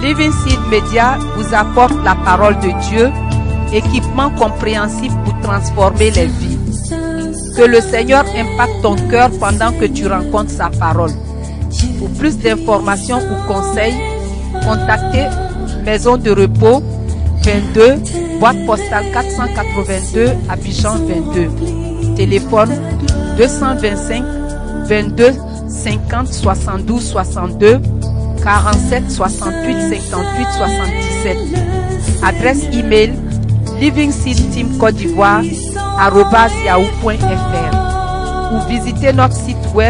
Living Seed Media vous apporte la parole de Dieu, équipement compréhensible pour transformer les vies. Que le Seigneur impacte ton cœur pendant que tu rencontres sa parole. Pour plus d'informations ou conseils, contactez Maison de Repos 22, boîte postale 482, Abidjan 22. Téléphone 225 22 50 72 62 47 68 58 77. Adresse email livingseedteamcote-d'ivoire@yahoo.fr ou visitez notre site web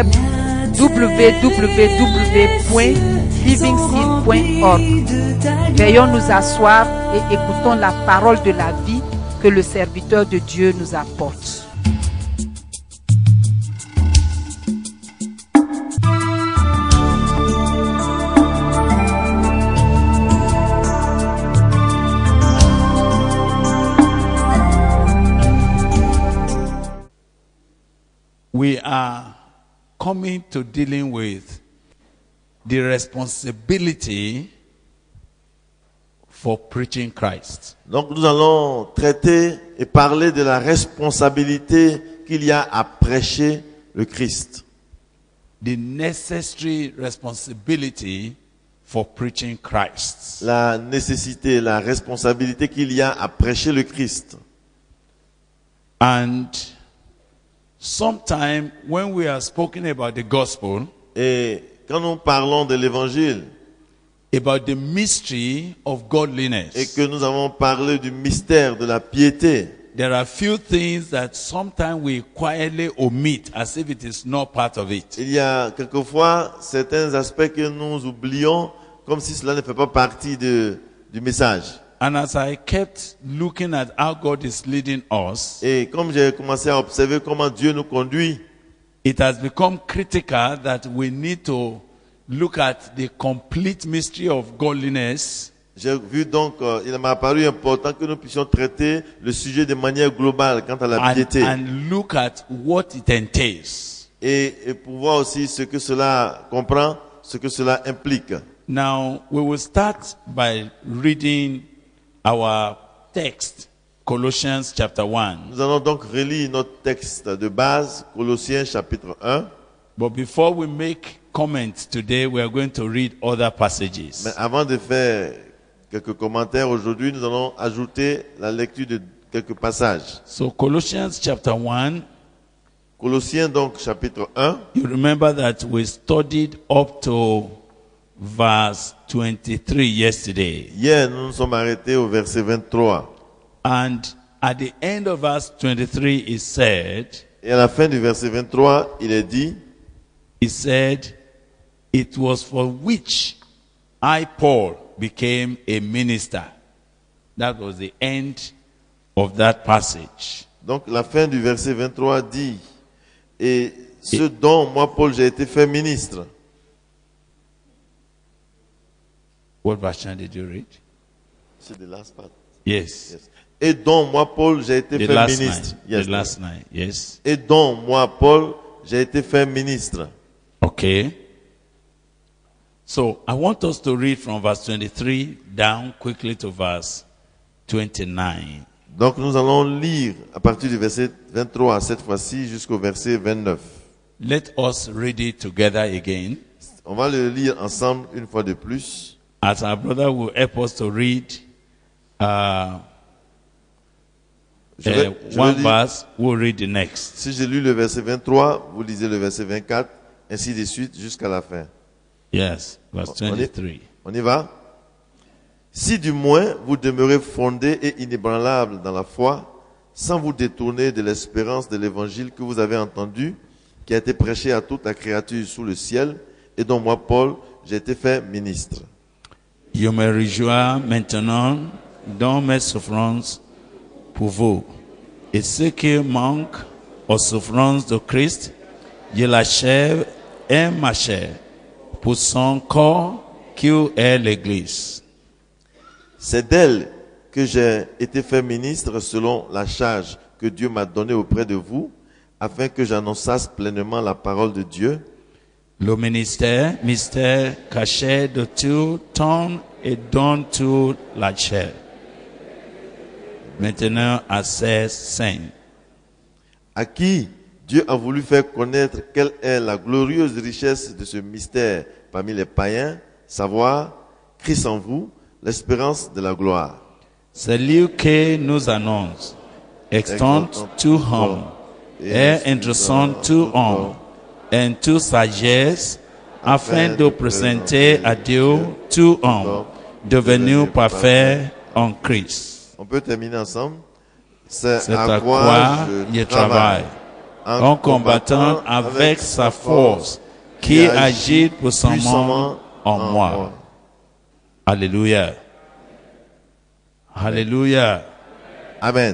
www.livingseed.org. Veillons nous asseoir et écoutons la parole de la vie que le serviteur de Dieu nous apporte. We are coming to dealing with the responsibility for preaching Christ. Donc nous allons traiter et parler de la responsabilité qu'il y a à prêcher le Christ. The necessary responsibility for preaching Christ. La nécessité, la responsabilité qu'il y a à prêcher le Christ. And sometimes when we are speaking about the gospel, Et quand nous parlons de l'évangile about the mystery of godliness, et que nous avons parlé du mystère de la piété, there are few things that sometimes we quietly omit as if it is not part of it. il y a quelquefois certains aspects que nous oublions comme si cela ne fait pas partie du message. And as I kept looking at how God is leading us, Et comme j'ai commencé à observer comment Dieu nous conduit, it has become critical that we need to look at the complete mystery of godliness j'ai vu donc, il m'a paru important que nous puissions traiter le sujet de manière globale quant à la piété. and look at what it entails. Et pour voir aussi ce que cela comprend, ce que cela implique. Now, we will start by reading our text, Colossians chapter 1. Nous allons donc relire notre texte de base, Colossiens chapitre 1. But before we make comments today, we are going to read other passages. Mais avant de faire quelques commentaires aujourd'hui, nous allons ajouter la lecture de quelques passages. So Colossians chapter 1, Colossiens donc chapitre 1. you remember that we studied up to verse 23 yesterday. Hier, nous nous sommes arrêtés au verset 23. And at the end of verse 23, it said, Et à la fin du verset 23, il est dit, it said, it was for which I, Paul, became a minister. That was the end of that passage. donc la fin du verset 23 dit, et ce dont moi, Paul, j'ai été fait ministre. What version did you read? C'est the last part. Yes. Yes. Et dont moi, Paul, j'ai été The fait last ministre. night. Yes. The last night. Yes. Et dont moi, Paul, j'ai été fait ministre. Okay. So I want us to read from verse 23 down quickly to verse 29. Donc nous allons lire à partir du verset 23 cette fois-ci jusqu'au verset 29. Let us read it together again, On va le lire ensemble une fois de plus. as our brother will help us to read Je vais one lire. verse. We'll read the next. Si j'ai lu le verset 23, vous lisez le verset 24, ainsi de suite jusqu'à la fin. Yes, verse 23. On y va? Si du moins vous demeurez fondés et inébranlables dans la foi, sans vous détourner de l'espérance de l'évangile que vous avez entendu, qui a été prêché à toute la créature sous le ciel, et dont moi, Paul, j'ai été fait ministre. You me réjouir maintenant dans mes souffrances pour vous. Et ce qui manque aux souffrances de Christ, je l'achève et m'achève pour son corps qui est l'Église. C'est d'elle que j'ai été fait ministre selon la charge que Dieu m'a donnée auprès de vous, afin que j'annonçasse pleinement la parole de Dieu. Le mystère caché de tout temps et donne toute la chair. Maintenant, à 16:5. À qui Dieu a voulu faire connaître quelle est la glorieuse richesse de ce mystère parmi les païens, savoir Christ en vous, l'espérance de la gloire. C'est lui qui nous annonce, extant tout homme, et introduisant tout homme, en toute sagesse, afin de présenter à Dieu tout homme, devenu parfait en Christ. On peut terminer ensemble. C'est à quoi je travaille, en combattant avec sa force, qui agit puissamment en moi. Alléluia. Alléluia. Amen.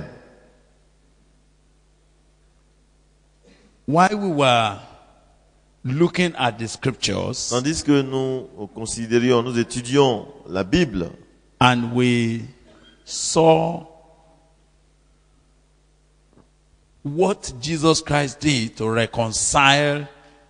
While we were looking at the scriptures Tandis que nous considérions, nous étudions la Bible, and we saw what Jesus Christ did to reconcile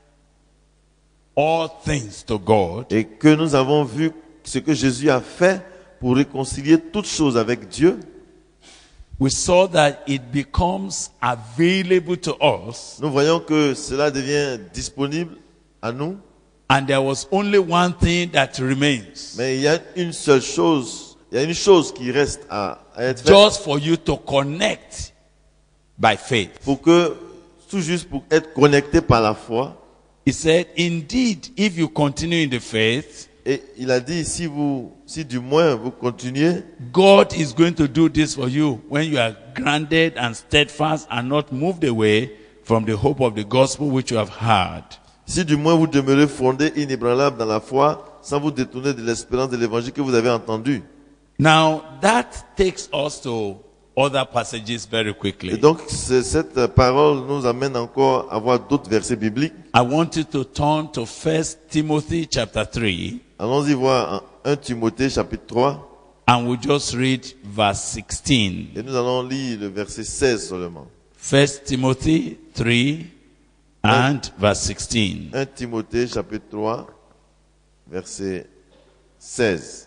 all things to God, et que nous avons vu ce que Jésus a fait pour réconcilier toutes choses avec Dieu, we saw that it becomes available to us, nous voyons que cela devient disponible à nous, and there was only one thing that remains, mais il y a une seule chose, il y a une chose qui reste à être faite just for you to connect by faith. pour que, tout juste pour être connecté par la foi. He said, indeed, if you continue in the faith, Et il a dit, si du moins vous continuez, God is going to do this for you when you are grounded and steadfast and not moved away from the hope of the gospel which you have heard. si du moins vous demeurez fondé, inébranlable dans la foi, sans vous détourner de l'espérance de l'évangile que vous avez entendu. Now, that takes us to other passages very Et quickly. donc, cette parole nous amène encore à voir d'autres versets bibliques. I want you to turn to 1 Timothy chapter 3, Allons-y voir en 1 Timothée chapitre 3, and we'll just read verse 16. et nous allons lire le verset 16 seulement. 1 Timothy 3 and verse 16. 1 Timothée chapitre 3, verset 16.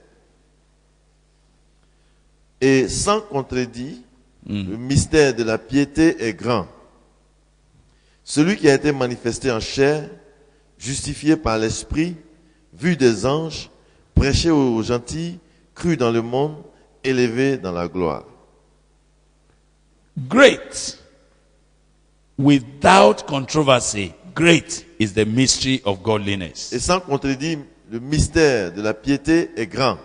Et sans contredit, le mystère de la piété est grand. Celui qui a été manifesté en chair, justifié par l'Esprit, vu des anges, prêché aux gentils, cru dans le monde, élevé dans la gloire. Great, without controversy, great is the mystery of godliness. Et sans contredit, le mystère de la piété est grand.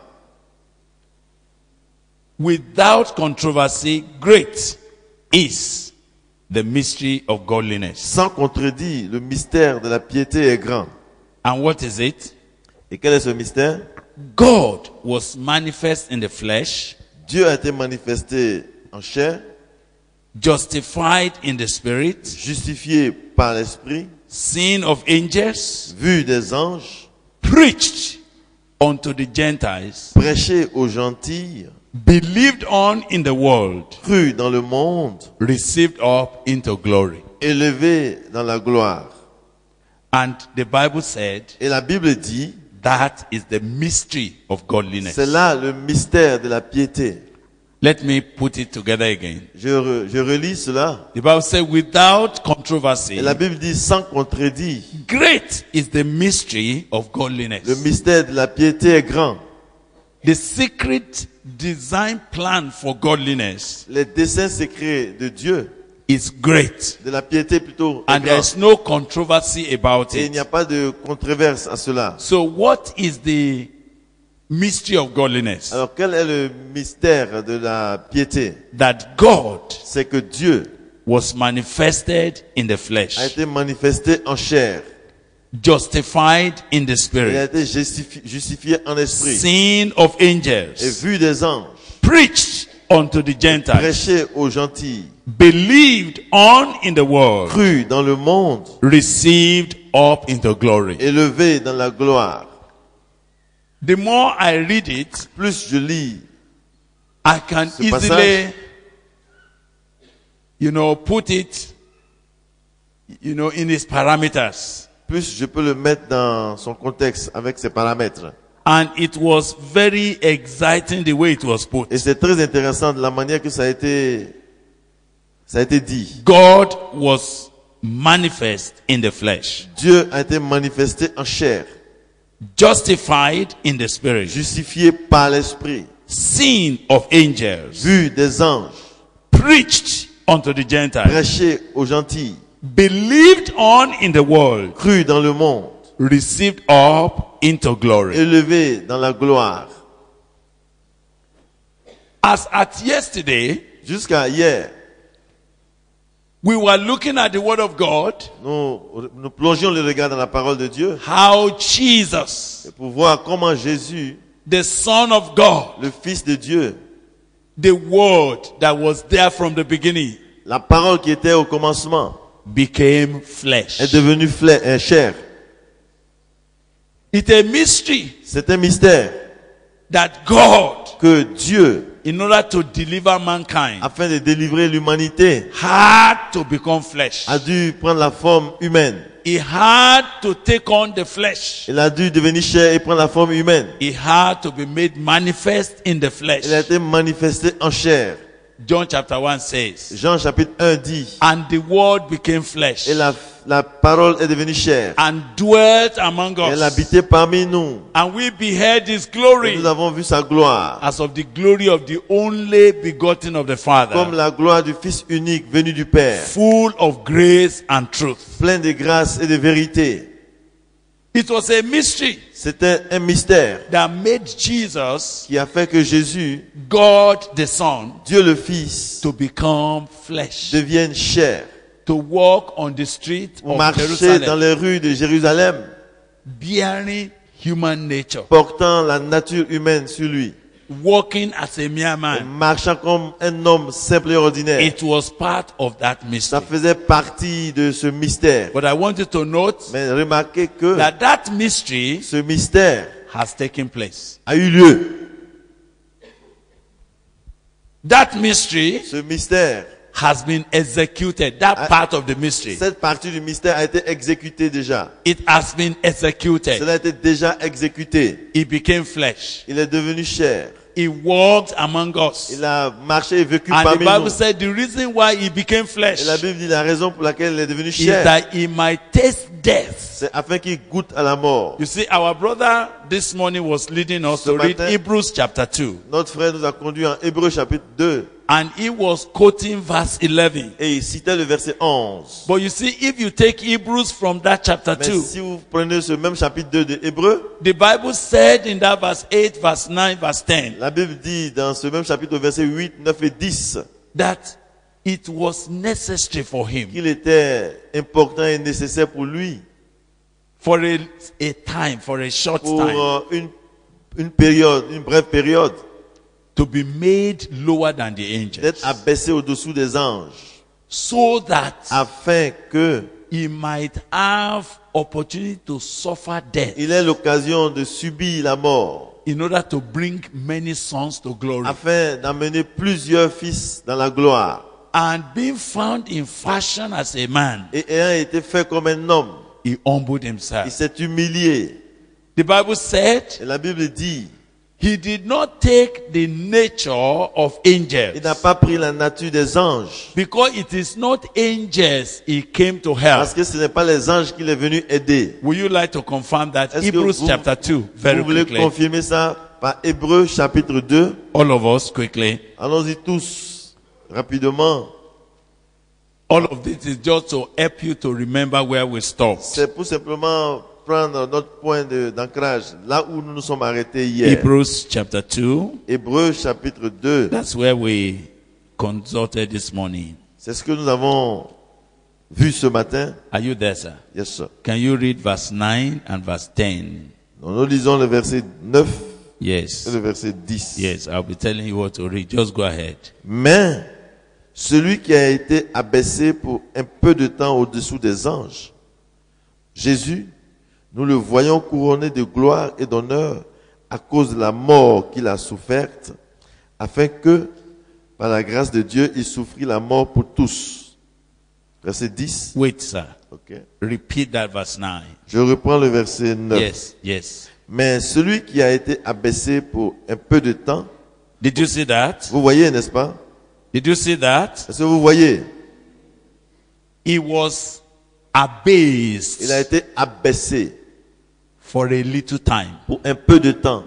Without controversy, great is the mystery of godliness. Sans contredit, le mystère de la piété est grand. And what is it? Et quel est ce mystère? God was manifest in the flesh, Dieu a été manifesté en chair, justified in the spirit, justifié par l'Esprit, seen of angels, vu des anges, preached unto the Gentiles, prêché aux gentils, believed on in the world, cru dans le monde, received up into glory. élevé dans la gloire. And the Bible said Et la Bible dit, that is the mystery of godliness. c'est là le mystère de la piété. Let me put it together again. Je relis cela. The Bible says without controversy, Et la Bible dit sans contredit, great is the mystery of godliness. le mystère de la piété est grand. The secret design plan for godliness Les desseins secrets de Dieu, is great. de la piété plutôt, est And there grand. is no controversy about Et il n'y it. a pas de controverse à cela. So what is the mystery of godliness? Alors quel est le mystère de la piété? That God C'est que Dieu was manifested in the flesh, a été manifesté en chair. justified in the Il a spirit, été justifié en esprit. seen of Et angels, vu des anges. preached unto the Gentiles, Prêché aux gentils. believed on in the world, Cru dans le monde. received up into glory. Élevé dans la gloire. The more I read it, Plus je lis I can ce easily, passage, put it, in its parameters. plus je peux le mettre dans son contexte avec ses paramètres. And it was very exciting the way it was put. Et c'est très intéressant de la manière que ça a été dit. God was manifest in the flesh, Dieu a été manifesté en chair, justified in the spirit, justifié par l'esprit, seen of angels, vu des anges, preached unto the Gentiles, prêché aux gentils, believed on in the world, cru dans le monde, received up into glory. élevé dans la gloire. As at yesterday, Jusqu'à hier, we were looking at the word of God, nous plongions le regard dans la parole de Dieu how Jesus, pour voir comment Jésus, the Son of God, le Fils de Dieu, the word that was there from the beginning, la parole qui était au commencement, became flesh. est devenue chair. It's a mystery C'est un mystère that God, que Dieu, in order to deliver mankind, afin de délivrer l'humanité, had to become flesh. a dû prendre la forme humaine. He had to take on the flesh. Il a dû devenir chair et prendre la forme humaine. He had to be made manifest in the flesh. Il a été manifesté en chair. John chapter 1 says, Jean chapitre 1 dit, and the word became flesh et la parole est devenue chair. and dwelt among Elle us. habitait parmi nous. And we beheld his Et glory nous avons vu sa gloire, as of the glory of the only begotten of the comme Father, la gloire du Fils unique venu du Père, full of grace and truth. plein de grâce et de vérité. It was a mystery C'était un mystère that made Jesus, qui a fait que Jésus, God the Son, Dieu le Fils, to become flesh, devienne chair, to walk on the street pour of marcher dans Jerusalem, les rues de Jérusalem, bearing human nature, portant la nature humaine sur lui, walking as a mere man. marchant comme un homme simple et ordinaire. It was part of that Ça mystery. faisait partie de ce mystère. But I want you to note Mais remarquez que that mystery ce mystère has taken place. a eu lieu. That mystery Ce mystère, has been executed. That part of the mystery. cette partie du mystère a été exécutée déjà. It has been executed. Cela a été déjà exécuté. He became flesh. Il est devenu chair. He walked among us. Il a marché et vécu And the parmi Bible nous. said the reason why he became flesh Et la Bible dit la raison pour laquelle il est devenu is chair, that he might taste death. c'est afin qu'il goûte à la mort. You see, our brother this morning was leading us to read Hebrews chapter 2. Notre frère nous a conduit en Hébreux chapitre 2 And he was quoting verse 11. et il citait le verset 11. But you see, if you take Hebrews from that chapter Mais 2, si vous prenez ce même chapitre 2 de Hébreux, the Bible said in that verse 8, verse 9, verse 10, la Bible dit dans ce même chapitre verset 8, 9 et 10 that it was necessary for him, qu'il était important et nécessaire pour lui, for a time, for a short pour time, une période, une brève période, to be made lower than the d'être angels, abaissé au-dessous des anges, so that afin que he might have opportunity to suffer death il ait l'occasion de subir la mort, in order to bring many sons to glory. afin d'amener plusieurs fils dans la gloire. And being found in fashion as a man, Et ayant été fait comme un homme, he humbled il himself. s'est humilié. The Bible said Et la Bible dit, he did not take the nature of il angels, n'a pas pris la nature des anges. because it is not angels he came to help. Parce que ce n'est pas les anges qu'il est venu aider. Would you like to confirm that? Est-ce que Hebrews vous- chapter 2, very Vous voulez quickly. confirmer ça par Hébreux chapitre 2? All of us quickly. Allons-y tous, rapidement. All of this is just to help you to remember where we stopped. C'est pour simplement prendre notre point d'ancrage, là où nous nous sommes arrêtés hier. Hebrews chapter 2. Hébreux chapitre 2, That's where we consulted this morning. c'est ce que nous avons vu ce matin. Are you there, sir? Yes, sir. Can you read verse 9 and verse 10? Donc, nous lisons le verset 9 et Yes. le verset 10. Yes, I'll be telling you what to read. Just go ahead. Mais celui qui a été abaissé pour un peu de temps au-dessous des anges, Jésus, nous le voyons couronné de gloire et d'honneur à cause de la mort qu'il a soufferte, afin que, par la grâce de Dieu, il souffrit la mort pour tous. Verset 10. Wait, sir. Ok. Repeat that verse 9. Je reprends le verset 9. Yes, yes. Mais celui qui a été abaissé pour un peu de temps, Did you see that? vous voyez, n'est-ce pas? Did you see that? Est-ce que vous voyez? He was abased Il a été abaissé for a little time. pour un peu de temps.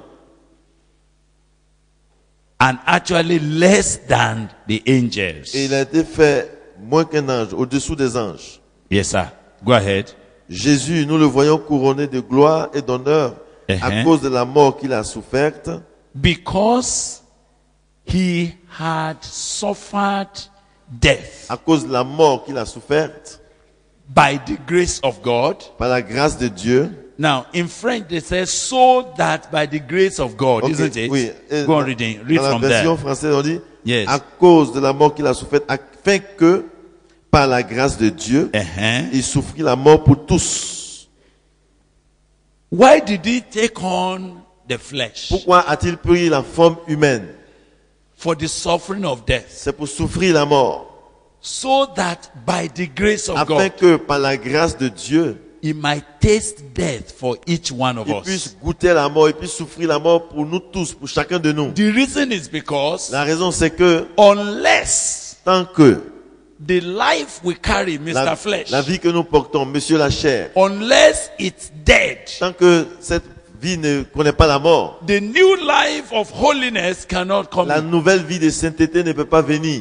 And actually less than the angels. Et il a été fait moins qu'un ange, au-dessous des anges. Yes, sir. Go ahead. Jésus, nous le voyons couronné de gloire et d'honneur à cause de la mort qu'il a soufferte, Because he had suffered death à cause de la mort qu'il a soufferte, by the grace of God. par la grâce de Dieu. Now, in French, they say, so that by the grace of God, Ok, isn't it? oui. Et Go on dans- reading. Read dans la from version there. française, on dit, Yes. à cause de la mort qu'il a soufferte, afin que, par la grâce de Dieu, il souffrit la mort pour tous. Why did he take on the flesh? Pourquoi a-t-il pris la forme humaine? For the suffering of death. C'est pour souffrir la mort. So that by the grace of Afin God, que, par la grâce de Dieu, he might taste death for each one of il us. puisse goûter la mort, il puisse souffrir la mort pour nous tous, pour chacun de nous. The reason is because La raison, c'est que, unless tant que the life we carry, Mr. la, Flesh, la vie que nous portons, Monsieur la chair, unless it's dead, tant que cette vie ne connaît pas la mort, the new life of holiness cannot come la in. nouvelle vie de sainteté ne peut pas venir.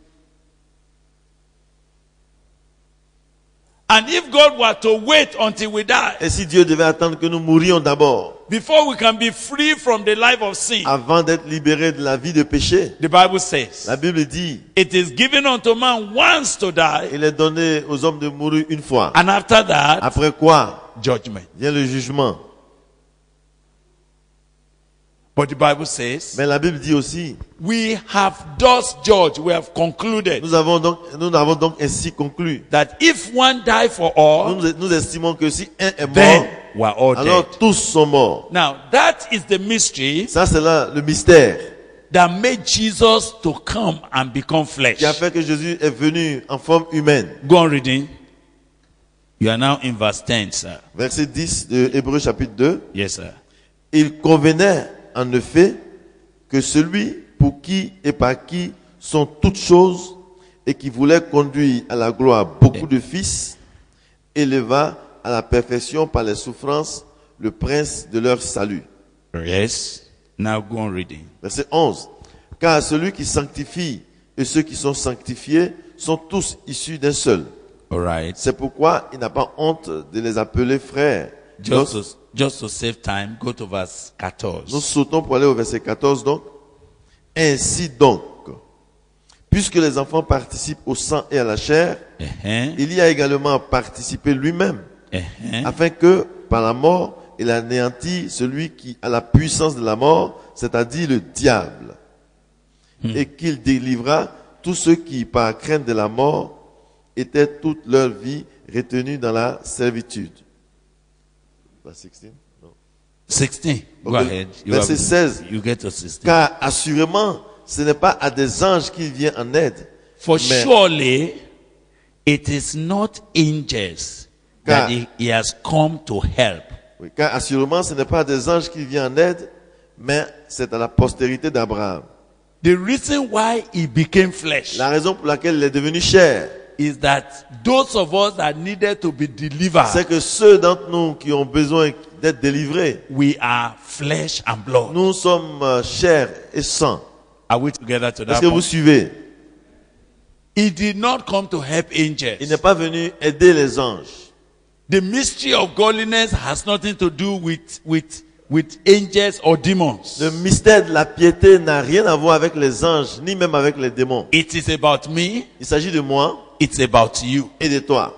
And if God were to wait until we die, Et si Dieu devait attendre que nous mourions d'abord, before we can be free from the life of sin, avant d'être libérés de la vie de péché, the Bible says, la Bible dit, it is given unto man once to die, il est donné aux hommes de mourir une fois. and after that, Après quoi judgment. vient le jugement. But the Bible says, Mais la Bible dit aussi, we have thus judged, we have concluded nous avons donc ainsi conclu. that if one died for all, Nous estimons que si un est then mort, we're all alors dead. tous sont morts. Now, that is the mystery Ça, c'est là le mystère that made Jesus to come and become flesh. qui a fait que Jésus est venu en forme humaine. Go on reading. You are now in verse 10, sir. Verset 10 de Hébreux chapitre 2. Yes, sir. Il convenait en effet que celui pour qui et par qui sont toutes choses et qui voulait conduire à la gloire beaucoup de fils, éleva à la perfection par les souffrances le prince de leur salut. Yes. Now go on reading. Verset 11. Car celui qui sanctifie et ceux qui sont sanctifiés sont tous issus d'un seul. All right. C'est pourquoi il n'a pas honte de les appeler frères. Just to save time, go to verse 14. Nous sautons pour aller au verset 14 donc. Ainsi donc, puisque les enfants participent au sang et à la chair, il y a également participé lui-même, afin que par la mort, il anéantit celui qui a la puissance de la mort, c'est-à-dire le diable, et qu'il délivra tous ceux qui, par crainte de la mort, étaient toute leur vie retenus dans la servitude. 16? Non. 16. Go Ok. ahead. Verset 16. You get to 16. Car assurément, ce n'est pas à des anges qu'il vient en aide. For mais- surely it is not angels that Car- he has come to help. Oui, car assurément, ce n'est pas à des anges qu'il vient en aide, mais c'est à la postérité d'Abraham. The reason why he became flesh La raison pour laquelle il est devenu chair, is that those of us that needed to be delivered, c'est que ceux d'entre nous qui ont besoin d'être délivrés, we are flesh and blood. nous sommes chair et sang. Are we together to Est-ce that que vous point? suivez? He did not come to help Il angels. n'est pas venu aider les anges. The mystery of godliness has nothing to do with angels or demons. Le mystère de la piété n'a rien à voir avec les anges, ni même avec les démons. It is about me. Il s'agit de moi It's about you. et de toi.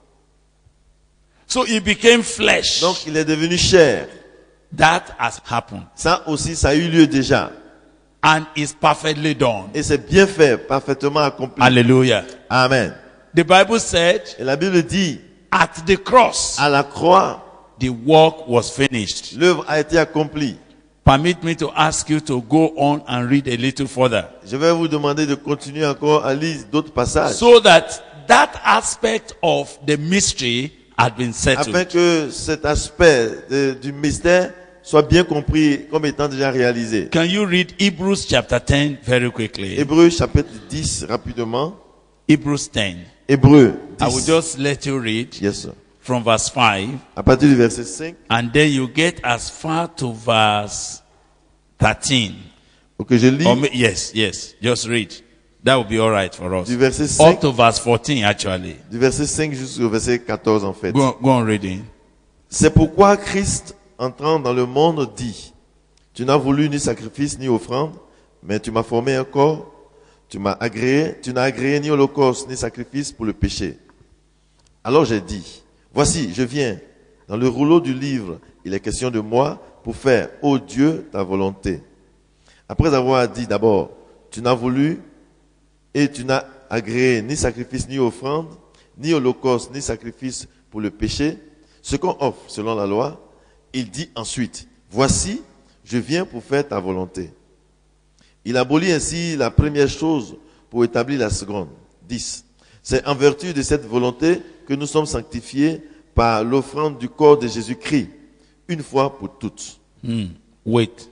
So he became flesh. Donc, il est devenu chair. That has happened. Ça aussi, ça a eu lieu déjà. And is perfectly done. Et c'est bien fait, parfaitement accompli. Hallelujah. Amen. The Bible said, Et la Bible dit, at the cross, à la croix, the work was finished. l'œuvre a été accomplie. Permit me to ask you to go on and read a little further. Je vais vous demander de continuer encore à lire d'autres passages. So that aspect of the mystery had been Afin settled. que cet aspect du mystère soit bien compris comme étant déjà réalisé. Can you read Hebrews chapter 10 very quickly? Hébreux chapitre 10 rapidement. Hebrews 10. Hébreux I will 10. just let you read Yes, sir. from verse 5, À partir du verset 5. and then you get as far to verse 13. Ok, je lis Yes, just read. That will be all right for us. du verset Up 5, to verse 14, actually. du verset 5 jusqu'au verset 14 en fait. Go on reading. C'est pourquoi Christ, entrant dans le monde, dit, tu n'as voulu ni sacrifice ni offrande, mais tu m'as formé un corps, tu n'as agréé ni holocauste ni sacrifice pour le péché. Alors j'ai dit, voici, je viens, dans le rouleau du livre, il est question de moi pour faire, ô Dieu, ta volonté. Après avoir dit d'abord, tu n'as voulu et tu n'as agréé ni sacrifice ni offrande, ni holocauste ni sacrifice pour le péché, ce qu'on offre selon la loi, il dit ensuite, voici, je viens pour faire ta volonté. Il abolit ainsi la première chose pour établir la seconde. 10. C'est en vertu de cette volonté que nous sommes sanctifiés par l'offrande du corps de Jésus-Christ, une fois pour toutes. Wait.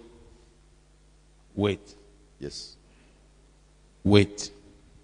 Yes. Wait.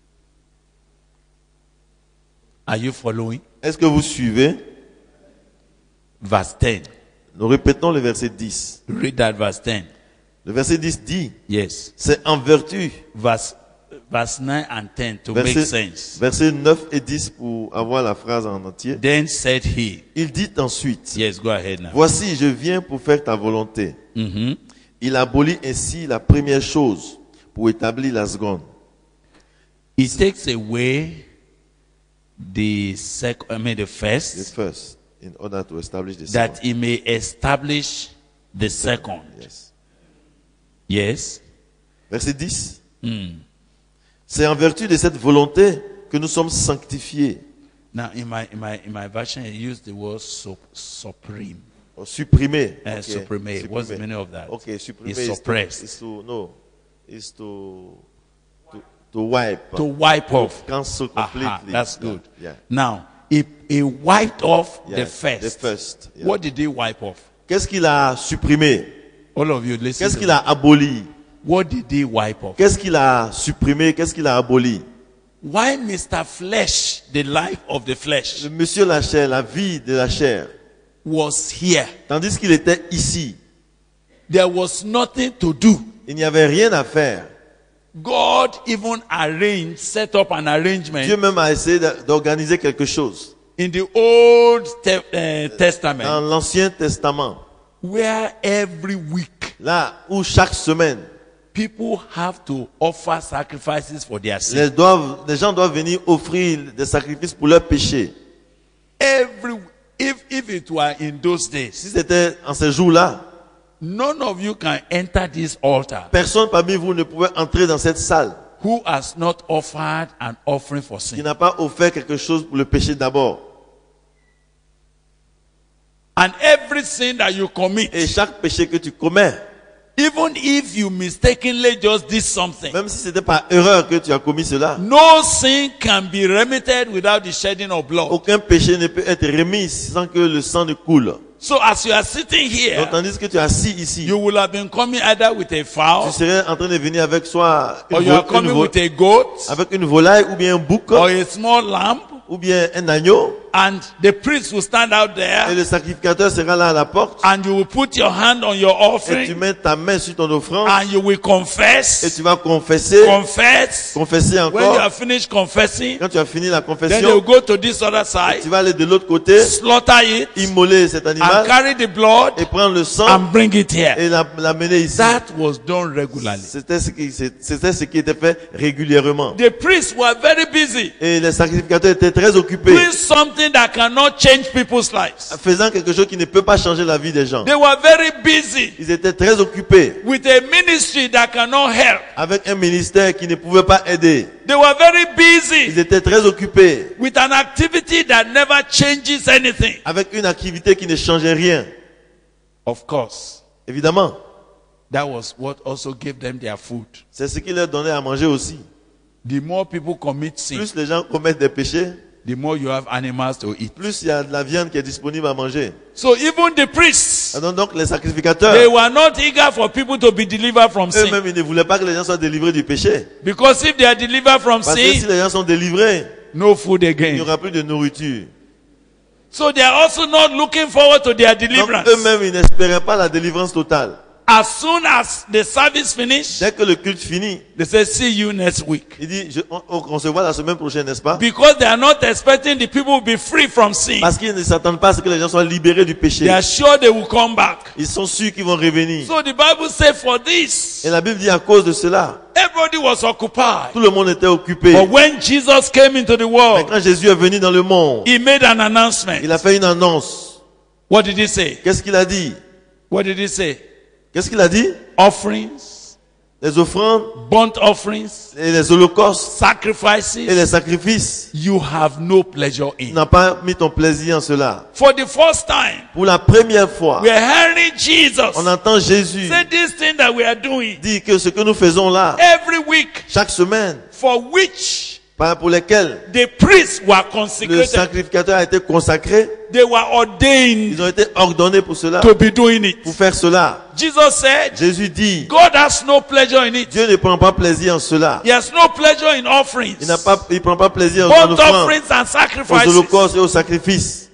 Are you following? Est-ce que vous suivez? Verse 10. Nous répétons le verset 10. Read that verse 10. Le verset 10 dit, Yes. c'est en vertu. Verse 9 and 10 to make sense. Verset 9 et 10 pour avoir la phrase en entier. Then said he. Il dit ensuite, Yes, go ahead now. voici, je viens pour faire ta volonté. Mhm. Il abolit ainsi la première chose pour établir la seconde. He takes away the The first, first, in order to establish the that second. he may establish the second. Yes. Yes. Verset 10. C'est en vertu de cette volonté que nous sommes sanctifiés. Now, in my version, he used the word supreme. Supprimés. Okay. Supprimer. What's the meaning of that? Okay, supprimer It's is suppressed. is to wipe. To wipe off. Cancel completely. Aha, that's good. Yeah. Now, he wiped off Yeah, the first. the first, yeah. What did he wipe off? Qu'est-ce qu'il a supprimé? All of you, listen. Qu'est-ce qu'il a aboli? What did he wipe off? Qu'est-ce qu'il a supprimé? Qu'est-ce qu'il a aboli? Why Mr. Flesh, the life of the flesh, Le monsieur la chair, la vie de la chair, was here? tandis qu'il était ici, There was nothing to do. il n'y avait rien à faire. God even set up an arrangement Dieu même a essayé d'organiser quelque chose in the Old dans Testament l'Ancien Testament, where every week là où chaque semaine, people have to offer sacrifices for their sins. les gens doivent venir offrir des sacrifices pour leurs péchés. If it were in those days, Si c'était en ces jours-là, none of you can enter this altar personne parmi vous ne pouvait entrer dans cette salle who has not offered an offering for qui sin. n'a pas offert quelque chose pour le péché d'abord. And every sin that you commit, Et chaque péché que tu commets, even if you mistakenly just did something, même si c'était par erreur que tu as commis cela, no sin can be remitted without the shedding of blood. aucun péché ne peut être remis sans que le sang ne coule. So as you are sitting Donc, here, tandis que tu es assis ici, you will have been coming either with a tu fowl, serais en train de venir avec soit or you are coming with a goat, avec une volaille ou bien un bouc or a small lamb, ou bien un agneau, and the priest will stand out et there, le sacrificateur sera là à la porte, and you will put your hand on your et tu offering, mets ta main sur ton offrande, and you will et confess, tu vas confesser confess. When you encore. have finished confessing, Quand tu as fini la then you confession, go to this other tu side, vas aller de l'autre côté, slaughter it, immoler cet and animal, carry the blood, et prendre le sang, and bring it here. et l'amener ici. That was done regularly. C'était ce qui était fait régulièrement. The priests were very busy Et les sacrificateurs étaient très occupés, doing something that cannot change people's lives. faisant quelque chose qui ne peut pas changer la vie des gens. They were very busy Ils étaient très occupés with a ministry that cannot help. avec un ministère qui ne pouvait pas aider. They were very busy Ils étaient très occupés with an activity that never changes anything. avec une activité qui ne changeait rien. Of course, Évidemment, that was what also gave them their food. c'est ce qui leur donnait à manger aussi. The more people commit sin, Plus les gens commettent des péchés, the more you have animals to eat. plus il y a de la viande qui est disponible à manger. So even the priests, Donc les sacrificateurs, they were not eager for people to be delivered from sin. eux-mêmes, ils ne voulaient pas que les gens soient délivrés du péché. Because if they are delivered from Parce que si sin, les gens sont délivrés, no food il n'y again. aura plus de nourriture. So they are also not looking forward to their Donc deliverance. eux-mêmes, ils n'espéraient pas la délivrance totale. As soon as the service finished, Dès que le culte finit, they say, see you next week. il dit, on se voit la semaine prochaine, n'est-ce pas? Because they are not expecting the people to be free from sin. Parce qu'ils ne s'attendent pas à ce que les gens soient libérés du péché. They are sure they will come back. Ils sont sûrs qu'ils vont revenir. So the Bible says for this, Et la Bible dit à cause de cela, everybody was occupied. tout le monde était occupé. But when Jesus came into the Mais world, quand Jésus est venu dans le monde, he made an announcement. il a fait une annonce. What did he say? Qu'est-ce qu'il a dit? What did he say? Qu'est-ce qu'il a dit? Offerings, Les offrandes burnt offerings, et les holocaustes et sacrifices, les sacrifices. you have no pleasure Tu in. n'as pas mis ton plaisir en cela. For the first time, Pour la première fois, we are hearing Jesus on entend Jésus say this thing that we are doing dire que ce que nous faisons là, every week, chaque semaine, for which pour lesquels the priests were le consecrated. sacrificateur a été consacré, They were ordained ils ont été ordonnés pour cela, to be doing it. pour faire cela. Jesus said, Jésus dit, God has no pleasure in it. Dieu ne prend pas plaisir en cela. He has no pleasure in offerings, Il prend pas plaisir en burnt offrande, offerings and aux sacrifices. holocaustes et aux sacrifices.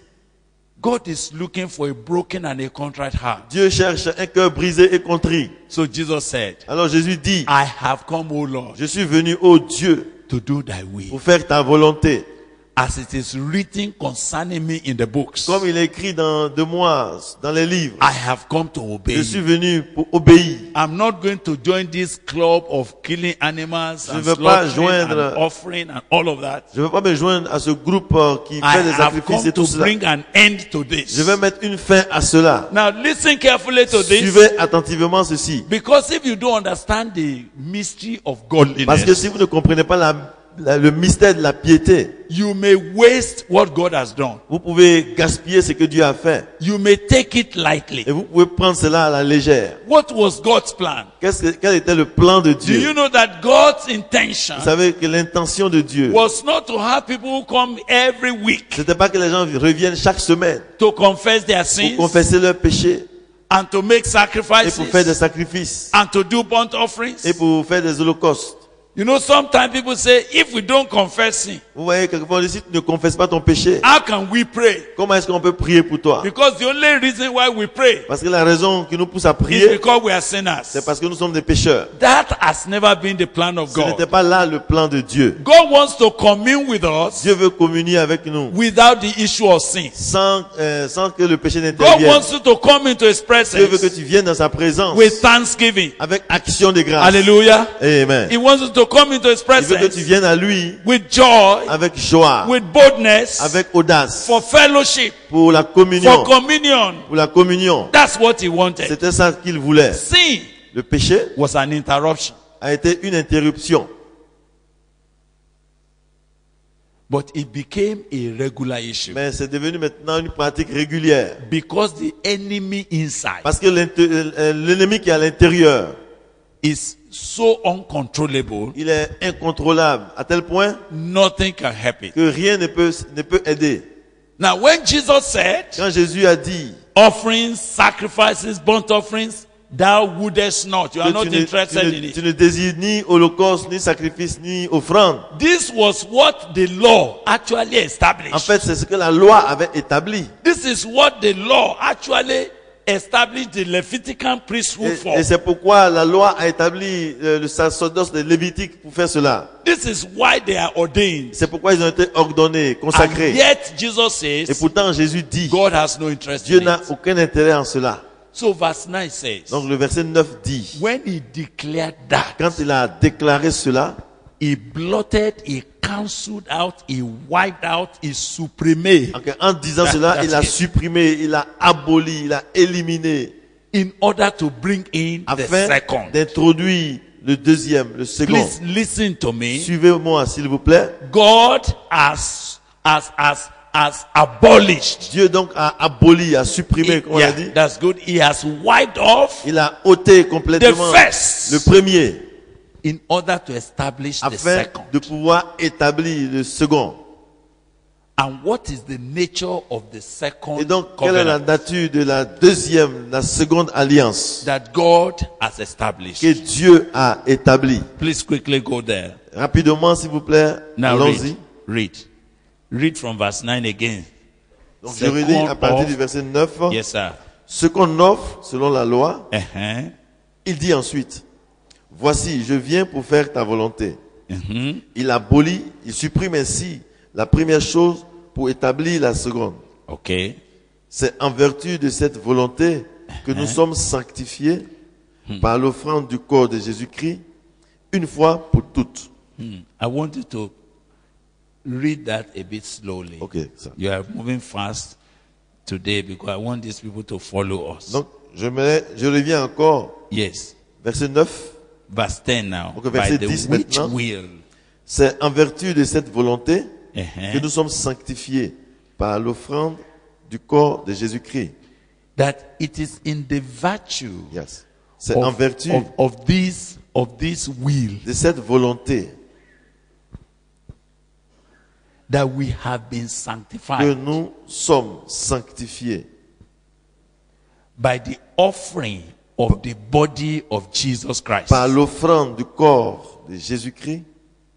God is looking for a broken and a contrite heart. Dieu cherche un cœur brisé et contrit. So Jesus said, Alors Jésus dit, I have come, O Lord, je suis venu, ô Dieu, to do thy will, pour faire ta volonté. as it is written concerning me in the books. Comme il est écrit de moi, dans les livres. I have come to obey Je suis you. venu pour obéir. I'm not going to join this club of killing animals Je and veux pas slaughtering joindre- and offering and all of that. Je ne veux pas me joindre à ce groupe qui I fait des have sacrifices come et tout to cela. bring an end to this. Je vais mettre une fin à cela. Now listen carefully to this. Suivez attentivement ceci. Because if you don't understand the mystery of Parce que godliness, si vous ne comprenez pas le mystère de la piété, you may waste what God has done. vous pouvez gaspiller ce que Dieu a fait. You may take it lightly. Et vous pouvez prendre cela à la légère. What was God's plan? Quel était le plan de Do Dieu? you know that God's intention Vous savez que l'intention de Dieu, was not to have people who come every week c'était pas que les gens reviennent chaque semaine to confess their pour sins confesser leurs péchés and to make et pour faire des sacrifices sacrifices and to do burnt offerings. et pour faire des holocaustes. You know, sometimes people say, if we don't confess sin, Vous voyez, quelquefois on dit, si tu ne confesses pas ton péché, how can we pray? comment est-ce qu'on peut prier pour toi? Because the only reason why we pray Parce que la raison qui nous pousse à is prier, because we are sinners. c'est parce que nous sommes des pécheurs. That has never been the plan of Ce n'était God. pas là le plan de Dieu. God wants to commune with us Dieu veut communier avec nous without the issue of sin. sans que le péché God n'intervienne. wants you to come into His Dieu veut que presence tu viennes dans sa présence with thanksgiving. avec action de grâce. Hallelujah. Amen. He wants you to come into His Il veut que tu presence viennes à lui with joy, avec joie, with boldness, avec audace, for fellowship, pour la for communion. communion. Pour la communion. That's what He wanted. C'était ça qu'il voulait. Sin Le péché was an interruption, a été une interruption, but it became a regular issue mais c'est devenu maintenant une pratique régulière. because the enemy inside Parce que l'ennemi qui est à l'intérieur, is so uncontrollable, il est incontrôlable à tel point nothing can help it. que rien ne peut aider. Now, when Jesus said, Quand Jésus a dit offerings, sacrifices, burnt offerings, thou wouldest not, you are not interested in tu it. ne désires ni holocauste, ni sacrifice, ni offrande. This was what the law actually established. En fait, c'est ce que la loi avait établi. This is what the law actually established the Levitical priesthood for. Et c'est pourquoi la loi a établi le sacerdoce de Lévitique pour faire cela. This is why they are ordained. C'est pourquoi ils ont été ordonnés, And consacrés. yet Jesus Et says, pourtant, Jésus dit, God has no interest Dieu in n'a it. aucun intérêt en cela. So verse 9 says, Donc le verset 9 dit, when he declared that, quand il a déclaré cela, he blotted, he cancelled out, he wiped out, he supprimé en disant cela, That's il a it. supprimé, il a aboli, il a éliminé, in order to bring in the afin second. d'introduire le deuxième, le second. Please listen to me. Suivez-moi, s'il vous plaît. God has abolished. Dieu donc a aboli, a supprimé, comme on Yeah, l'a dit. that's good. He has wiped off Il a ôté the complètement first le premier, in order to establish the afin second. de pouvoir établir le second. And what is the nature of the second Et donc, quelle est la covenant nature de la seconde alliance that God has established? que Dieu a établie? Please quickly go there. Rapidement, s'il vous plaît, Now allons-y. read from verse 9 again. Donc, je relis à partir du verset 9. Yes, sir. Ce qu'on offre selon la loi, Uh-huh. il dit ensuite, voici, je viens pour faire ta volonté. Mhm. Il abolit, il supprime ainsi la première chose pour établir la seconde. Okay. C'est en vertu de cette volonté que nous sommes sanctifiés par l'offrande du corps de Jésus-Christ une fois pour toutes. I want you to read that a bit slowly. Ok, ça. You are moving fast today because I want these people to follow us. Donc, je reviens encore, Yes. verset 9. Verse 10 now. Okay, By verset the 10 which maintenant. will. C'est en vertu de cette volonté Uh-huh. que nous sommes sanctifiés par l'offrande du corps de Jésus-Christ. That it is in the virtue Yes. C'est en vertu of this will de cette volonté that we have been que sanctified nous sommes sanctifiés by the offering of the body of Jesus Christ. par l'offrande du corps de Jésus-Christ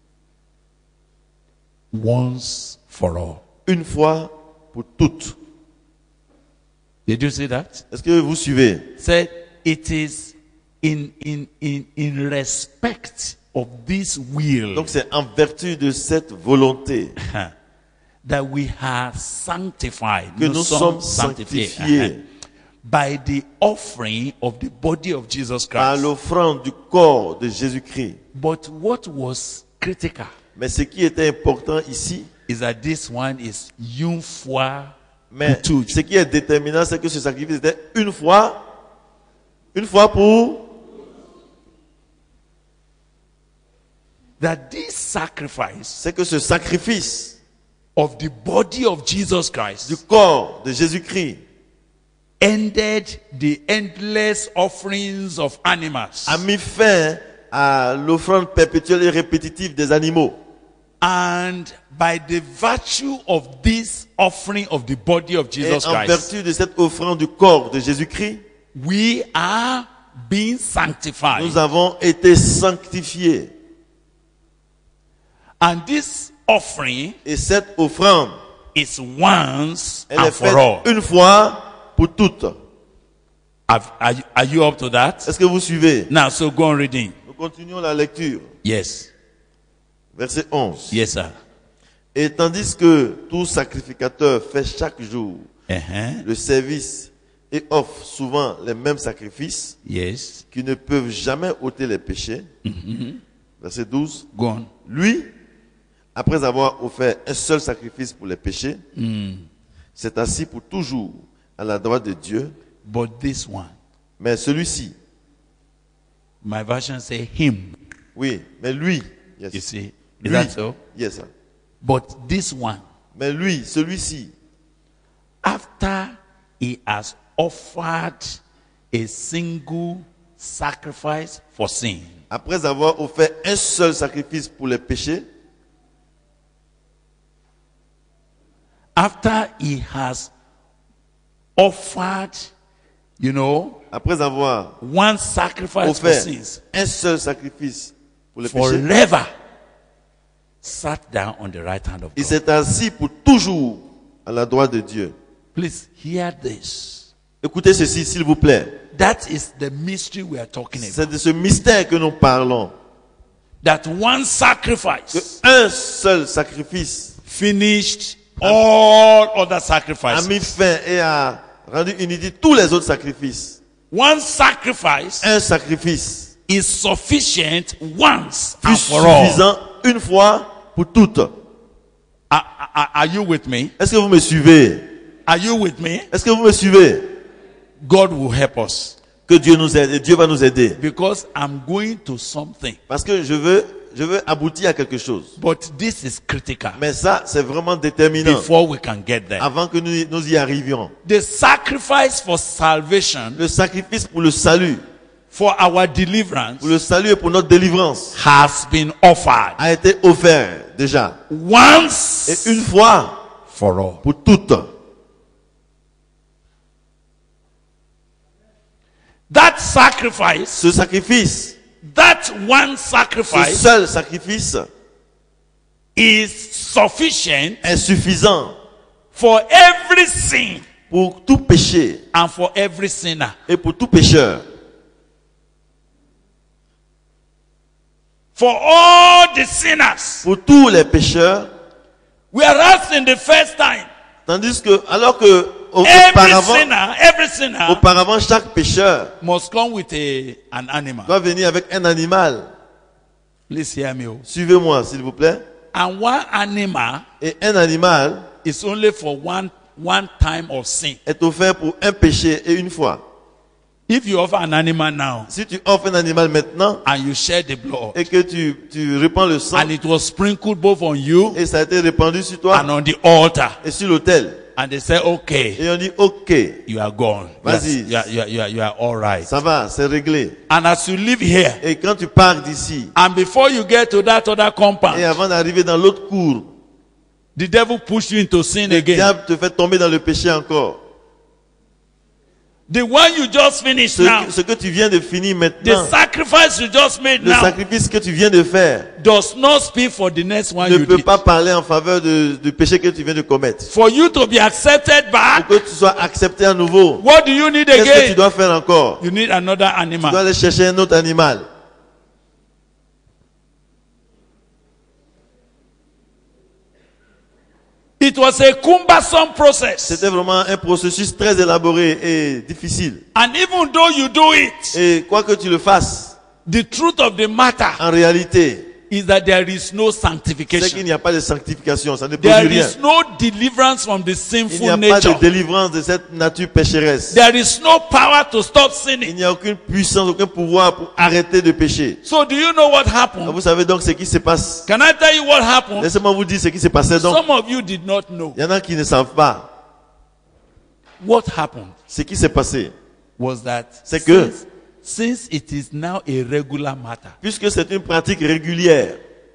Once for all. une fois pour toutes. Did you see that? Est-ce que vous suivez? Said it is in respect of this will Donc c'est en vertu de cette volonté that we are sanctified. que nous sommes sanctifiés By the offering of the body of Jesus par Christ. l'offrande du corps de Jésus-Christ. But what was critical Mais ce qui était important ici, is that this one is une fois mais pour toutes. ce qui est déterminant, c'est que ce sacrifice était une fois pour, That this sacrifice c'est que ce sacrifice of the body of Jesus Christ du corps de Jésus-Christ ended the endless offerings of animals a mis fin à l'offrande perpétuelle et répétitive des animaux. and by the virtue of this offering of the body of Et Jesus en Christ vertu de cette offrande du corps de Jésus-Christ, we are being sanctified. nous avons été sanctifiés. And this offering Et cette offrande, is once elle and est for faite all. une fois pour toutes. Are you up to that? Est-ce que vous suivez? Now, so go on reading. Nous continuons la lecture. Yes. Verset 11. Yes, sir. Et tandis que tout sacrificateur fait chaque jour Uh-huh. le service et offre souvent les mêmes sacrifices Yes. qui ne peuvent jamais ôter les péchés. Verset 12. Go on. Lui, après avoir offert un seul sacrifice pour les péchés, s'est assis pour toujours à la droite de Dieu. But this one, Mais celui-ci, my version say him. oui, mais lui, yes, You see, is lui, that so? yes, sir. But this one, Mais lui, celui-ci, after he has offered a single sacrifice for sin, après avoir offert un seul sacrifice pour les péchés, after he has offered, you know, après avoir one sacrifice for offert sins, un seul sacrifice pour les péchés, forever sat down on the right hand of il God. s'est assis pour toujours à la droite de Dieu. Please hear this. Écoutez ceci, s'il vous plaît. That is the mystery we are talking C'est about. de ce mystère que nous parlons. That one Que sacrifice un seul sacrifice finished all other a sacrifices. mis fin et a rendu inutile tous les autres sacrifices. One sacrifice Un sacrifice is sufficient once fut and for all. suffisant une fois pour toutes. Are you with me? Est-ce que vous me suivez? Are you with me? Est-ce que vous me suivez? God will help us. Que Dieu nous aide et Dieu va nous aider. Because I'm going to something. Parce que je veux aboutir à quelque chose. But this is critical. Mais ça, c'est vraiment déterminant. Before we can get there. Avant que nous y arrivions. The sacrifice for salvation, Le sacrifice pour le salut, for our deliverance, pour le salut et pour notre délivrance, has been offered a été offert déjà. once Et une fois for all. pour toutes. That sacrifice, Ce sacrifice, that one ce sacrifice seul sacrifice is sufficient est suffisant for every sin pour tout péché and for every sinner. et pour tout pécheur. For all the sinners. Pour tous les pécheurs, Whereas in the first time, tandis que, alors que every sinner auparavant chaque pécheur must come with an animal. doit venir avec un animal. Please hear me. Oh. Suivez-moi, s'il vous plaît. And one animal Et un animal is only for one time of sin. est offert pour un péché et une fois. If you offer an animal now Si tu offres un animal maintenant and you share the blood et que tu répands le sang and it was sprinkled both on you et ça a été répandu sur toi and on the altar et sur l'autel, and they say, okay, et on dit ok, you are gone. Vas-y. You are all right. ça va, c'est réglé. And as you live here Et quand tu pars d'ici and before you get to that other et compound, avant d'arriver dans l'autre cour, the devil push you into sin le again. diable te fait tomber dans le péché encore. The one you just finished now, Ce que tu viens de finir the maintenant, sacrifice you just made le now, sacrifice que tu viens de faire does not speak for the next one ne you peut did. pas parler en faveur du péché que tu viens de commettre. For you to be accepted back, Pour que tu sois accepté à nouveau, what do you need qu'est-ce que tu again? dois faire encore? You need another Tu dois animal. aller chercher un autre animal. It was a cumbersome process. C'était vraiment un processus très élaboré et difficile. And even though you do it, Et quoi que tu le fasses, the truth of the matter en réalité, is that there is no c'est sanctification. qu'il n'y a pas de sanctification. Ça ne produit There rien. is no deliverance from the Il n'y sinful a pas nature. de délivrance de cette nature pécheresse. There is no power to stop Il sinning. n'y a aucune puissance, aucun pouvoir pour arrêter de pécher. So do you know what Ah, happened? vous savez donc ce qui se passe. Can I tell you what happened? Laissez-moi vous dire ce qui s'est passé. Donc, Some of you did not know. il y en a qui ne savent pas. What happened Ce qui s'est passé, was that c'est que, since it is now a regular matter, puisque c'est une pratique régulière,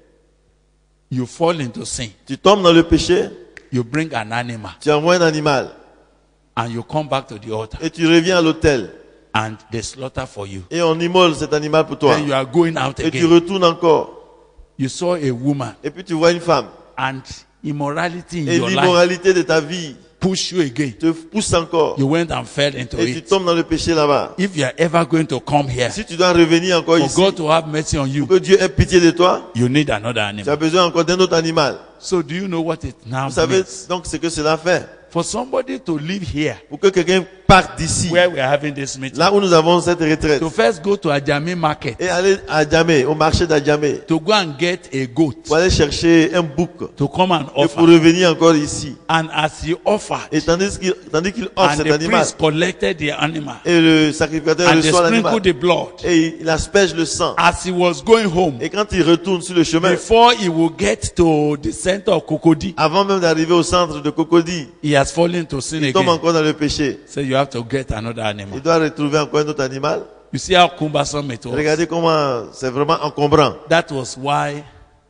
you fall into sin, tu tombes dans le péché, you bring an animal, tu envoies un animal and you come back to the altar, et tu reviens à l'autel and they slaughter for you. et on immole cet animal pour toi. Then you are going out Et tu again. retournes encore. You saw a woman, Et puis tu vois une femme. and immorality in Et your life l'immoralité de ta vie push you again. te pousse encore. You went and fell into Et tu it. tombes dans le péché là-bas. If you are ever going to come here Si tu dois revenir encore for ici, God to have mercy on you, pour que Dieu ait pitié de toi, you need another tu as animal. besoin encore d'un autre animal. So do you know what it now Vous savez means? donc ce que cela fait. For somebody to live here, Pour que quelqu'un parte d'ici, where we are having this meeting, là où nous avons cette retraite, to first go to Ajami market, et aller à Djamé, au marché d'Adjamé, to go and get a goat, pour aller chercher un bouc, to come and et pour offer. revenir encore ici. And as he offered, Et tandis qu'il offre and cet the animal, priest collected the animal, et le sacrificateur and they reçoit l'animal, sprinkled the blood, et il asperge le sang. as he was going home, Et quand il retourne sur le chemin, before he will get to the center of Kokodi, avant même d'arriver au centre de Cocody, he has fallen to sin il tombe again. encore dans le péché. So you have to get another animal. Il doit retrouver encore un autre animal. You see how cumbersome it was? Regardez comment c'est vraiment encombrant. That was why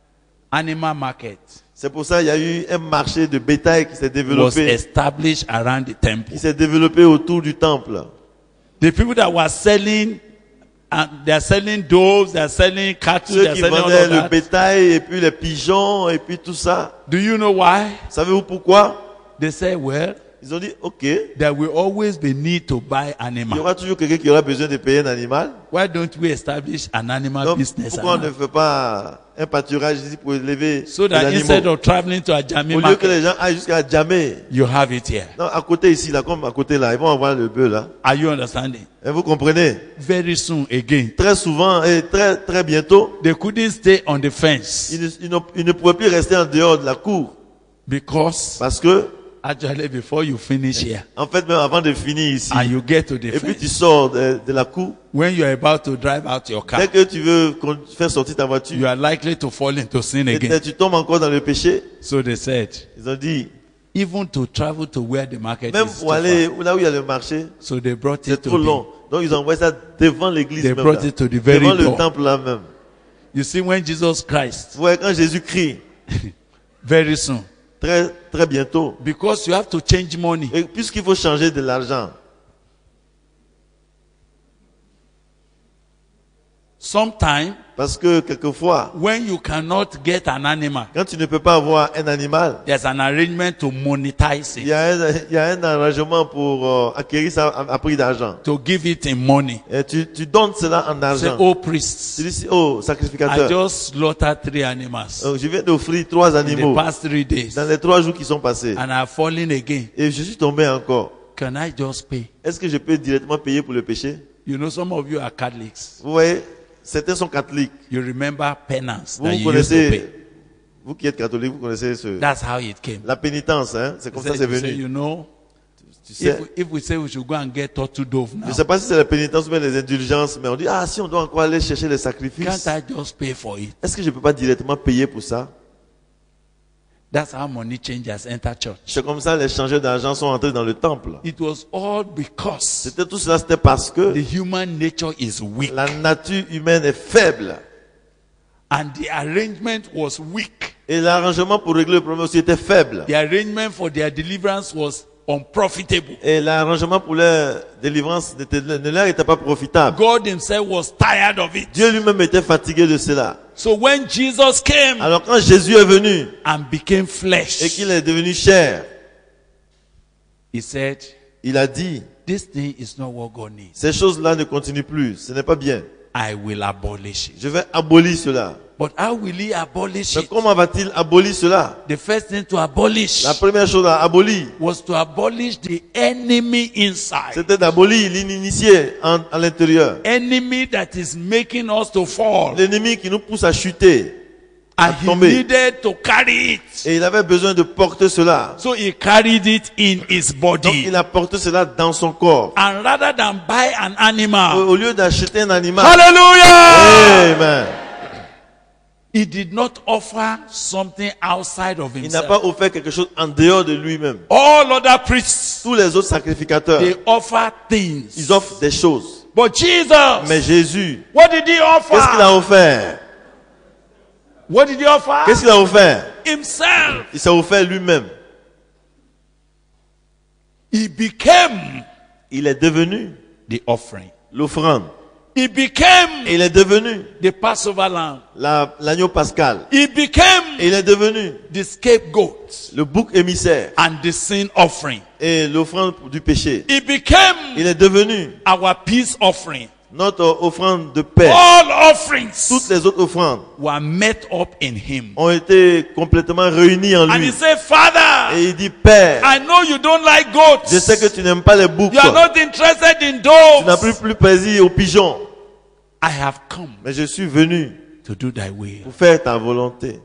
animal market C'est pour ça qu'il y a eu un marché de bétail qui s'est was développé, established around the temple. qui s'est développé autour du temple. The people that were selling, and they are selling doves, they are selling cattle, they Ceux are qui selling all vendaient of le that. bétail et puis les pigeons et puis tout ça. Do you know why? Savez-vous pourquoi? They say, well, Ils ont dit, ok, there will always be need to buy il y animal. aura toujours quelqu'un qui aura besoin de payer un animal. Why don't we establish an animal Donc, business pourquoi on ne around? fait pas un pâturage ici pour élever So les that instead animaux? of traveling to a Ajami Au lieu que market, les gens aillent jusqu'à Djamé. you have it here. Non, à côté ici, là, comme à côté là, ils vont avoir le bœuf là. Are you understanding? Et vous comprenez? Very soon again, Très souvent et très bientôt, they couldn't stay on the fence ils ne pouvaient plus rester en dehors de la cour. because Parce que, actually before you finish here en fait, même avant de finir ici, and you get to the et puis tu fence, sors de la cour, when you are about to drive out your car, dès que tu veux faire sortir ta you voiture, are likely to fall into sin et again. tu tombes encore dans le péché, So they said, ils ont dit, even to travel to where the market même is, too pour aller far. là où il y a le marché, So they brought c'est it trop to long. Donc ils ont envoyé ça devant l'église They même brought là. it to the very Devant le door. temple là même. You see, when Jesus Christ, Vous voyez, quand Jésus crie, very soon, très, très bientôt. because you have to change money. Et puisqu'il faut changer de l'argent, Sometimes, parce que quelquefois, when you cannot get an animal, quand tu ne peux pas avoir un animal, there's an arrangement to monetize il it, y a un arrangement pour acquérir ça à prix d'argent. to give it in money. Et tu donnes cela en Say, argent. oh priests, Tu dis, oh, I sacrificateur, just slaughtered 3 animals je viens d'offrir 3 in the animaux past 3 days, dans les 3 jours qui sont passés. and I've fallen again. Et je suis tombé encore. Can I just pay? Est-ce que je peux directement payer pour le péché? You know, some of you are Catholics. Vous voyez, certains sont catholiques. You remember penance Vous that you used to connaissez, pay. vous qui êtes catholique, vous connaissez That's how it came. la pénitence, hein? C'est comme ça que c'est You say, venu. you know, Tu sais, if we say we should go and get turtle dove now, je ne sais pas si c'est la pénitence ou bien les indulgences, mais on dit, si on doit encore aller chercher les can't sacrifices, I just pay for it? est-ce que je ne peux pas directement payer pour ça? That's how money changers enter church. C'est comme ça, les changeurs d'argent sont entrés dans le temple. It was all because C'était tout cela, c'était parce que the human nature is weak la nature humaine est faible. and the arrangement was weak. Et l'arrangement pour régler le problème aussi était faible. The arrangement for their deliverance was unprofitable. Et l'arrangement pour leur délivrance ne leur était pas profitable. God himself was tired of it. Dieu lui-même était fatigué de cela. So when Jesus came Alors quand Jésus est venu and became et flesh, qu'il est devenu chair, he said, il a dit, this thing is not what God needs. ces choses-là ne continuent plus, ce n'est pas bien. I will abolish it. Je vais abolir cela. But how will he abolish Mais it? comment va-t-il abolir cela? The first thing to abolish La première chose à abolir, was to abolish the enemy inside. c'était d'abolir l'initié à l'intérieur. Enemy that is making us to fall. L'ennemi qui nous pousse à chuter. And he tomber. needed to carry it. Et il avait besoin de porter cela. So he carried it in his Donc body. il a porté cela dans son corps. And rather than buy an animal, Au lieu d'acheter un animal. hallelujah, Amen. he did not offer something outside of Il n'a himself. pas offert quelque chose en dehors de lui-même. All other priests, Tous les autres sacrificateurs, they offer things. ils offrent des choses. But Jesus, Mais Jésus, what did he qu'est-ce qu'il a offer? offert? What did he offer? Qu'est-ce qu'il a offert? Himself. Il s'est offert lui-même. He became Il est devenu the offering. l'offrande. He became Et il est devenu the Passover lamb. l'agneau pascal. He became Et il est devenu the scapegoat le bouc émissaire and the sin offering. et l'offrande du péché. He became Il est devenu our peace offering. notre offrande de paix. All offerings Toutes les autres offrandes were met up in him. ont été complètement réunies en And he lui. said, Father, Et il dit, Père, I know you don't like goats. je sais que tu n'aimes pas les boucs. You are not interested in Tu n'as doves. plus plaisir aux pigeons. I have come Mais je suis venu to do thy will. pour faire ta volonté.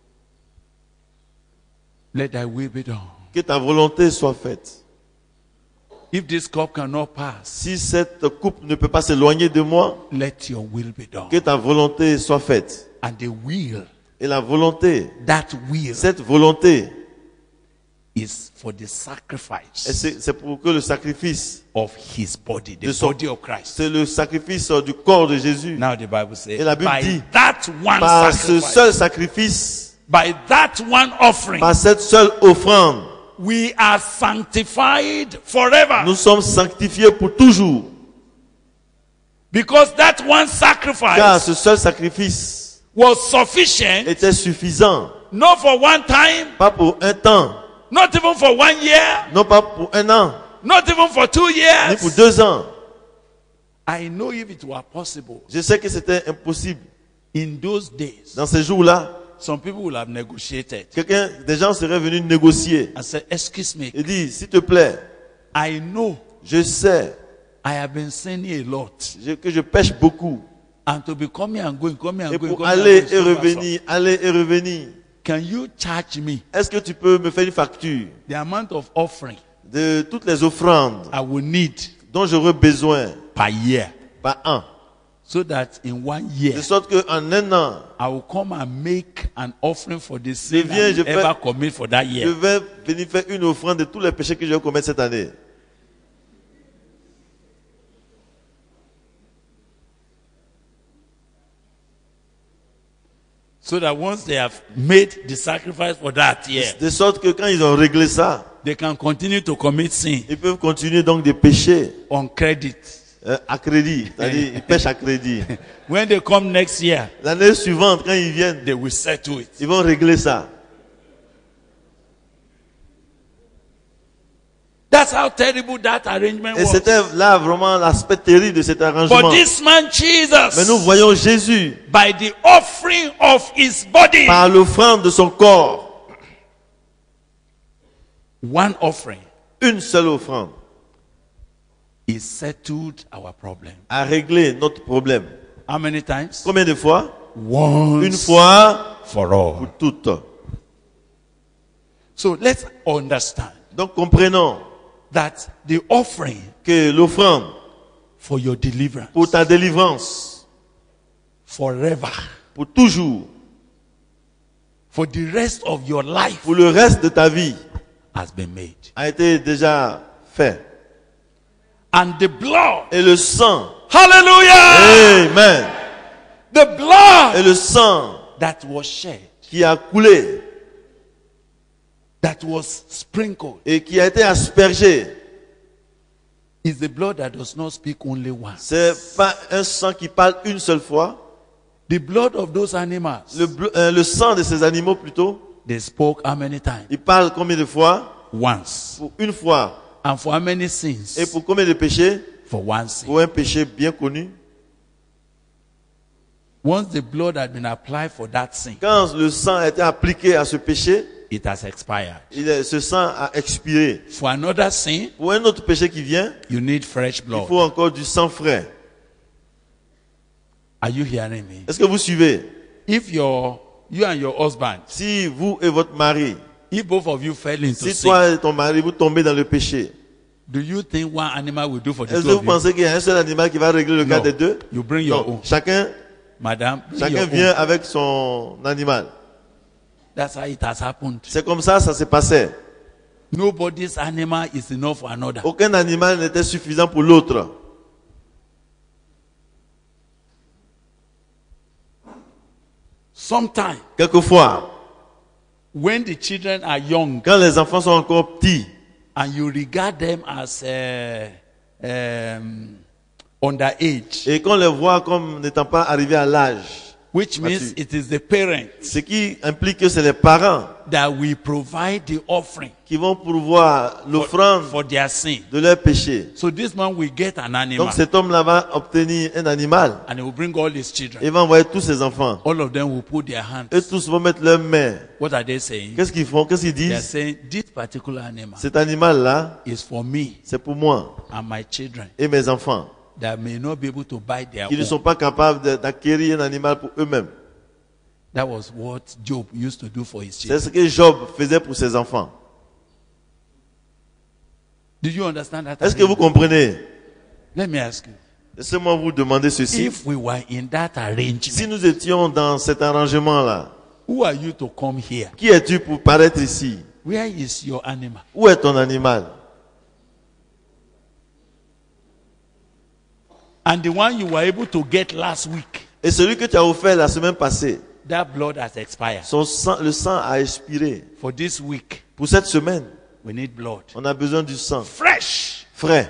Let thy will be done. Que ta volonté soit faite. If this cup cannot pass, Si cette coupe ne peut pas s'éloigner de moi, let your will be done. que ta volonté soit faite. And the will, Et la volonté, that will cette volonté, is for the sacrifice c'est pour que le sacrifice, of his body, the de son- body of Christ. c'est le sacrifice du corps de Jésus. Now the Bible says, Et la Bible by dit, that one Par ce sacrifice, seul sacrifice, by that one offering, par cette seule offrande, we are sanctified forever. nous sommes sanctifiés pour toujours. Because that one Car sacrifice ce seul sacrifice was sufficient, était suffisant. not for one time, Pas pour un temps, not even for 1 year, non pas pour un an, not even for 2 ni pour years. 2 ans. I know if it were possible Je sais que c'était impossible. in those days, Dans ces jours-là, some people would have negotiated des gens seraient venus négocier. and said, excuse me, Et dit, s'il te plaît, I know je sais I have been sinning a lot. que je pêche beaucoup. And to be coming and going, coming and Et going, pour coming and aller going, et so far, so. revenir, aller et revenir, Can you charge me est-ce que tu peux me faire une facture the amount of offering de toutes les offrandes I will need dont j'aurai besoin per year, par an? so that in 1 De year sorte qu'en un an, I will come and make an offering for the sin viens, I je will fais- ever commit for that je year. vais venir faire une offrande de tous les péchés que je vais commettre cette année. So that once they have made the sacrifice for that year, De sorte que quand ils ont réglé ça, they can continue to commit sin ils peuvent continuer donc de pêcher on credit. à crédit. C'est-à-dire, ils pêchent à crédit. When they come next year, L'année suivante, quand ils viennent, they will settle it. ils vont régler ça. That's how terrible that arrangement Et was. c'était là vraiment l'aspect terrible de cet arrangement. But this man Mais nous Jesus, voyons Jésus, by the offering of his body, par l'offrande de son corps, one offering, une seule offrande, he settled our problem. a réglé notre problème. How many times? Combien de fois? Once Une fois for pour all. toutes. So let's understand Donc comprenons that the offering que l'offrande for your deliverance pour ta délivrance, forever, pour toujours, for the rest of your life pour le reste de ta vie, has been made. a été déjà fait. And the blood, Et le sang, hallelujah, Amen, the blood et le sang that was shed, qui a coulé that was sprinkled, et qui a été aspergé, is the blood that does not speak only once. c'est pas un sang qui parle une seule fois. The blood of those animals, Le sang de ces animaux plutôt, they spoke how many times? il parle combien de fois? Once. Pour une fois. And for how many sins? Et pour combien de péchés? For one sin. Pour un péché bien connu. Once the blood had been applied for that sin, Quand le sang a été appliqué à ce péché, it has expired. ce sang a expiré. For another sin, Pour un autre péché qui vient, you need fresh il blood. faut encore du sang frais. Are you hearing me? Est-ce que vous suivez? If you and your husband, Si vous et votre mari, if both of you fell into si sin, toi et ton mari, vous tombez dans le péché, do you think one animal will do for the est-ce que two vous of you? pensez qu'il y a un seul animal qui va régler le cas No. des deux? You bring your Non. own. Chacun Madam, bring your vient own. avec son animal. That's how it has happened. C'est comme ça s'est passé. Nobody's animal is enough for another. Aucun animal n'était suffisant pour l'autre. Sometimes, Quelquefois, when the children are young quand les enfants sont encore petits, and you regard them as underage, et qu'on les voit comme n'étant pas arrivés à l'âge, which means it is the parents ce qui implique que c'est les parents that will provide the offering qui vont pourvoir l'offrande for their sin. de leur péché. So this man will get an animal Donc cet homme-là va obtenir un animal. and he will bring all his children. Il va envoyer tous ses enfants. All of them will put their hands. Eux tous vont mettre leurs mains. What are they saying? Qu'est-ce qu'ils font? Qu'est-ce qu'ils They are disent? saying this particular animal Cet animal-là, is for me c'est pour moi and my children et mes enfants that may not be able to buy their qui ne own. sont pas capables d'acquérir un animal pour eux-mêmes. That was what Job used to do for his C'est children. ce que Job faisait pour ses enfants. Do you understand that? Est-ce que vous comprenez? Let me ask you. Laissez-moi vous demander ceci. If we were in that Si arrangement, nous étions dans cet arrangement-là, who are you to come here? qui es-tu pour paraître ici? Where is your animal? Où est ton animal? And the one you were able to get last week, Et celui que tu as offert la semaine passée, that blood has expired. son sang, le sang a expiré. For this week, Pour cette semaine, we need blood. on a besoin du sang Fresh. frais.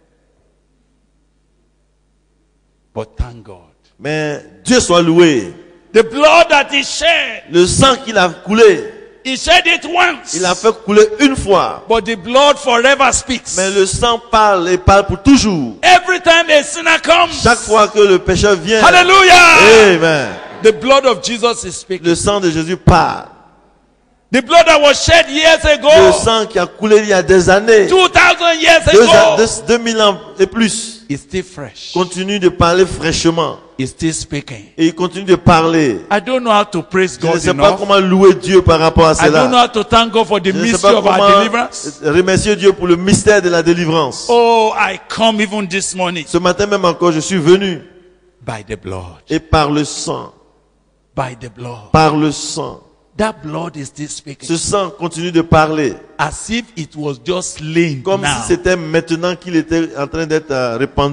But thank God. Mais Dieu soit loué. The blood that is shed, Le sang qu'il a coulé, he shed it once. il a fait couler une fois. But the blood forever speaks. Mais le sang parle et parle pour toujours. Every time a sinner comes, Chaque fois que le pécheur vient, hallelujah, Amen. the blood of Jesus is speaking. Le sang de Jésus parle. The blood that was shed years Le ago, sang qui a coulé il y a des années, 2000 years ago, 2000 ans et plus, is still fresh. continue de parler fraîchement. Is still speaking. Et il continue de parler. I don't know how to praise Je ne God sais pas enough. comment louer Dieu par rapport à I don't know cela. how to thank God for the Je ne sais mystery pas of our comment deliverance. remercier Dieu pour le mystère de la délivrance. Oh, I come even this morning Ce matin même encore, je suis venu. by the blood. Et par le sang, By the blood. par le sang, That blood is still speaking. ce sang continue de parler. As if it was just laying Comme now. si c'était maintenant qu'il était en train d'être répandu.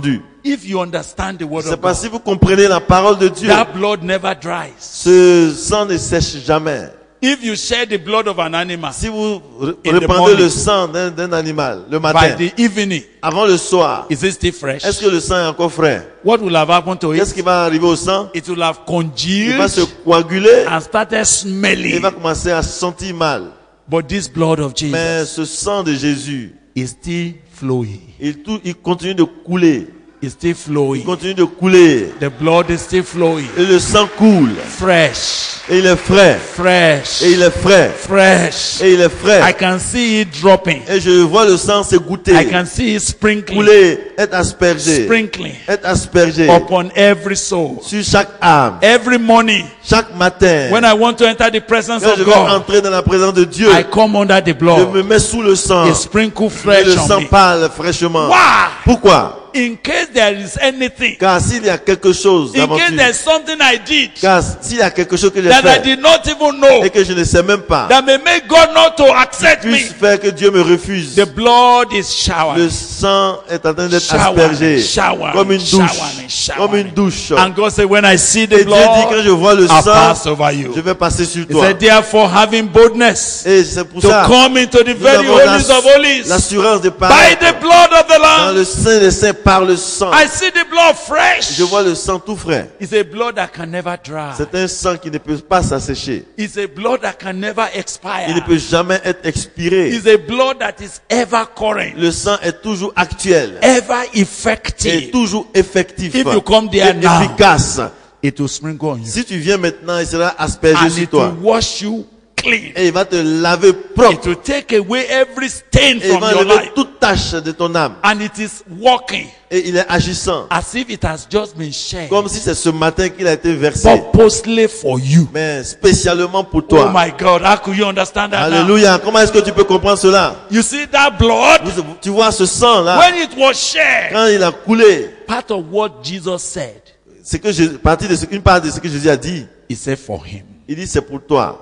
if you understand the word C'est of parce God, que si vous comprenez la parole de Dieu, that blood never dries. ce sang ne sèche jamais. If you share the blood of an animal Si vous the répandez morning, le sang d'un animal le by matin, the evening, avant le soir, is it still fresh? est-ce que le sang est encore frais? What will have happened to Qu'est-ce it? qui va arriver au sang? It will have Il va se congealed coaguler and started et il smelling. va commencer à sentir mal. But this blood of Mais Jesus ce sang de Jésus, is still flowing. il continue de couler. It's still Il flowing. continue de couler. The blood is still flowing. Et le sang coule. Fresh. Et il est frais. Fresh. Et il est frais. Fresh. Et il est frais. I can see it dropping. Et je vois le sang se goûter. I can see it sprinkling. Couler, être aspergé. Sprinkling Être aspergé upon every soul. sur chaque âme. Every morning, Chaque matin. when I want to enter the presence Quand of je vais God, entrer dans la présence de Dieu, I come under the je blood. me mets sous le sang. It sprinkle Et fresh le on sang me. parle fraîchement. Why? Pourquoi? In case there is anything, Car s'il y a quelque chose in case d'aventure, there's something I did car s'il y a quelque chose que j'ai that I fait did not even know, et que je ne sais même pas, that may make God not to accept me, puisse faire que Dieu me refuse. the blood is Le showering. sang est en train d'être Showering, aspergé showering, comme une douche. showering, showering. Comme une douche. And God said, when I see Et the Dieu dit, quand blood, je vois le I'll sang, pass over you. je vais passer sur He toi. said, therefore, having boldness Et c'est pour to ça come into the nous very avons holies of holies l'assurance de by paraître the blood of the dans Lamb. le sein des saints par le sang. I see the blood fresh. Je vois le sang tout frais. It's a blood that can never dry. C'est un sang qui ne peut pas s'assécher. It's a blood that can never Il ne expire. peut jamais être expiré. It's a blood that is ever current, Le sang est toujours actuel ever et effective. toujours effectif If you come there et now, efficace. it will sprinkle on you. Si tu viens maintenant, il sera aspergé And sur it will toi. wash you clean. Et il va te laver It propre. will take away every stain Et il from va your enlever life. toute tache de ton âme. And it is working Et il est agissant. as if it has just been shed Comme si c'est ce matin qu'il a été versé. purposely for you. Mais spécialement pour Oh toi. my God, how could you understand that now? Alléluia. Comment est-ce que tu peux comprendre cela? You see that blood, Tu vois ce sang là, when it was shed, quand il a coulé, part of what Jesus said, c'est que une part de ce que Jésus a dit. he said for him, Il dit c'est pour toi.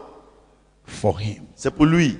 for him, C'est pour lui.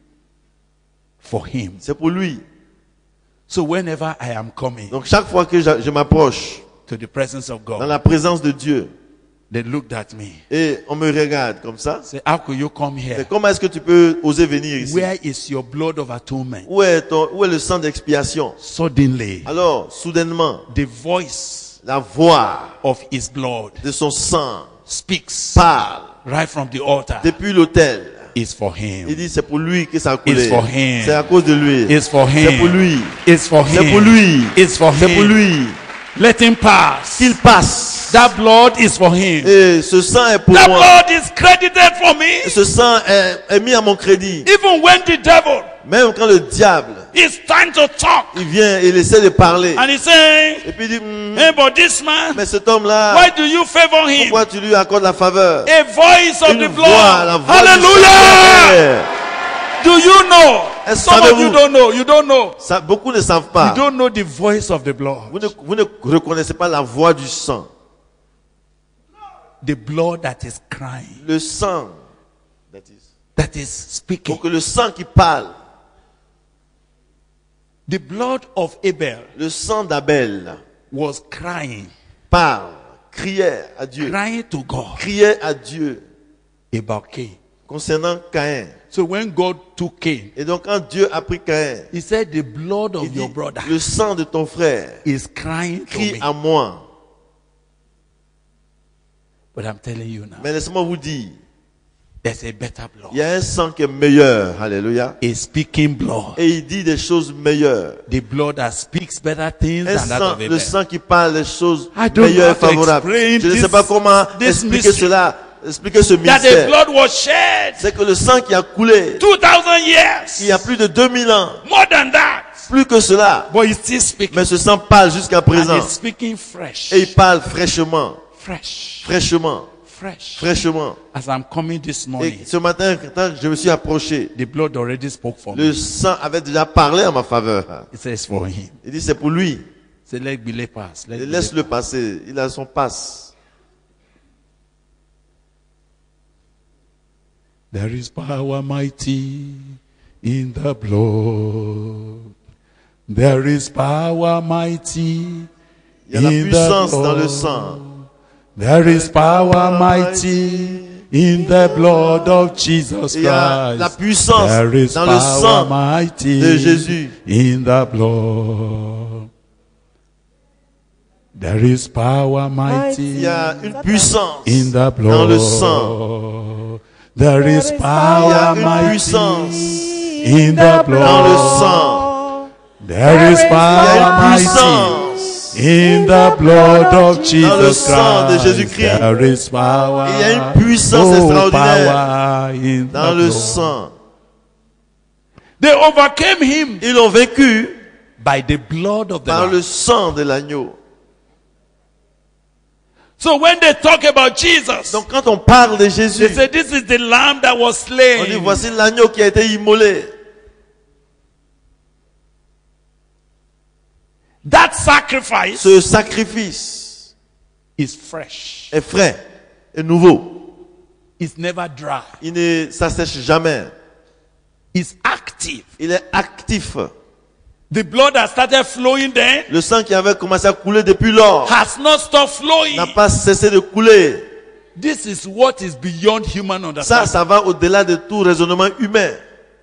for him. C'est pour lui. So whenever I am coming Donc chaque fois que je m'approche to the presence of dans God, la présence de Dieu they looked at me. et on me regarde comme ça, Say, how could you come mais here? comment est-ce que tu peux oser venir ici? Where is your blood of atonement? Où est le sang d'expiation? Suddenly, Alors, soudainement, the voice la voix of his blood de son sang speaks parle right from the altar. depuis l'autel. It's for Il him. dit c'est pour lui que ça a coulé. It's for him. C'est à cause de lui. It's for C'est pour him. lui. It's for C'est pour him. lui. It's for C'est pour him. lui. Let him pass. Qu'il passe. That blood is for him. Et ce sang est pour That moi. blood is credited for me. Ce sang est mis à mon crédit. Even when the devil Même quand le diable, is trying to talk il vient et il essaie de parler. and he's saying, Et puis il dit, hey, but this man, mais cet homme-là, why do you favor him? pourquoi tu lui accordes la faveur? A voice of Une the voix, la blood. voix du Hallelujah! Saint-Père. Do you know? Est-ce Some of savez-vous? you don't know. You don't know. Ça, beaucoup ne savent You pas. don't know the voice of the blood. Vous ne reconnaissez pas la voix du sang. The blood that is crying, Le sang. that is speaking. Donc le sang qui parle. The blood of Abel Le sang d'Abel was crying, parle, criait à Dieu. crying to God Criait à Dieu about Cain. concernant Caïn. So when God took Cain, Et donc quand Dieu a pris Caïn, he said, the blood il of dit, your brother le sang de ton frère is crying to crie me. à moi. But I'm telling you now, Mais laissez-moi vous dire, there's a better il blood. y a un sang qui est meilleur. Alléluia. A speaking blood. Et il dit des choses meilleures. The blood that speaks better things Un than that sang, of le Abel. sang qui parle des choses I don't meilleures et know how to favorables. explain Je ne sais this- pas comment this expliquer mystery. cela, expliquer ce That the mystère. blood was shed C'est que le sang qui a coulé 2,000 years. il y a plus de 2000 ans, More than that. plus que cela. But he's still speaking. Mais ce sang parle jusqu'à And présent. he's speaking fresh. Et il parle fraîchement, Fresh. fraîchement, Fresh. fraîchement. As I'm coming this Et morning, ce matin, quand je me suis approché, the blood already spoke for me. le sang avait déjà parlé en ma faveur. It says for him. Il dit c'est pour lui. Say, let Billy pass. Let Billy Laisse-le passer. Il a son passe. There is power mighty in the blood. There is power mighty Il y a la in the puissance dans le blood. sang. There is power mighty in the blood of Jesus Il y a la Christ. puissance There is dans le power sang mighty de Jésus. in the blood. There is power mighty Il y a une puissance in the blood. dans le sang. There is Il y power a une mighty puissance in the blood. dans le sang. There is Il y a power une mighty puissance in the blood of dans le Jesus sang de Christ. Jésus-Christ. There is power. Il y a une puissance extraordinaire power in dans the le blood. sang. They overcame him Ils l'ont vaincu by the blood of the par Lamb. le sang de l'agneau. So when they talk about Jesus, Donc quand on parle de Jésus, they say this is the lamb that was on dit slain. voici l'agneau qui a été immolé. That sacrifice Ce sacrifice is fresh. est frais et nouveau. It's never dry. Il ne s'assèche jamais. It's active. Il est actif. The blood that started flowing then Le sang qui avait commencé à couler depuis lors has not stopped flowing. n'a pas cessé de couler. This is what is beyond human Ça, understanding. ça va au-delà de tout raisonnement humain.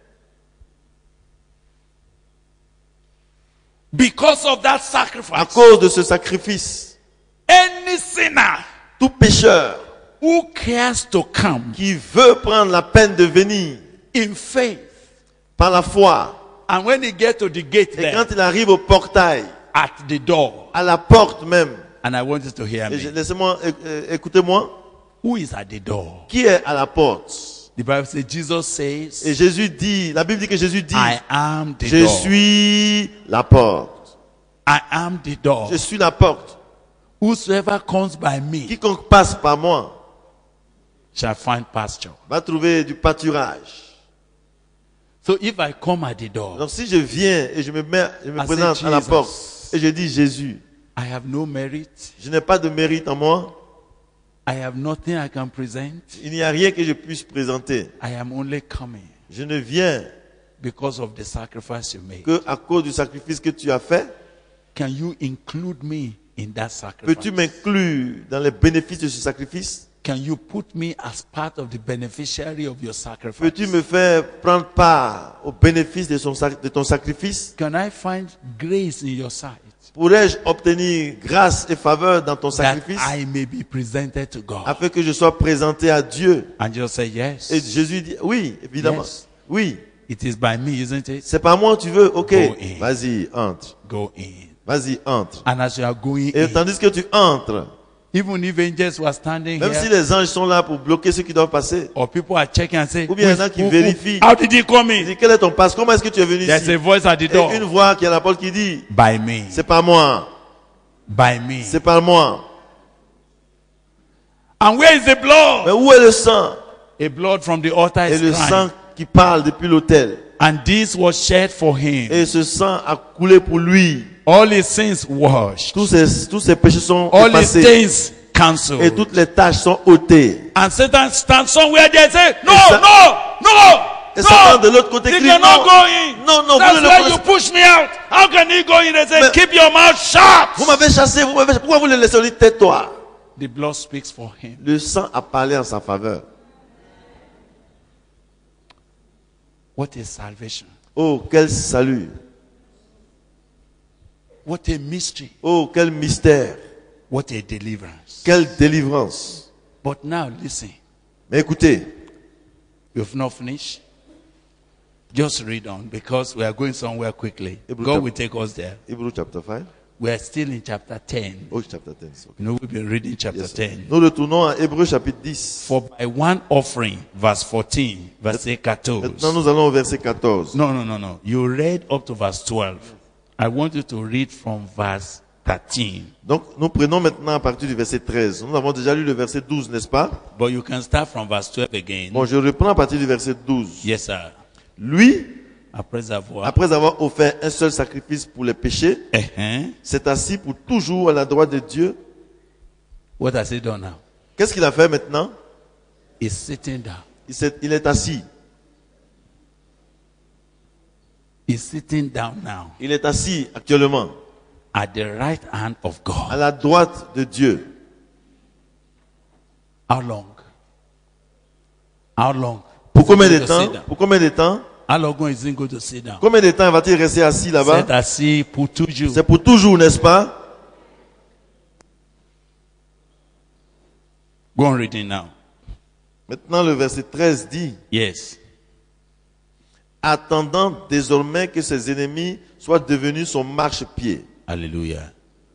Because of that À sacrifice, cause de ce sacrifice, any sinner tout pécheur who cares to come qui veut prendre la peine de venir in faith, par la foi, and when he gets to the gate et there, quand il arrive au portail, at the door, à la porte même, and I want you to hear et me, laissez-moi, écoutez-moi, who is at the door? qui est à la porte? The Bible says, Jesus says, Et Jésus dit, la Bible dit que Jésus dit, I am the je door. suis la porte. I am the door. Je suis la porte. Whosoever comes by me Quiconque passe par moi shall find pasture. va trouver du pâturage. So if I come at the door, Donc si je viens et je me I présente say, à la Jesus. porte et je dis Jésus, I have no merit. je n'ai pas de mérite en moi, I have nothing I can present. il n'y a rien que je puisse présenter. I am only coming Je ne viens because of the sacrifice you made. que à cause du sacrifice que tu as fait. Can you include me in that Peux-tu sacrifice? m'inclure dans les bénéfices de ce sacrifice? Can you put me as part of the beneficiary of your sacrifice? Peux-tu me faire prendre part au bénéfice de ton sacrifice? Can I find grace in your sight Pourrais-je obtenir grâce et faveur dans ton that sacrifice I may be presented to God? afin que je sois présenté à Dieu? And you say yes. Et Jésus dit, oui, évidemment. Yes. Oui, It is by me, isn't it? c'est par moi tu veux. Ok, Go in. vas-y, entre. Go in. Vas-y, entre. And as you are going Et in, tandis que tu entres, even if angels were standing même si here, les anges sont là pour bloquer ceux qui doivent passer, or people are checking and say, ou bien il y en a qui vérifient. how did he come il in? dit, quel est ton passe? Comment est-ce que tu es venu There's ici? a voice at the Et door. une voix qui est à la porte qui dit, By me. c'est pas moi, By me. c'est pas moi. And where is the blood? Mais où est le sang? A blood from the altar Et is le crying. sang qui parle depuis l'autel. And this was shed for him. Et ce sang a coulé pour lui. All his sins washed. Tous ses péchés sont All his effacés. stains cancelled. Et toutes les tâches sont ôtées. And Satan stands somewhere there and says, no, ça- no. Et Satan de l'autre côté He crie, cannot non, go in. non, non, vous That's ne le why you connaissez- push me out. How can he go in? They say, Mais- keep your mouth vous shut. m'avez chassé, pourquoi vous le laissez? On dit, tais-toi. The blood speaks for him. Le sang a parlé en sa faveur. What is salvation? Oh, quel salut. What a mystery. Oh, quel mystère. What a deliverance. Quelle délivrance. But now listen, Mais écoutez, we've not finished. Just read on because we are going somewhere quickly. Hebrew God chapter- will take us there. Hebrew chapter 5. We are still in chapter 10. Oh, chapter 10. Okay. You know, we've been reading chapter Yes. 10. Nous retournons à Hébreu chapitre 10. For by one offering, verse 14, verset 14. Maintenant, nous allons au verset 14. No. You read up to verse 12. I want you to read from verse 13. Donc, nous prenons maintenant à partir du verset 13. Nous avons déjà lu le verset 12, n'est-ce pas? But you can start from verse 12 again. Bon, je reprends à partir du verset 12. Yes, sir. Lui, Après avoir. après avoir offert un seul sacrifice pour les péchés, Uh-huh. s'est assis pour toujours à la droite de Dieu. What has he done now? Qu'est-ce qu'il a fait maintenant? He's sitting down. Il est assis. He's sitting down now. Il est assis actuellement. at the right hand of à God. la droite de Dieu. How long? How long? Pour Is he combien going de to sit temps? down? Pour combien de temps? How long is he going to sit down? Combien de temps va-t-il rester assis là-bas? C'est assis pour toujours. C'est pour toujours, n'est-ce pas? Go on reading now. Maintenant, le verset 13 dit, Yes. attendant désormais que ses ennemis soient devenus son marchepied. Hallelujah.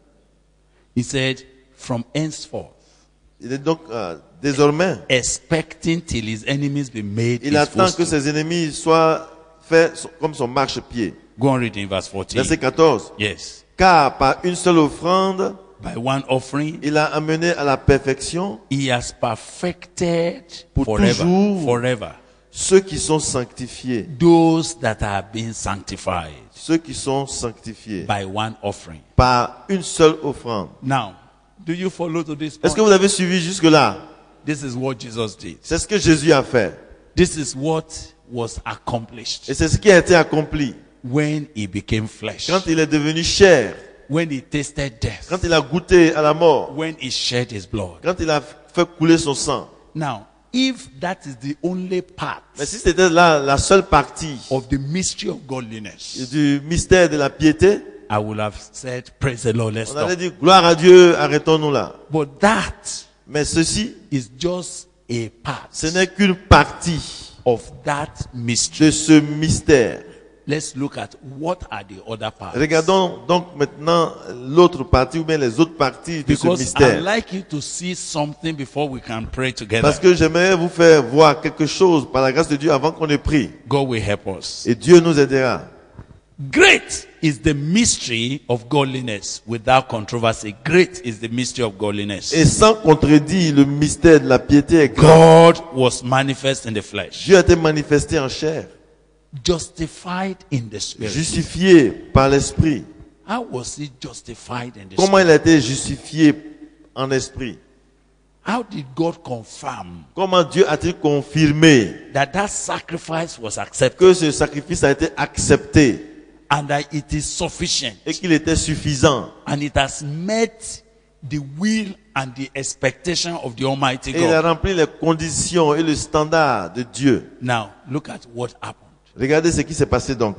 He said, from henceforth, Il est donc désormais, expecting till his enemies be made il his attend que footstool. ses ennemis soient faits comme son marchepied. Go on reading verse 14. Verset 14. Yes. Car par une seule offrande, By one offering, il a amené à la perfection he has perfected Pour forever, toujours. forever, ceux qui sont sanctifiés. those that have been sanctified Ceux qui sont sanctifiés by one offering. par une seule offrande. Now, do you follow to this Est-ce que point? vous avez suivi jusque-là? This is what Jesus did. C'est ce que Jésus a fait. This is what was accomplished Et c'est ce qui a été accompli when he became flesh, quand il est devenu chair, when he tasted death, quand il a goûté à la mort, when he shed his blood. quand il a fait couler son sang. Now, if that is the only part Mais si c'était là la seule partie of the mystery of godliness, du mystère de la piété, I would have said, praise the Lord, let's on allait stop. dire gloire à Dieu, arrêtons-nous là. But that Mais ceci, is just a part ce n'est qu'une partie of that mystery. de ce mystère. Let's look at what are the other parts. Regardons donc maintenant l'autre partie ou bien les autres parties de ce Because I'd mystère. like you to see something before we can pray together. Parce que j'aimerais vous faire voir quelque chose par la grâce de Dieu avant qu'on ait prie. God will help us. Et Dieu nous aidera. Great is the mystery of godliness without controversy. Great is the mystery of godliness. Et sans contredit, le mystère de la piété est grand. God was manifest in the flesh, Dieu a été manifesté en chair, justified in the spirit. justifié par l'esprit. How was he justified in the Comment spirit? il a été justifié en esprit? How did God confirm Comment Dieu a-t-il confirmé that sacrifice was accepted que ce sacrifice a été accepté and that it is sufficient et qu'il était suffisant and it has met the will and the expectation of the Almighty et il a God? rempli les conditions et le standard de Dieu? Now, look at what happened. Regardez ce qui s'est passé donc.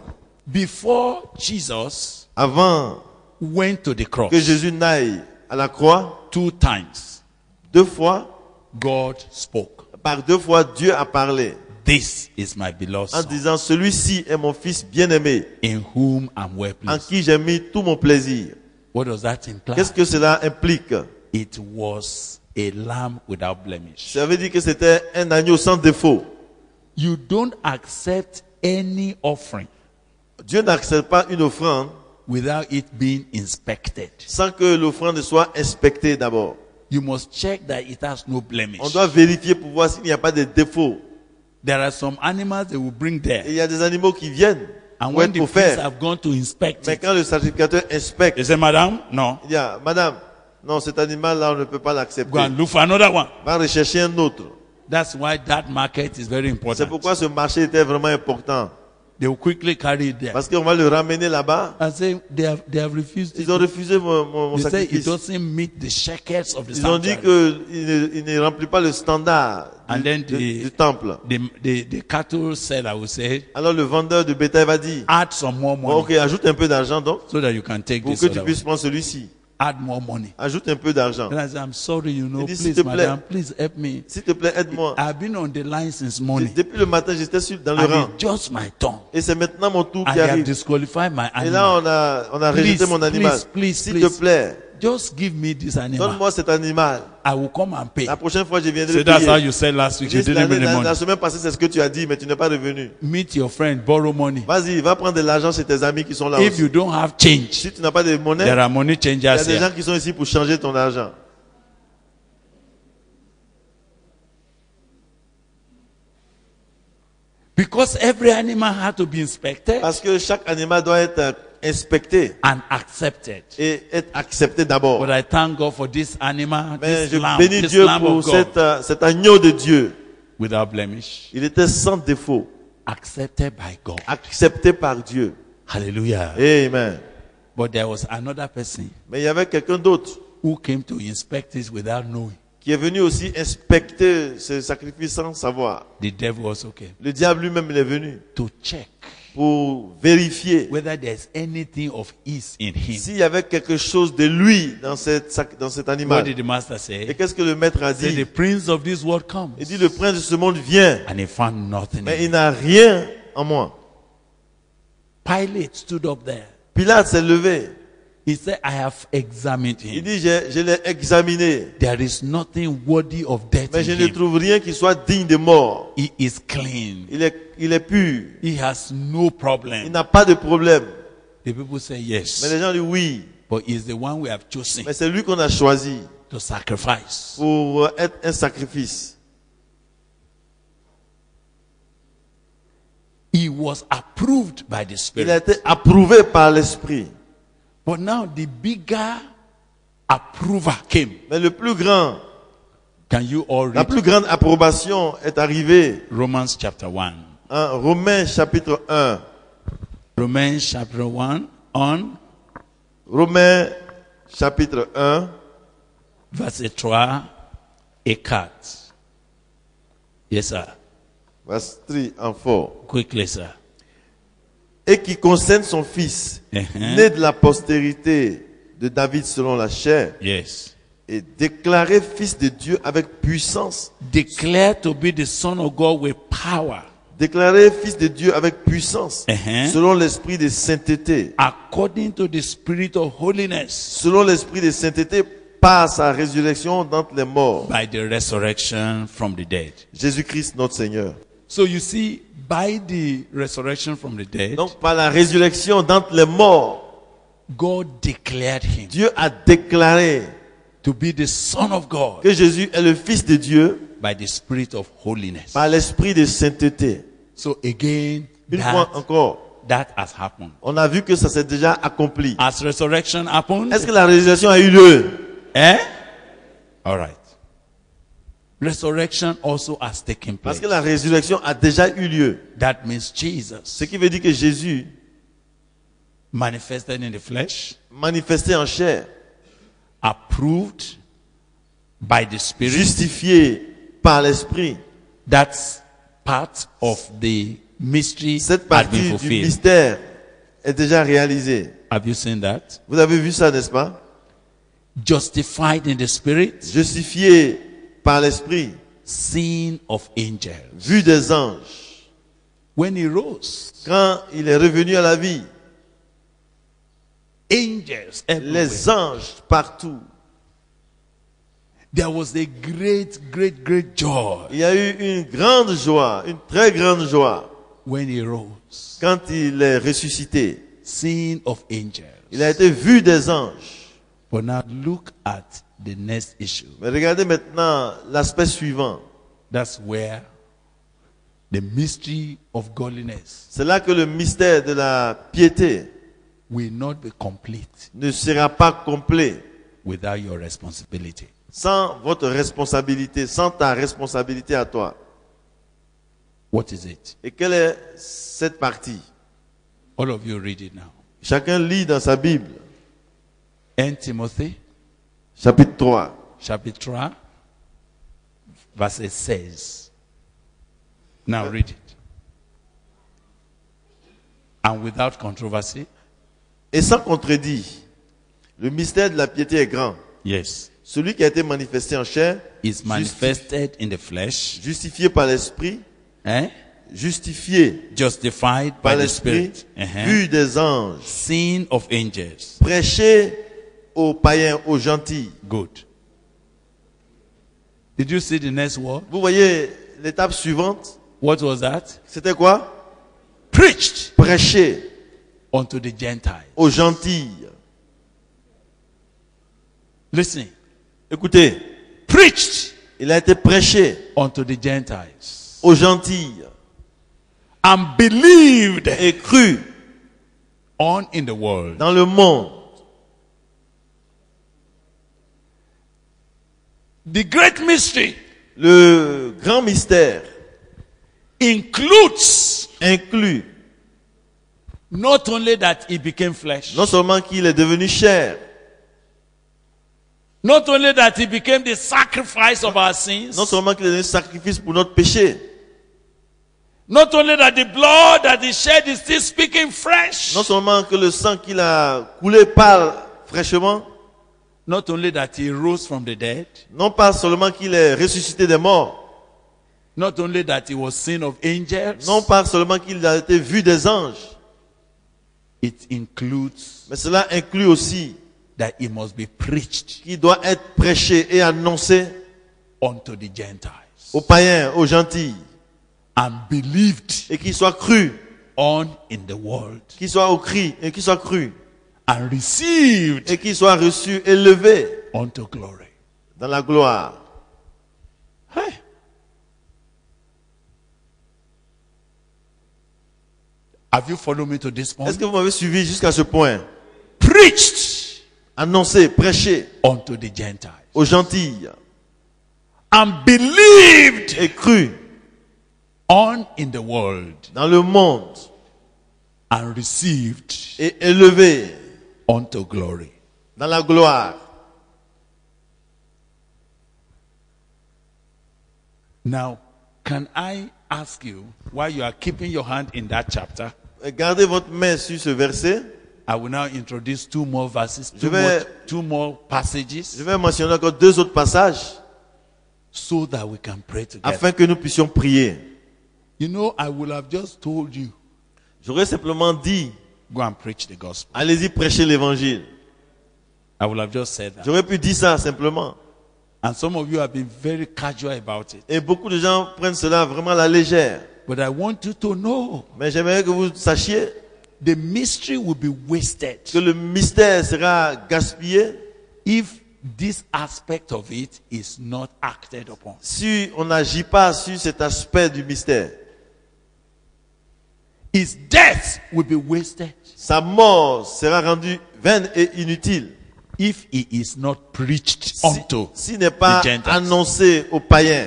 Before Jesus Avant went to the cross, que Jésus n'aille à la croix, 2 times, 2 fois, God spoke. par 2 fois, Dieu a parlé This is my beloved en son, disant, celui-ci est mon fils bien-aimé, in whom I'm well en pleased. qui j'ai mis tout mon plaisir. What does that imply? Qu'est-ce que cela implique? It was a lamb without blemish. Ça veut dire que c'était un agneau sans défaut. You don't accept any offering Dieu n'accepte pas une offrande without it being inspected. sans que l'offrande soit inspectée d'abord. You must check that it has no blemish. On doit vérifier pour voir s'il n'y a pas de défaut. There are some animals they will bring Et there. il y a des animaux qui viennent And pour when être the priests offerts. have gone to inspect Mais it, quand le sacrificateur inspecte, they say, Madam, no. il dit, ah, madame, non, cet animal-là, on ne peut pas Go l'accepter. and look for another one. Va rechercher un autre. That's why that market is very C'est important. pourquoi ce marché était vraiment important. They will quickly carry it there. Parce qu'on va le ramener là-bas. And say they have refused Ils ont it. refusé mon They say it sacrifice. doesn't meet the shekels of the Ils ont dit sanctuary. qu'il ne remplit pas le standard And then du temple. the cattle seller will say, Alors le vendeur de bétail va dire, add some more bon, money ok, ajoute un peu d'argent donc, so that you can take pour this que tu other one. puisses prendre celui-ci. Add more money. Ajoute un peu d'argent. And I say, I'm sorry, Il dit, s'il please, te plaît. madam, please help me. S'il te plaît, aide-moi. I've been on the line since morning. Depuis le matin, j'étais dans le And rang. it's just my turn. Et c'est maintenant mon tour And qui they have arrive. disqualified my Et là, animal. on a rejeté mon animal. please, S'il te plaît, Just give me this animal. donne-moi cet animal. I will come and pay. La prochaine fois, je viendrai So le that's how payer. you said last week. You Juste didn't bring the la money. semaine passée, c'est ce que tu as dit, mais tu n'es pas revenu. Meet your friend, borrow money. Vas-y, va prendre de l'argent chez tes amis qui sont là If aussi. you don't have change, Si tu n'as pas de monnaie, there are money il y a changers des gens here. qui sont ici pour changer ton argent. Because every animal had to be inspected Parce que chaque animal doit être inspecté and accepted. et être accepté d'abord. But I thank God for this animal, Mais this je lamb, bénis this Dieu lamb pour of God, cet agneau de Dieu. without blemish, Il était sans défaut, accepted by God. accepté par Dieu. Hallelujah. Amen. But there was another person Mais il y avait quelqu'un d'autre who came to inspect it without knowing. qui est venu aussi inspecter ce sacrifice sans savoir. The devil also came Le diable lui-même il est venu to check pour vérifier whether there's anything of his in him. s'il y avait quelque chose de lui dans cet What animal. did the master Et say? qu'est-ce que le maître a Say, the dit? prince of this world comes. Il dit, le prince de ce monde vient, And he found nothing mais in il him. n'a rien en moi. Pilate stood up there. Pilate s'est levé. He said, I have examined Il him. dit, je l'ai examiné, There is nothing worthy of death mais in je ne him. trouve rien qui soit digne de mort. He is clean. Il est pur. He has no Il problem. n'a pas de problème. The people say Mais yes. les gens disent oui. But he's the one we have chosen Mais c'est lui qu'on a choisi to sacrifice. pour être un sacrifice. He was approved by the Il a Spirit. été approuvé par l'Esprit. But now the bigger approval came. Mais le plus grand, Can you all la read plus grande approbation est arrivée Romans chapter 1? en Romains chapitre 1. Romans chapter 1 on Romains chapitre 1, verset 3 et 4. Yes, sir. verset 3 and 4. Quickly, sir. Et qui concerne son fils, Uh-huh. né de la postérité de David selon la chair, Yes. et déclaré fils de Dieu avec puissance. Declared to be the Son of God with power, Déclaré fils de Dieu avec puissance, Uh-huh. selon l'esprit de sainteté. according to the Spirit of holiness, Selon l'esprit de sainteté, par sa résurrection d'entre les morts. by the resurrection from the dead. Jésus-Christ notre Seigneur. So you see, by the resurrection from the dead, Donc par la résurrection d'entre les morts, God declared him Dieu a déclaré to be the Son of God que Jésus est le Fils de Dieu by the Spirit of holiness. par l'esprit de sainteté. So again, Une fois encore, that has happened. on a vu que ça s'est déjà accompli. Has resurrection happened? Est-ce que la résurrection a eu lieu? Eh? All right. Resurrection also has taken Parce place. que la résurrection a déjà eu lieu. That means Jesus Ce qui veut dire que Jésus, manifested in the flesh, manifesté en chair, approved by the Spirit. justifié par l'esprit, That's part of the mystery cette has been partie du fulfilled. mystère est déjà réalisée. Have you seen that? Vous avez vu ça, n'est-ce pas? Justified in the Spirit, Justifié par l'esprit, seen of angels. vu des anges. When he rose, Quand il est revenu à la vie, angels everywhere. les anges partout. There was a great joy Il y a eu une grande joie, une très grande joie, when he rose, quand il est ressuscité. seen of angels. Il a été vu des anges. But now look at the next issue. Mais regardez maintenant l'aspect suivant. That's where the mystery of godliness C'est là que le mystère de la piété will not be complete ne sera pas complet without your responsibility. sans votre responsabilité, sans ta responsabilité à toi. What is it? Et quelle est cette partie? All of you read it now. Chacun lit dans sa Bible. 1 Timothy, Chapitre 3. chapitre 3, verset 16. Now read it. And without controversy, Et sans contredit, le mystère de la piété est grand. yes, Celui qui a été manifesté en chair, is manifested in the flesh, justifié par l'esprit, eh? justifié Justified par by the l'esprit, Spirit, uh-huh. vu des anges, Seen of angels. prêché aux païens, aux gentils. Good. Did you see the next word? Vous voyez l'étape suivante, What was that? c'était quoi? Preached Prêché unto the Gentiles. aux gentils. Listen. Écoutez, Preached il a été prêché unto the Gentiles. aux gentils And believed et cru on in the world. dans le monde. The great mystery Le grand mystère includes inclut Not only that he became flesh. Non seulement qu'il est devenu chair. Not only that he became the sacrifice of our sins. Non seulement qu'il est devenu sacrifice pour notre péché. Not only that the blood that he shed is still speaking fresh. Non seulement que le sang qu'il a coulé parle fraîchement. Not only that he rose from the dead. Non pas seulement qu'il est ressuscité des morts. Not only that he was seen of angels. Non pas seulement qu'il a été vu des anges. It includes Mais cela inclut aussi that he must be preached qu'il doit être prêché et annoncé unto the Gentiles. aux païens, aux gentils. And believed Et qu'il soit cru. on in the world. Qu'il soit au cri et qu'il soit cru. And received Et qu'il soit reçu, élevé unto glory. dans la gloire. Hey. Have you followed me to this point? Est-ce que vous m'avez suivi jusqu'à ce point? Preached Annoncé, prêché unto the Gentiles. aux gentils. And believed Et cru on in the world. dans le monde. And received Et élevé unto glory. dans la gloire. Now, can I ask you, while you are keeping your hand in that chapter, Gardez votre main sur ce verset. I will now introduce two more verses, Je vais- two more passages, Je vais mentionner encore 2 autres passages so that we can pray together. afin que nous puissions prier. You know, I will have just told you, J'aurais simplement dit, go and preach the gospel. allez-y prêcher l'évangile. I will have just said that. J'aurais pu dire ça simplement. And some of you have been very casual about it. Et beaucoup de gens prennent cela vraiment à la légère. But I want you to know Mais j'aimerais que vous sachiez the mystery will be wasted que le mystère sera gaspillé if this aspect of it is not acted upon. si on n'agit pas sur cet aspect du mystère. His death will be wasted Sa mort sera rendue vaine et inutile if he is not preached si, unto s'il n'est pas the Gentiles. annoncé aux païens.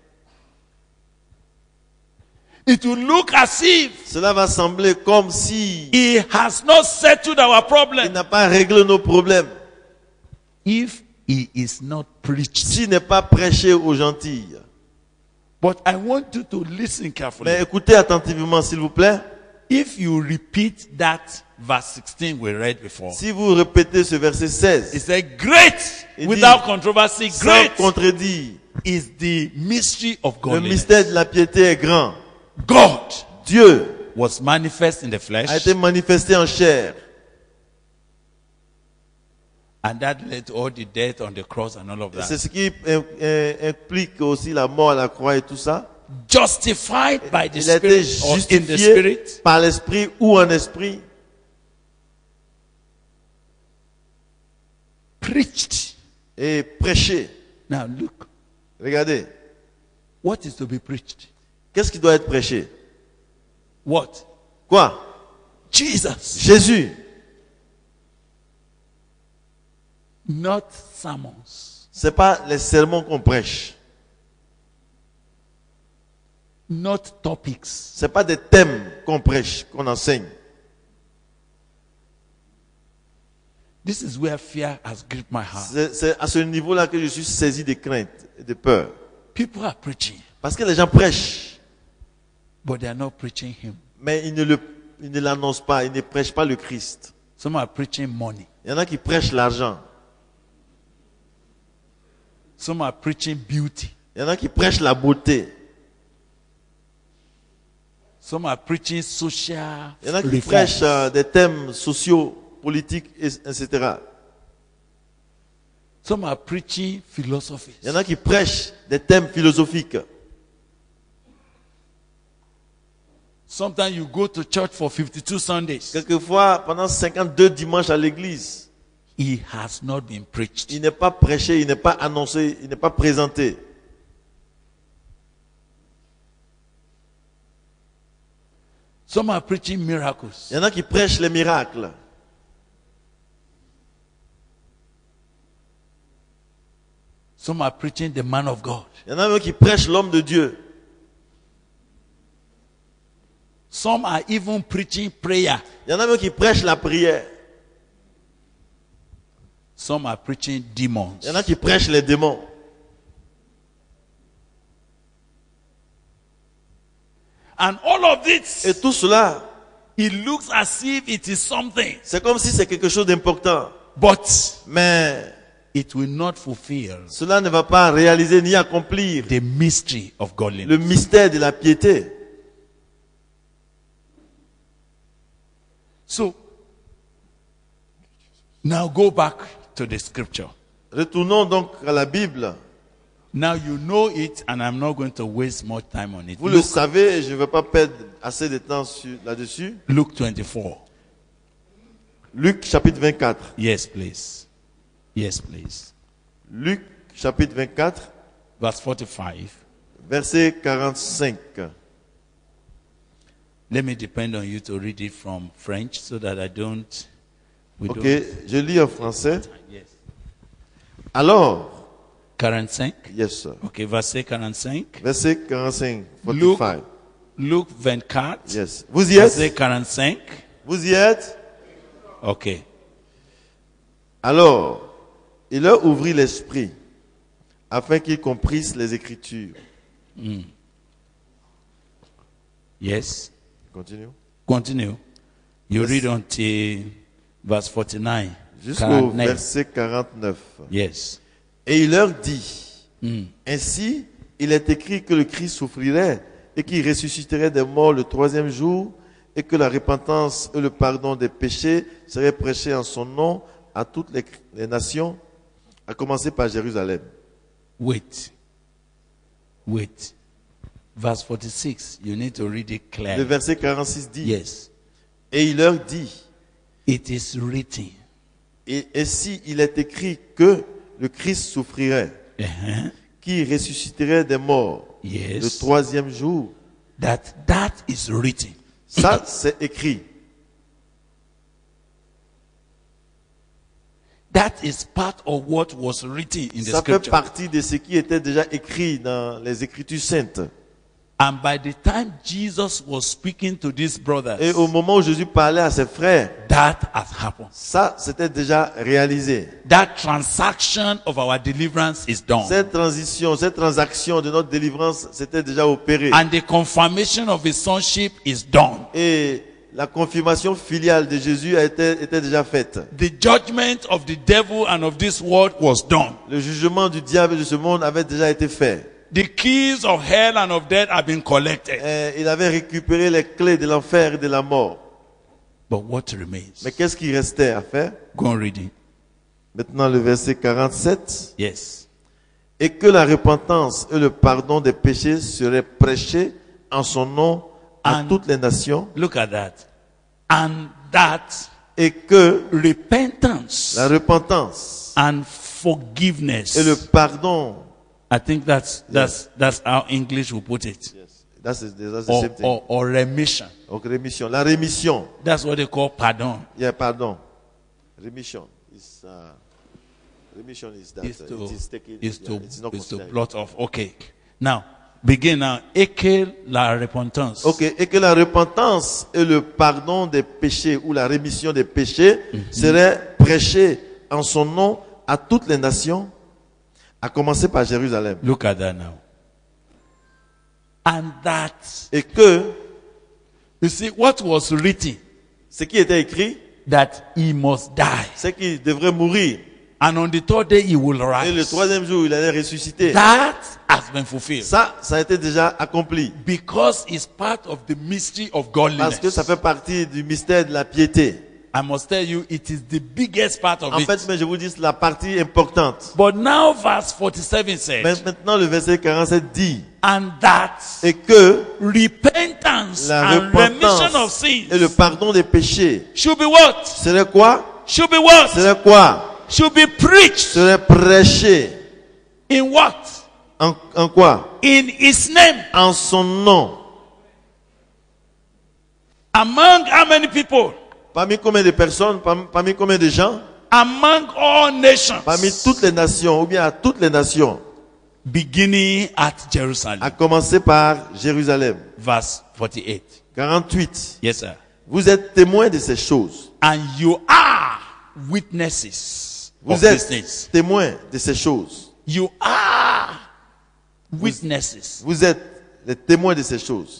It will look as if Cela va sembler comme si he has not settled our il problem n'a pas réglé nos problèmes. if he is not preached. S'il n'est pas prêché aux gentils. But I want you to listen carefully. Mais écoutez attentivement, s'il vous plaît. If you repeat that verse 16 we read before, Si vous répétez ce verset it 16, said, great, Il without dit, controversy, sans great contredit, is the mystery of le godliness. mystère de la piété est grand. God Dieu was manifest in the flesh, a été manifesté en chair. and that led to all the death on the cross and all of C'est that. ce qui implique aussi la mort à la croix et tout ça. Justified by the Il a été Spirit or in the justifié Spirit, par l'esprit ou en esprit, preached. et prêché. Now look, Regardez, what is to be preached? qu'est-ce qui doit être prêché? What? Quoi? Jesus, Jésus, not sermons. c'est pas les sermons qu'on prêche. Not topics. C'est pas des thèmes qu'on prêche, qu'on enseigne. This is where fear has gripped my heart. C'est à ce niveau-là que je suis saisi de crainte et de peur. People are preaching, Parce que les gens prêchent, but they are not preaching Him. mais ils ne l'annoncent pas, ils ne prêchent pas le Christ. Some are preaching money. Il y en a qui prêchent l'argent. Some are preaching beauty. Il y en a qui prêchent la beauté. Some are preaching social Il y en a qui reforms. prêchent des thèmes sociaux, politiques, etc. Some are preaching philosophies. Il y en a qui prêchent des thèmes philosophiques. Sometimes you go to church for 52 Sundays. Quelquefois, pendant 52 dimanches à l'église, He has not been preached. il n'est pas prêché, il n'est pas annoncé, il n'est pas présenté. Some are preaching miracles. Il y en a qui prêchent les miracles. Some are preaching the man of God. Il y en a même qui prêchent l'homme de Dieu. Some are even preaching prayer. Il y en a même qui prêchent la prière. Some are preaching demons. Il y en a qui prêchent les démons. And all of this, Et tout cela, it looks as if it is something, c'est comme si c'est quelque chose d'important. but Mais it will not fulfill cela ne va pas réaliser ni accomplir the mystery of le godliness. mystère de la piété. So, now go back to the scripture. Retournons donc à la Bible. Now you know it, and I'm not going to waste much time on it. Vous le savez, et je ne vais pas perdre assez de temps là-dessus. Luke 24. Luc chapitre 24. Yes, please. Yes, please. Luc chapitre 24, Verse 45. verset 45. Let me depend on you to read it from French so that I don't. We Ok, don't. je lis en français. Yes. Alors, 45. yes sir. Ok, verset 45. Verset 45, Luke, 45. Luke 24. Yes. Vous y êtes? Verset 45. Vous y êtes? Ok. Alors, il leur ouvrit l'esprit afin qu'ils comprissent les Écritures. Yes. Continue. Continue. You Yes. read until verse 49. Jusqu'au 49. verset 49. Yes. Et il leur dit, ainsi, il est écrit que le Christ souffrirait et qu'il ressusciterait des morts le troisième jour et que la repentance et le pardon des péchés seraient prêchés en son nom à toutes les nations, à commencer par Jérusalem. Wait. Wait. Verse 46. You need to read it Le clearly. verset 46 dit, Yes. et il leur dit, It is written. et ainsi il est écrit que le Christ souffrirait, Uh-huh. qu'il ressusciterait des morts Yes. le troisième jour. That is written. Ça, c'est écrit. That is part of what was written in the Ça fait scripture. partie de ce qui était déjà écrit dans les Écritures saintes. And by the time Jesus was speaking to these brothers, Et au moment où Jésus parlait à ses frères, that has happened. ça, c'était déjà réalisé. That transaction of our deliverance is done. Cette transition, cette transaction de notre délivrance, c'était déjà opéré. And the confirmation of his sonship is done. Et la confirmation filiale de Jésus était déjà faite. The judgment of the devil and of this world was done. Le jugement du diable et de ce monde avait déjà été fait. The keys of hell and of death have been collected. Et il avait récupéré les clés de l'enfer et de la mort. But what remains? Mais qu'est-ce qui restait à faire? Go on reading. Maintenant, le verset 47. Yes. Et que la repentance et le pardon des péchés seraient prêchés en son nom à And- toutes les nations. Look at that. And that Et que repentance la repentance and forgiveness. et le pardon, I think that's how English will put it. that's the same thing. Or remission. Donc, rémission. La rémission. That's what they call pardon. Yeah, pardon. Remission is remission is that Is to it is taken. is yeah, to it's not is to considered. blot off. Okay. Now begin now. Eke la repentance. Ok, et que la repentance et le pardon des péchés ou la rémission des péchés seraient prêchés en son nom à toutes les nations, à commencer par Jérusalem. Look at that now. And that, Et que you see, what was written, ce qui était écrit, that he must die. c'est qu'il devrait mourir. And on the third day he will Et le rise. troisième jour, il allait ressusciter. That has been fulfilled. Ça a été déjà accompli. Because it's part of the mystery of Parce que ça godliness. fait partie du mystère de la piété. I must tell you, it is the biggest part of En fait, it. mais je vous dis, c'est la partie importante. But now verse 47 Mais said, maintenant, le verset 47 dit, and that et que repentance la and remission of repentance sins et le pardon des péchés should be what? serait quoi? Should be what? Serait quoi? Should be preached. Serait prêché. In what? En quoi? In his name. En son nom. Among how many people? Parmi combien de personnes? Parmi combien de gens? Among all nations. Parmi toutes les nations, ou bien à toutes les nations. Beginning at Jerusalem. À commencer par Jérusalem. Verse 48. 48. Yes, sir. Vous êtes témoins de ces choses. And you are witnesses of Vous these êtes things. témoins de ces choses. You are witnesses. Vous êtes les témoins de ces choses.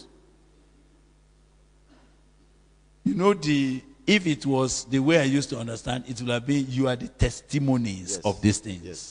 You know, if it was the way I used to understand, it would have been you are the testimonies Yes. of these things. Yes.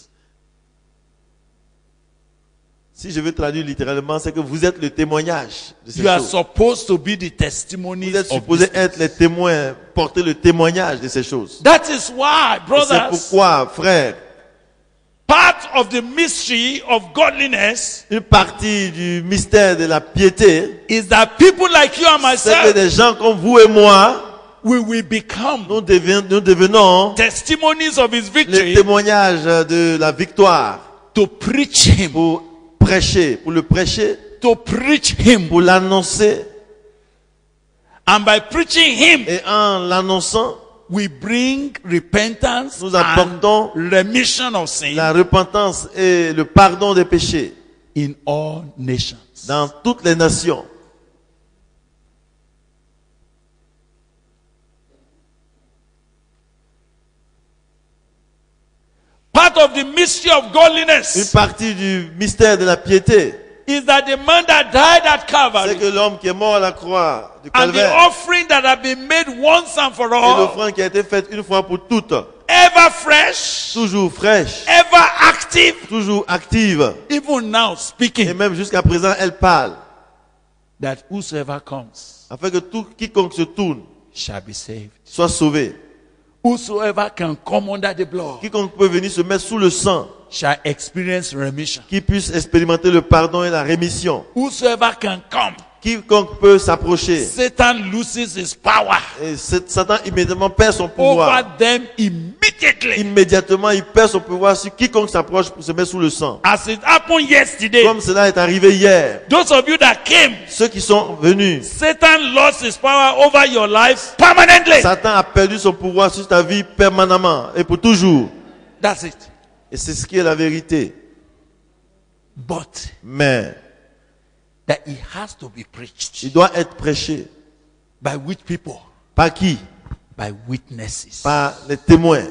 Si je veux traduire littéralement, c'est que vous êtes le témoignage de ces You are choses. supposed to be the testimonies Vous êtes of supposés these être things. les témoins, porter le témoignage de ces choses. That is why, Et c'est brothers, pourquoi, frères, part of the mystery of godliness une partie du mystère de la piété, is that people like you and c'est que myself, des gens comme vous et moi, we will become nous devenons testimonies of his les victory témoignages de la victoire to preach him, pour le prêcher, to preach him. pour l'annoncer. And by preaching him, Et en l'annonçant, we bring repentance nous apportons and remission of sin la repentance et le pardon des péchés in all nations. dans toutes les nations. Part of the mystery of Une godliness partie du mystère de la piété, is that the man that died at c'est Calvary que l'homme qui est mort à la croix du and the calvaire offering that have been made once and for et all, l'offrande qui a été faite une fois pour toutes, ever fresh, toujours fraîche, ever active, toujours active, even now et speaking, même jusqu'à présent elle parle, that whosoever comes afin que quiconque se tourne shall be saved. soit sauvé. Whosoever can come under the blood Quiconque peut venir se mettre sous le sang, shall experience remission. qui puisse expérimenter le pardon et la rémission. Whosoever can come, Quiconque peut s'approcher. Satan loses his power Et Satan immédiatement perd son over pouvoir. them immediately. Immédiatement, il perd son pouvoir sur quiconque s'approche pour se mettre sous le sang. As it happened yesterday, Comme cela est arrivé hier. those of you that came, Ceux qui sont venus, Satan lost his power over your life permanently. Satan a perdu son pouvoir sur ta vie permanemment et pour toujours. That's it. Et c'est ce qui est la vérité. But Mais that it has to be preached. il doit être prêché. By which people? Par qui? By witnesses. Par les témoins.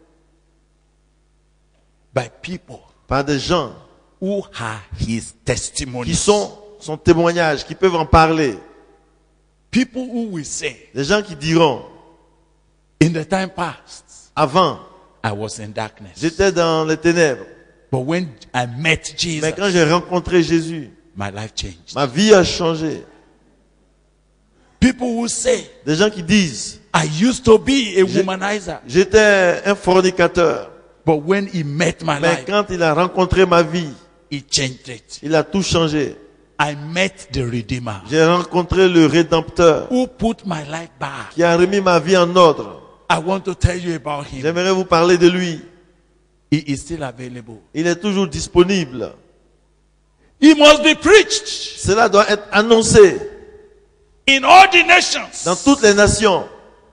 By people Par des gens who are his testimonies. qui sont son témoignage, qui peuvent en parler. People who will say, Des gens qui diront, in the time past, avant, I was in darkness. j'étais dans les ténèbres. But when I met Jesus, Mais quand j'ai rencontré Jésus, my life changed. ma vie a changé. People who say, Des gens qui disent, I used to be a womanizer. j'étais un fornicateur. But when he met my Mais life, quand il a rencontré ma vie, he changed it. il a tout changé. I met the Redeemer J'ai rencontré le Rédempteur who put my life back. qui a remis ma vie en ordre. I want to tell you about him. J'aimerais vous parler de lui. He is still available. Il est toujours disponible. He must be preached Cela doit être annoncé in all the nations. dans toutes les nations.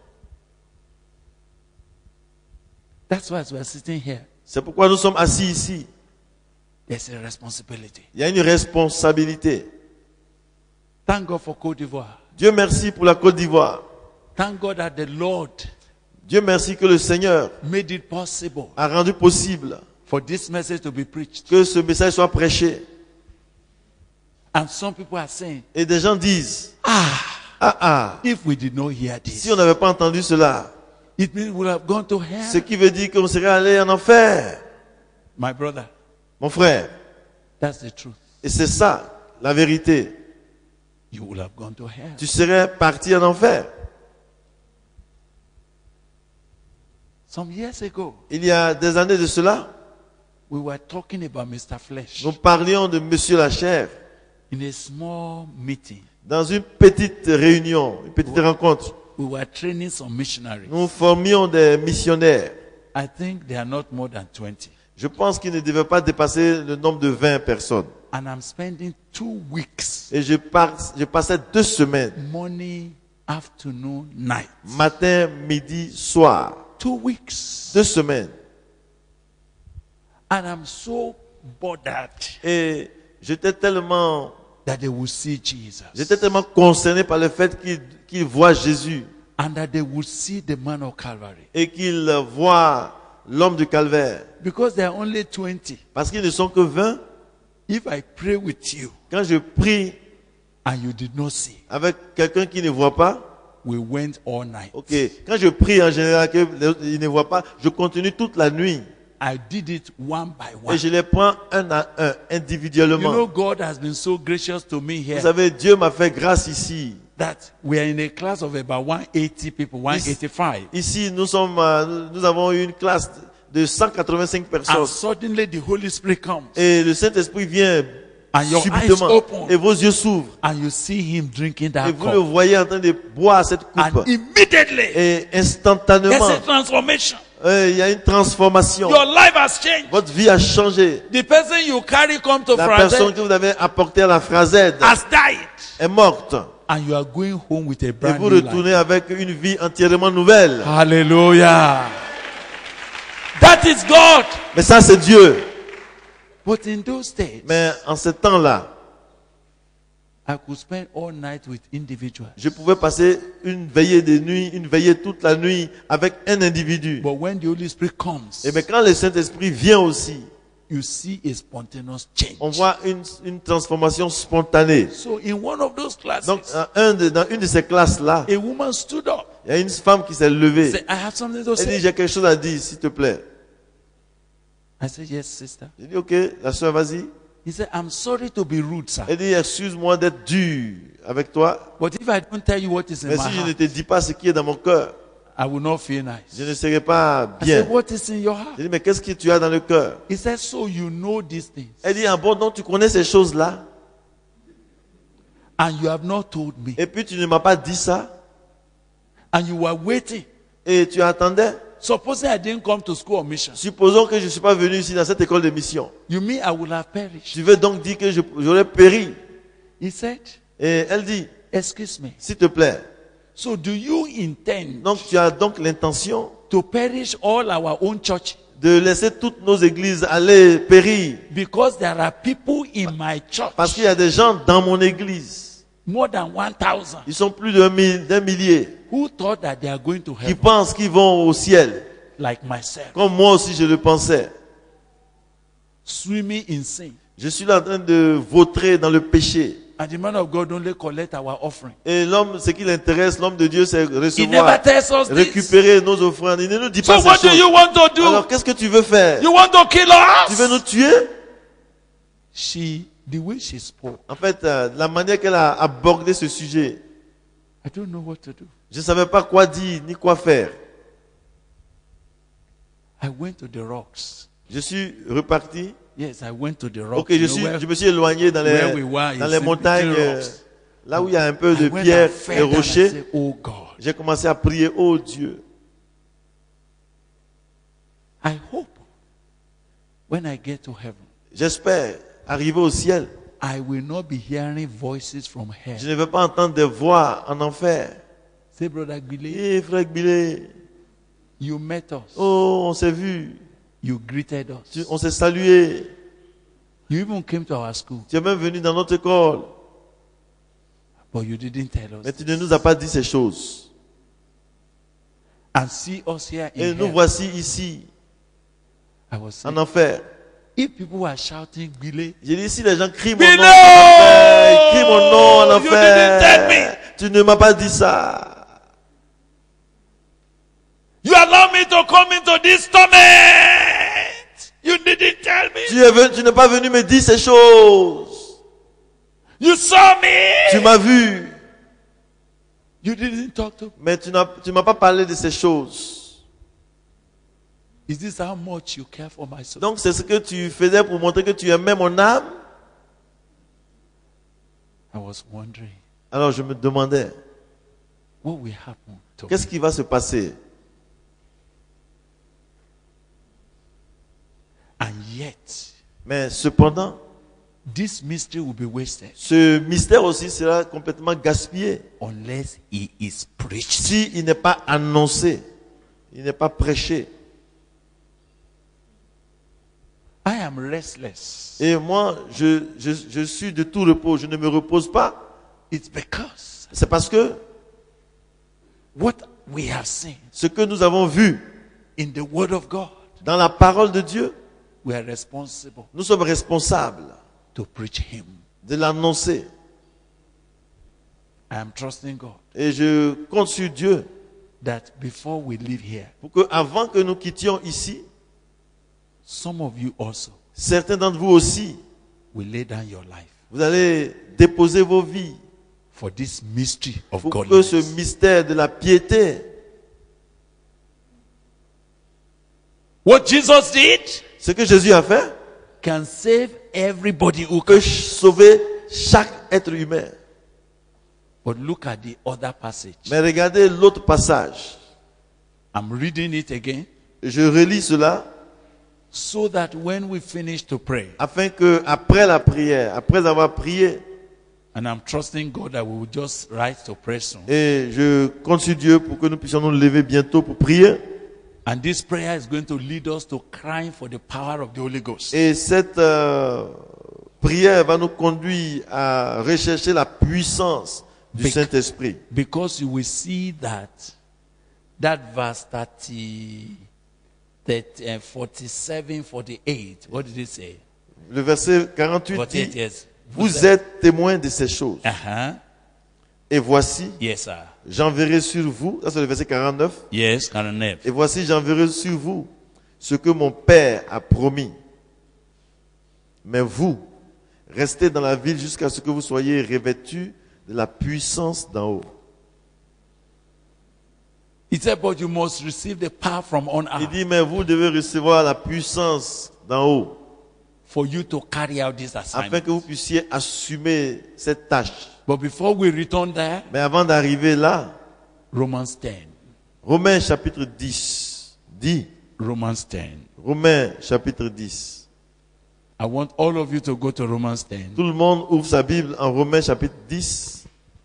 That's why as we are sitting here, C'est pourquoi nous sommes assis ici. there's a responsibility. Il y a une responsabilité. Thank God for Côte d'Ivoire. Dieu merci pour la Côte d'Ivoire. Thank God that the Lord Dieu merci que le Seigneur made it possible a rendu possible for this message to be preached. que ce message soit prêché. And some people are saying, Et des gens disent, ah, if we did not hear this, si on n'avait pas entendu cela, it means we would have gone to hell. ce qui veut dire qu'on serait allé en enfer. My brother, Mon frère, that's the truth. et c'est ça, la vérité. You will have gone to hell. Tu serais parti en enfer. Some years ago, Il y a des années de cela, we were talking about Mr. Flesh nous parlions de Monsieur Lachaire in a small meeting. dans une petite réunion, une petite rencontre. We were training some missionaries. Nous formions des missionnaires. I think they are not more than 20. Je pense qu'ils ne devaient pas dépasser le nombre de 20 personnes. And I'm spending 2 weeks, Et je passais 2 semaines, morning, afternoon, night. matin, midi, soir. 2 weeks. 2 semaines. And I'm so bothered Et j'étais tellement that they will see Jesus. J'étais tellement concerné par le fait qu'ils voient Jésus And that they will see the man of Calvary. et qu'ils voient l'homme du calvaire. Because they are only 20. Parce qu'ils ne sont que 20. If I pray with you Quand je prie and you did not see, avec quelqu'un qui ne voit pas, we went all night. ok. Quand je prie en général qu'il ne voit pas, je continue toute la nuit. I did it one by Et one. je les prends un à un, You individuellement. know, God has been so gracious to me Vous here savez, Dieu m'a fait grâce ici. that we are in a class of about 180 people, 185. Ici, nous avons eu une classe de 185 And personnes. suddenly the Holy Spirit comes Et le Saint-Esprit vient and your eyes subitement. open Et vos yeux s'ouvrent. and you see him drinking Et that vous le cup. voyez en train de boire cette And coupe. immediately Et there's instantanément, a transformation. il y a une transformation. Your life has changed. Votre vie a changé. The person you carry come to La personne Frazette que vous avez apportée à la Frazette has died. est morte. And you are going home with a Et brand vous new life. retournez avec une vie entièrement nouvelle. Hallelujah. That is God. Mais ça, c'est Dieu. But in those days, Mais en ce temps-là, I could spend all night with individuals. je pouvais passer une veillée de nuit, une veillée toute la nuit avec un individu. But when the Holy Spirit comes, Et bien quand le Saint-Esprit vient aussi, you see a spontaneous change. on voit une transformation spontanée. So in one of those classes, Donc, dans une de ces classes-là, a woman stood up. il y a une femme qui s'est levée. Said, I have something to Elle dit, say. j'ai quelque chose à dire, s'il te plaît. I said, yes, sister. J'ai dit, ok, la soeur, vas-y. He said, I'm sorry to be rude, sir. Elle dit, excuse-moi d'être dur avec toi. But if I don't tell you what is in Mais my si je ne heart, te dis pas ce qui est dans mon cœur, I will not feel nice. je ne serai pas I bien. said, what is in your heart? J'ai dit, mais qu'est-ce que tu as dans le cœur? He said, so you know these things. Elle dit, ah bon, donc tu connais ces choses-là? And you have not told me. Et puis tu ne m'as pas dit ça? And you were waiting. Et tu attendais? Supposing I didn't come to school on mission. Supposons que je ne suis pas venu ici dans cette école de mission. You mean I would have perished? Tu veux donc dire que j'aurais péri? He said, Et elle dit, excuse me. s'il te plaît. So do you intend Donc tu as donc l'intention to perish all our own church? de laisser toutes nos églises aller périr. Because there are people in my church, Parce qu'il y a des gens dans mon église. more than 1,000, Ils sont plus d'un millier. who thought that they are going to Qui heaven, pensent qu'ils vont au ciel. like myself, Comme moi aussi je le pensais. swimming in sin. Je suis là en train de vautrer dans le péché. And the man of God only collect our offering. Et l'homme, ce qui l'intéresse, l'homme de Dieu, c'est He never recevoir, tells us this. récupérer nos offrandes. Il ne nous dit So pas what ces do you choses. want to do? Alors qu'est-ce que tu veux faire? You want to kill Tu veux nous us? tuer? The way she spoke, En fait, la manière qu'elle a abordé ce sujet, I don't know what to do. je ne savais pas quoi dire ni quoi faire. I went to the rocks. Je suis reparti. Yes, I went to the rocks. Ok, je me suis éloigné dans where we were, dans you les see, montagnes, little rocks. là où il y a un peu de I went pierres and fell et down and rochers. said, oh God, J'ai commencé à prier, oh Dieu. I hope when I get to heaven, J'espère arriver au ciel. I will not be hearing voices from hell. Je ne vais pas entendre des voix en enfer. Say, Brother Billy, Eh, frère Bilé, you met us. oh, on s'est vu. You greeted us. On s'est salué. You even came to our school, Tu es même venu dans notre école. but you didn't tell Mais us. tu ne nous as pas dit ces choses. And see us here Et in nous hell. voici ici, I was saying, en enfer. if people were shouting, Billy, J'ai dit, si les gens crient mon Bilé! nom en enfer, ils crient mon nom en You didn't tell enfer. Tu ne m'as pas dit ça. you allow me to come into this torment. You didn't tell me. Tu n'es pas venu me dire ces choses. You saw me. Tu m'as vu. You didn't talk to me. Mais tu m'as pas parlé de ces choses. Is this how much you care for my soul? Donc c'est ce que tu faisais pour montrer que tu aimais mon âme. I was wondering, Alors je me demandais, what will happen to me? qu'est-ce qui va se passer? And yet, Mais cependant, this mystery will be wasted ce mystère aussi sera complètement gaspillé unless he is preached. si il n'est pas annoncé, il n'est pas prêché. I am restless. Et moi, je suis de tout repos. Je ne me repose pas. It's because C'est parce que what we have seen ce que nous avons vu in the Word of God, dans la parole de Dieu, we are responsible nous sommes responsables to preach Him. de l'annoncer. I am trusting God Et je compte sur Dieu that before we leave here, pour que, avant que nous quittions ici, some of you also certains d'entre vous aussi, will lay down your life vous allez déposer vos vies for this mystery of pour que godliness. ce mystère de la piété, What Jesus did ce que Jésus a fait, can save everybody who peut can. sauver chaque être humain. But look at the other passage. Mais regardez l'autre passage. I'm reading it again. Je relis cela So that when we finish to pray, afin que après la prière, après avoir prié, and I'm trusting God that we will just rise to pray soon. et je compte sur Dieu pour que nous puissions nous lever bientôt pour prier. And this prayer is going to lead us to crying for the power of the Holy Ghost. Et cette prière va nous conduire à rechercher la puissance du Bec- Saint-Esprit. Because you will see that verse 47, 48. What did it say? Le verset 48 48, dit, yes. vous êtes témoins de ces choses. Uh-huh. Et voici, Yes, sir. j'enverrai sur vous, ça c'est le verset 49, Yes, 49. et voici, j'enverrai sur vous ce que mon Père a promis. Mais vous, restez dans la ville jusqu'à ce que vous soyez revêtus de la puissance d'en haut. He said, but you must receive the power from on Il high dit, mais vous devez recevoir la puissance d'en haut, for you to carry out this afin assignment. que vous puissiez assumer cette tâche. But before we return there, Mais avant d'arriver là, Romans 10. Romains chapitre 10 dit, Romans 10. Romains chapitre 10. I want all of you to go to Romans 10. Tout le monde ouvre sa Bible en Romains chapitre 10.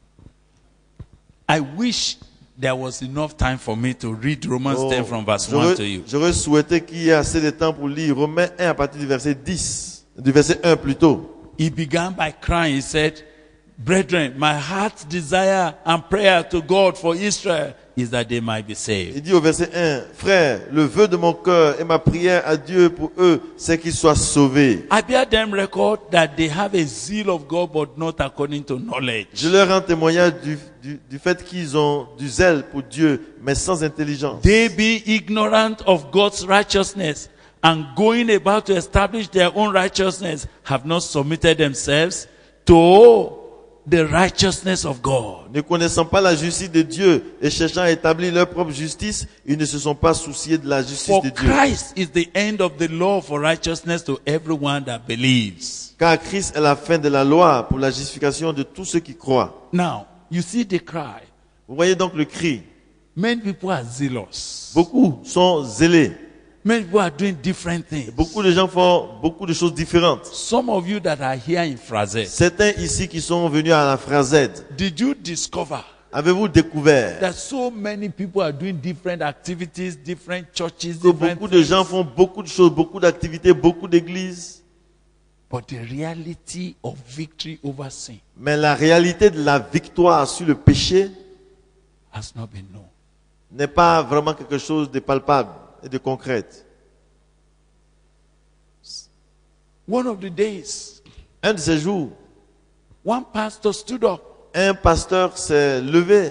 I wish there was enough time for me to read Romans 10 from verse 1 to you. J'aurais souhaité qu'il y ait assez de temps pour lire Romains 1 à partir du verset 10, du verset 1 plutôt. He began by crying. He said, brethren, my heart's desire and prayer to God for Israel is that they might be saved. Il dit au verset 1, frère, le vœu de mon cœur et ma prière à Dieu pour eux, c'est qu'ils soient sauvés. I bear them record that they have a zeal of God, but not according to knowledge. Je leur rends témoignage du fait qu'ils ont du zèle pour Dieu, mais sans intelligence. They be ignorant of God's righteousness and going about to establish their own righteousness have not submitted themselves to the righteousness of God. Ne connaissant pas la justice de Dieu et cherchant à établir leur propre justice, ils ne se sont pas souciés de la justice For de Dieu. Christ is the end of the law for righteousness to everyone that believes. Car Christ est la fin de la loi pour la justification de tous ceux qui croient. Now, you see the cry. Vous voyez donc le cri. Many people are zealous. Beaucoup sont zélés. Many people are doing different things. Beaucoup de gens font beaucoup de choses différentes. Some of you that are here in Frazet, Certains ici qui sont venus à la Frazette, did you discover avez-vous découvert that so many people are doing different activities, different churches, que different beaucoup de gens font beaucoup de choses, beaucoup d'activités, beaucoup d'églises, but the reality of victory over sin mais la réalité de la victoire sur le péché has not been known. n'est pas vraiment quelque chose de palpable et de concret. One of the days, Un de ces jours, one pastor stood up. un pasteur s'est levé.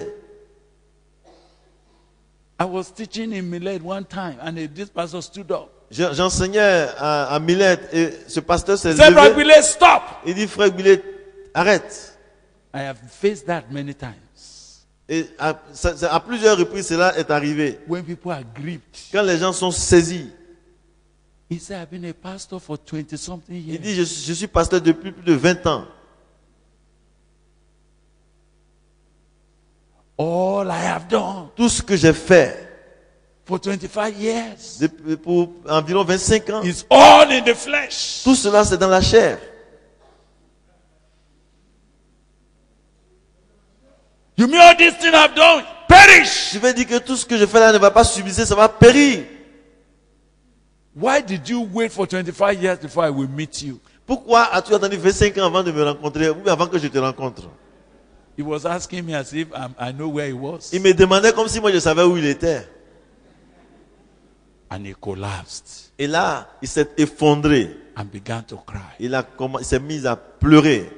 I was teaching in Millet one time, and this pastor stood up. J'enseignais à Millet et ce pasteur s'est Say, Brother levé. Millet, stop! Il dit, frère Millet, arrête. I have faced that many times. Et à plusieurs reprises, cela est arrivé. When people are grieved. Quand les gens sont saisis, He said, I've been a pastor for 20-something il years. dit, je suis pasteur depuis plus de 20 ans. All I have done Tout ce que j'ai fait for 25 years pour environ 25 ans, is all in the flesh. tout cela c'est dans la chair. You mean all these things I've done? Perish! Je vais dire que tout ce que je fais là ne va pas subsister, ça va périr. Why did you wait for 25 years before I will meet you? Pourquoi as-tu attendu 25 ans avant de me rencontrer, ou avant que je te rencontre? He was asking me as if I know where he was. Il me demandait comme si moi je savais où il était. And he collapsed Et là, il s'est effondré. and began to cry. Il s'est mis à pleurer.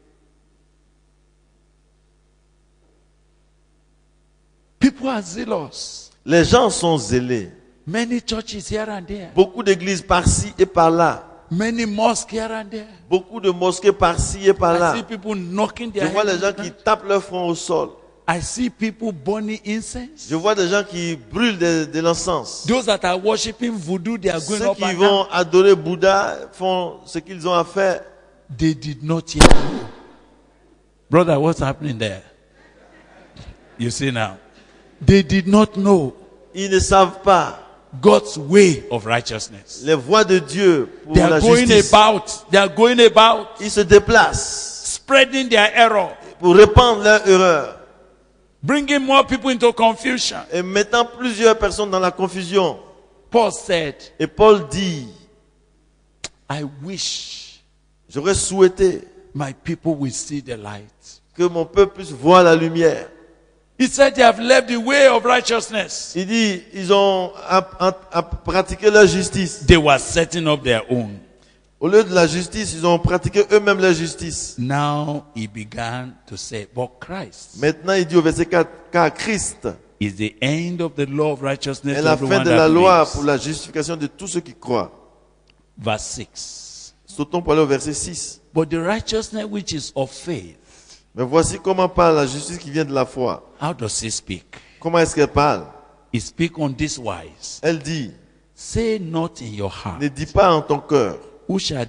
People are zealous. Les gens sont zélés. Many churches here and there. Beaucoup d'églises par-ci et par-là. Many mosques here and there. Beaucoup de mosquées par-ci et par-là. I see people knocking Je their vois les heads. gens qui tapent leur front au sol. I see people burning incense. Je vois des gens qui brûlent de l'encens. Those that are worshiping voodoo, they are going Ceux up qui and vont down. adorer Bouddha font ce qu'ils ont à faire. They did not yet know. Brother, what's happening there? You see now. They did not know Ils ne savent pas God's way of righteousness. les voies de Dieu pour They are la going justice. about Ils se déplacent spreading their error, pour répandre leur erreur bringing more people into confusion. et mettant plusieurs personnes dans la confusion. Paul said, Et Paul dit, I wish j'aurais souhaité my people will see the light. que mon peuple puisse voir la lumière. He said they have left the way of righteousness. Il dit, ils ont à pratiquer leur justice. They were setting up their own. Au lieu de la justice, ils ont pratiqué eux-mêmes leur justice. Now he began to say, but Christ Maintenant, il dit au verset 4, car Christ is the end of the law of righteousness est to la fin everyone de la that loi believes. pour la justification de tous ceux qui croient. Verse 6. Sautons pour aller au verset 6. But the righteousness which is of faith, Mais voici comment parle la justice qui vient de la foi. how does he speak? Comment est-ce qu'elle parle? He speak on this wise. Elle dit, Say not in your heart, ne dis pas en ton cœur, who shall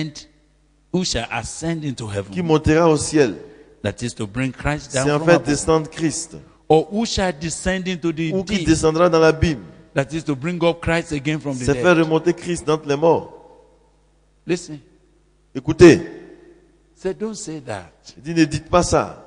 ascend into qui heaven, montera au ciel. that is to bring Christ C'est down en from fait above, descendre Christ. or who shall descend into the Ou qui deep, descendra dans l'abîme. that is to bring up Christ again from the C'est faire dead. remonter Christ d'entre les morts. Listen, Écoutez, say don't say that. il dit, ne dites pas ça.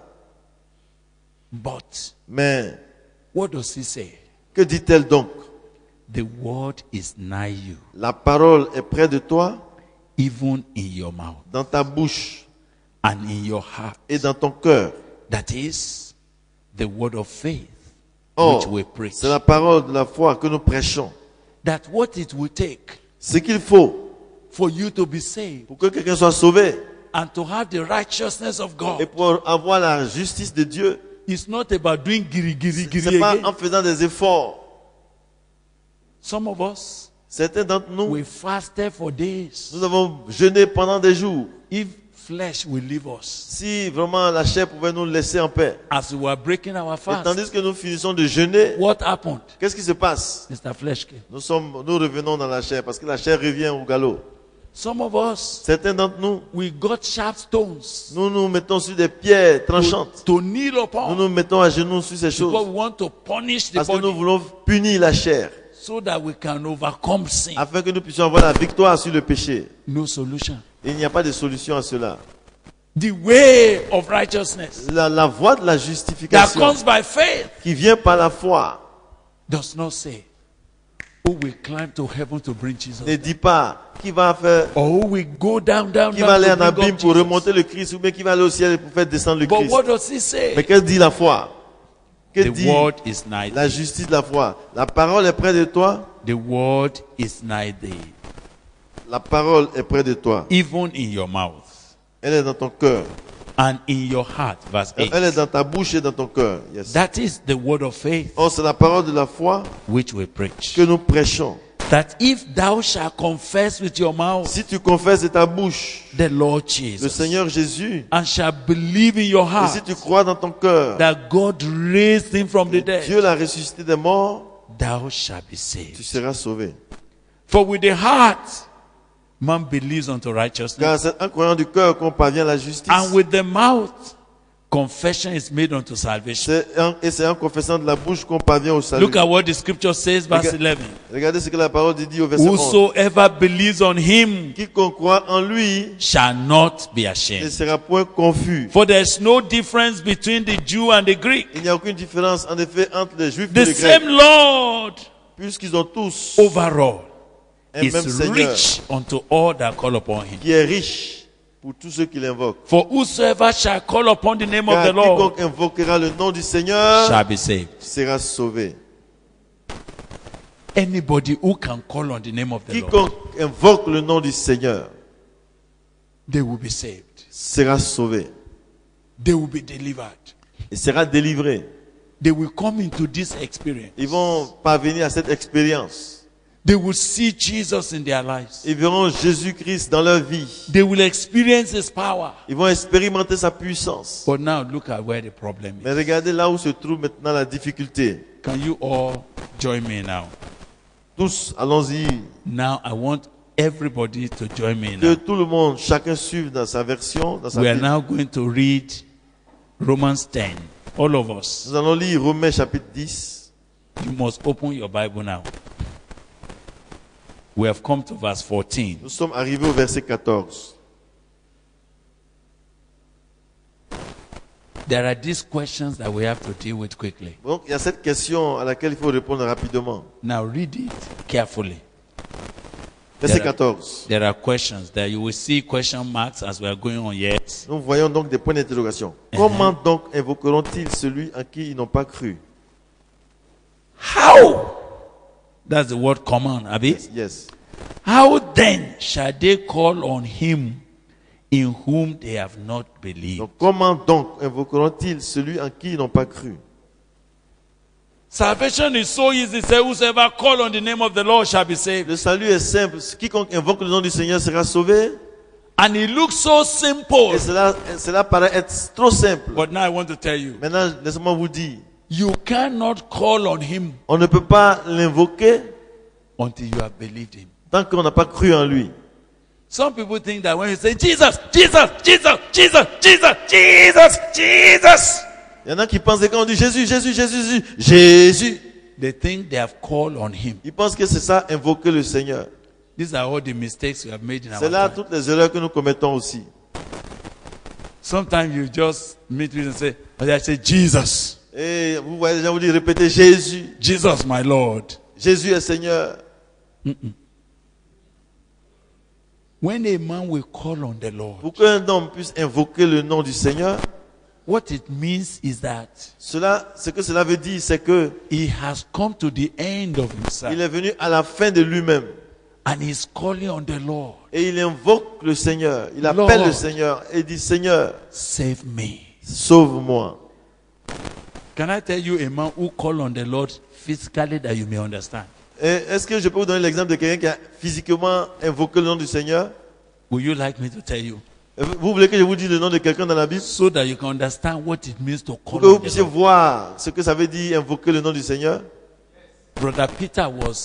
But Mais what does he say? que dit-elle donc? The word is nigh you, La parole est près de toi, even in your mouth dans ta bouche and in your heart. et dans ton cœur. That is the word of faith which Or, we preach. c'est la parole de la foi que nous prêchons. That what it will take Ce qu'il faut for you to be saved pour que quelqu'un soit sauvé and to have the righteousness of et God pour avoir la justice de Dieu, is not about doing giri giri c'est giri pas again. en faisant des efforts. Some of us, Certains d'entre nous, we fasted for days. nous avons jeûné pendant des jours. If flesh will leave us, Si vraiment la chair pouvait nous laisser en paix. as we were breaking our Et fast, tandis que nous finissons de jeûner, what happened? qu'est-ce qui se passe? Mr. Flesh came. Nous revenons dans la chair parce que la chair revient au galop. Some of us, Certains d'entre nous, we got sharp stones nous nous mettons sur des pierres tranchantes. to kneel Nous upon nous mettons à genoux sur ces because choses we want to punish the parce que nous body voulons punir la chair so that we can overcome sin. afin que nous puissions avoir la victoire sur le péché. No solution. Il n'y a pas de solution à cela. The way of righteousness La voie de la that justification comes by faith qui vient par la foi does not say who will climb to heaven to bring Jesus, ne dit pas qui va faire, or who will go down qui va aller en to bring abîme up pour Jesus. remonter le Christ ou bien qui va aller au ciel pour faire descendre le But Christ. what does he say? Mais qu'est-ce que dit la foi? Que The dit word is nigh la thee. justice de la foi? La parole est près de toi. The word is nigh thee, La parole est près de toi. even in your mouth Elle est dans ton cœur. and in your heart. Verse 8. Elle est dans ta bouche et dans ton cœur. Yes. That is the word of faith Oh, c'est la parole de la foi which we preach. que nous prêchons. That if thou shalt confess with your mouth Si tu confesses de ta bouche the Lord le Jesus Seigneur Jésus, and shall believe in your et si heart tu crois dans ton cœur, that God raised him from the dead, Dieu l'a ressuscité des morts, thou shalt be tu saved. seras sauvé. For with the heart man believes unto righteousness, Car c'est en croyant du cœur qu'on parvient à la justice. and with the mouth confession is made unto salvation. Et c'est en confessant de la bouche qu'on parvient au salut. Look at what the scripture says, verse 11. Regardez ce que la parole dit au verset 11. Whosoever believes on him Quiconque croit en lui shall not be ne ashamed. sera point confus. For there is no difference between the Jew and the Greek. Il n'y a aucune différence en effet entre les Juifs et The les same Grecs, Lord puisqu'ils ont tous overall un même is Seigneur rich unto all that call upon him. qui est riche pour tous ceux qui l'invoquent. For whosoever shall call upon the name of Car the Lord quiconque invoquera le nom du Seigneur shall be saved. sera sauvé. Anybody who can call on the name of the Lord, Quiconque invoque le nom du Seigneur they will be saved. sera sauvé They will be delivered. et sera délivré. They will come into this experience. Ils vont parvenir à cette expérience. They will see Jesus in their lives. Ils verront Jésus-Christ dans leur vie. They will experience his power. Ils vont expérimenter sa puissance. But now look at where the problem Mais is. regardez là où se trouve maintenant la difficulté. Can you all join me now? Tous, allons-y. Now I want everybody to join me Que now. tout le monde, chacun suive dans sa version, dans sa We are Bible. now going to read Romans 10. All of us. Nous allons lire Romains chapitre 10. You must open your Bible now. We have come to verse 14. Nous sommes arrivés au verset 14. There are these questions that we have to deal with quickly. Donc, il y a cette question à laquelle il faut répondre rapidement. Now read it carefully. Verset There are- 14. There are questions that you will see question marks as we are going on. Yes. Nous voyons donc des points d'interrogation. Comment donc invoqueront-ils celui en qui ils n'ont pas cru? How? That's the word command, Abi. Yes. How then shall they call on him in whom they have not believed? Donc, comment donc invoqueront-ils celui en qui ils n'ont pas cru? Salvation is so easy. Say, whosoever call on the name of the Lord shall be saved. Le salut est simple. Quiconque invoque le nom du Seigneur sera sauvé. And it looks so simple. Et cela paraît être trop simple. But now I want to tell you, Maintenant, laissez-moi vous dire, you cannot call on him on ne peut pas l'invoquer until you have believed him. tant qu'on n'a pas cru en lui. Some people think that when you say Jesus, Jesus, Jesus, Jesus, Jesus, Jesus, Jesus, Il y en a qui pensent que quand on dit Jésus, Jésus, Jésus, Jésus, Jésus, they think they have called on him. ils pensent que c'est ça, invoquer le Seigneur. These are all the mistakes we have made in our C'est là time. toutes les erreurs que nous commettons aussi. Sometimes you just meet with and say, but I say Jesus, Et vous voyez les gens vous dire, répétez Jésus, Jesus, my Lord. Jésus est Seigneur. When a man will call on the Lord, Pour qu'un homme puisse invoquer le nom du Seigneur, what it means is that ce que cela veut dire, c'est que he has come to the end of himself il est venu à la fin de lui-même. and he's calling on the Lord. Et il invoque le Seigneur. Il appelle Lord. le Seigneur et dit, Seigneur, Save me. sauve-moi. Can I tell you a man who called on the Lord physically that you may understand? Et est-ce que je peux vous donner l'exemple de quelqu'un qui a physiquement invoqué le nom du Seigneur? Would you like me to tell you? Vous voulez que je vous dise le nom de quelqu'un dans la Bible? So that you can understand what it means to Pour call que vous on the puissiez Lord. voir ce que ça veut dire invoquer le nom du Seigneur. Brother Peter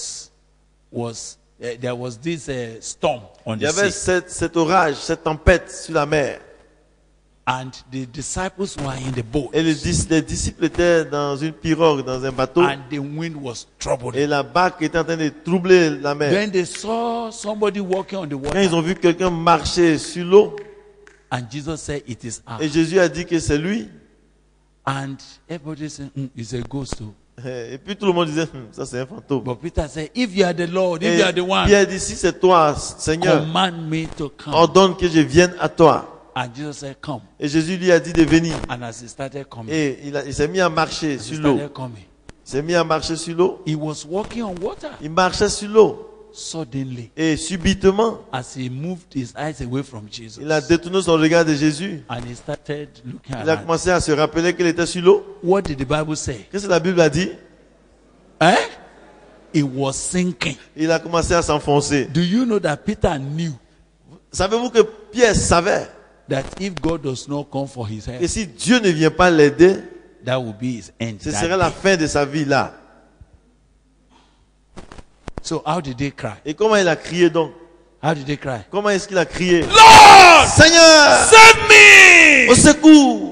there was this storm on Il y the avait sea, cet orage, cette tempête sur la mer. and the disciples were in the boat, Et les disciples étaient dans une pirogue, dans un bateau. and the wind was troubling. Et la barque était en train de troubler la mer. Then they saw somebody walking on the Quand ils water, ont vu quelqu'un marcher sur l'eau, and Jesus said, "It is et I." Jésus a dit que c'est lui. And everybody said, "It's a ghost too." Et puis tout le monde disait, ça c'est un fantôme. But Peter said, "If you are the Lord, if Et you are the one, Pierre dit, si c'est toi, Seigneur, command me to come." ordonne que je vienne à toi. And Jesus said, "Come." Et Jésus lui a dit de venir. And as he started coming, Et il s'est mis à marcher as he sur l'eau. started coming, Il s'est mis à marcher sur l'eau. he was walking on water. Il marchait sur l'eau. Suddenly, Et subitement, as he moved his eyes away from Jesus, il a détourné son regard de Jésus. and he started looking Il a around, commencé à se rappeler qu'il était sur l'eau. what did the Bible say? Qu'est-ce que la Bible a dit? Eh? It was sinking. Il a commencé à s'enfoncer. Do you know that Peter knew Savez-vous que Pierre savait that if God does not come for his que head, si Dieu ne vient pas l'aider, that will be his end? ce that serait la day? fin de sa vie là. So how did they cry? Et comment il a crié donc? How did they cry? Comment est-ce qu'il a crié? Lord, Seigneur, save me! au secours!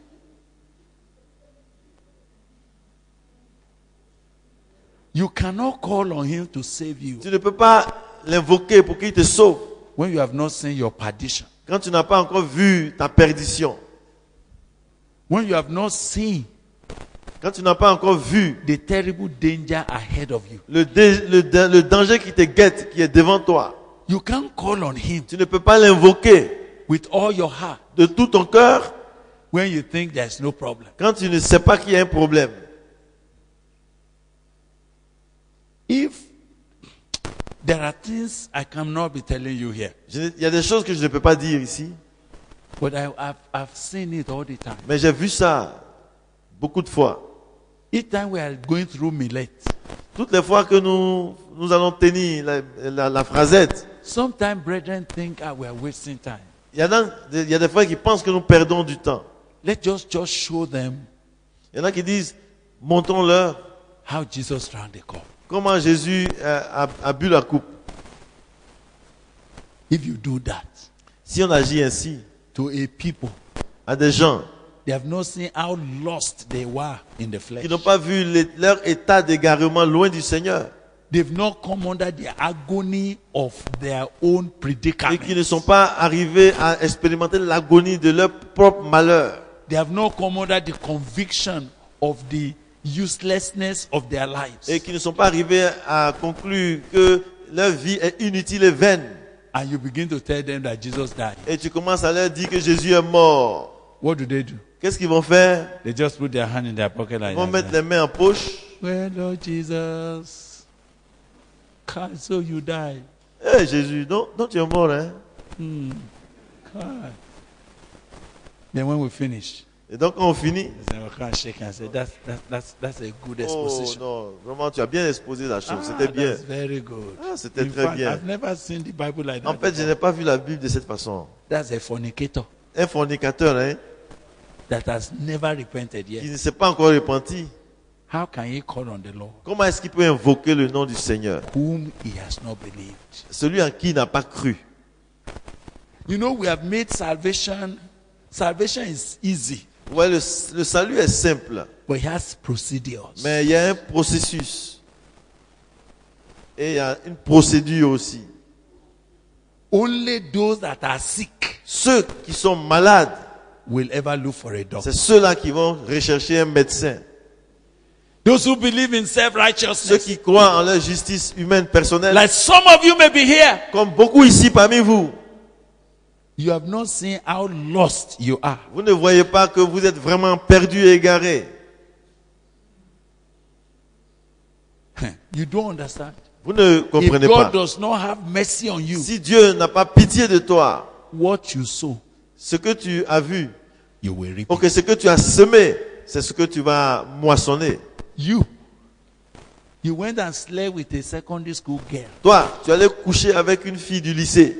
You cannot call on him to save you Tu ne peux pas l'invoquer pour qu'il te sauve when you have not seen your perdition, quand tu n'as pas encore vu ta perdition, when you have not seen Quand tu n'as pas encore vu the terrible danger ahead of you, le danger qui te guette, qui est devant toi, you can't call on him tu ne peux pas l'invoquer with all your heart de tout ton cœur when you think there's no problem. quand tu ne sais pas qu'il y a un problème. If there are things I cannot be telling you here, Il y a des choses que je ne peux pas dire ici, but I've seen it all the time. mais j'ai vu ça beaucoup de fois. Each time we are going through millet, Toutes les fois que nous allons tenir la phrasette, sometimes brethren think we are wasting time. il y a des fois qui pensent que nous perdons du temps. Let's just show them Il y en a qui disent, montrons-leur how Jesus drank the cup. comment Jésus a bu la coupe. If you do that Si on agit ainsi to a people, à des gens they have not seen how lost they were in the flesh. qui n'ont pas vu leur état d'égarement loin du Seigneur They've not come under the agony of their own et predicament. qui ne sont pas arrivés à expérimenter l'agonie de leur propre malheur. They have not come under the conviction of the uselessness of their lives. Et qui ne sont pas arrivés à conclure que leur vie est inutile et vaine. And you begin to tell them that Jesus died. Et tu commences à leur dire que Jésus est mort. What do they do? Qu'est-ce qu'ils vont faire? They just put their hand in their pocket Ils like vont that. mettre les mains en poche. Well, Lord Jesus, so you died. Eh Jésus, non tu es mort, hein? God. Then when we finish, Et donc quand on finit, then we can't shake and say, that's a good oh exposition. non, vraiment tu as bien exposé la chose, c'était bien. That's very good. Ah, c'était In très fact, bien. I've never seen the Bible like that. En fait, je n'ai pas vu la Bible de cette façon. That's a fornicator Un fornicateur, hein, that has never repented qui yet. ne s'est pas encore repenti, How can he call on the Lord comment est-ce qu'il peut invoquer le nom du Seigneur? whom he has not believed? Celui en qui il n'a pas cru. You know, we have made salvation is easy, Ouais, le salut est simple, but it has procedures. mais il y a un processus. Et il y a une procédure aussi. Only those that are sick Ceux qui sont malades, will ever look for a doctor. c'est ceux-là qui vont rechercher un médecin. Those who believe in Ceux self-righteousness, qui croient en leur justice humaine personnelle, like some of you may be here, comme beaucoup ici parmi vous, you have not seen how lost you are. vous ne voyez pas que vous êtes vraiment perdus et égarés. You don't understand. Vous ne If comprenez God pas. does not have mercy on you, Si Dieu n'a pas pitié de toi, what you sow, ce que tu as vu, you will reap. ok, ce que tu as semé, c'est ce que tu vas moissonner. You went and slept with a secondary school girl, Toi, tu allais coucher avec une fille du lycée.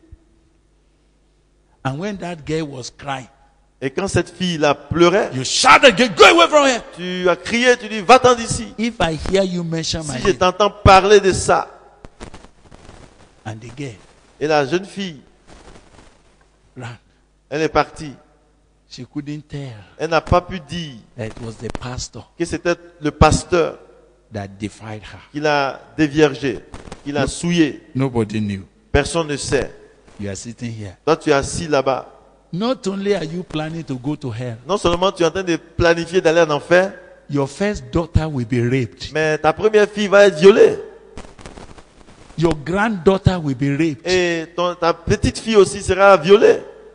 and when that girl was crying, Et quand cette fille-là pleurait, you shouted, "Go away from here!" tu as crié, tu dis, va-t'en d'ici. If I hear you mention my Si je name, t'entends parler de ça, and the girl et la jeune fille, ran, elle est partie. she couldn't tell Elle n'a pas pu dire that it was the pastor que c'était le pasteur that defied her. qui l'a déviergé, qui l'a souillé. Nobody knew. Personne ne sait. You are sitting here. Toi, tu es assis là-bas. Not only are you planning to go to hell, Non seulement tu es en train de planifier d'aller en enfer, your first daughter will be raped. mais ta première fille va être violée. Your granddaughter will be raped. Et ta petite fille aussi sera violée.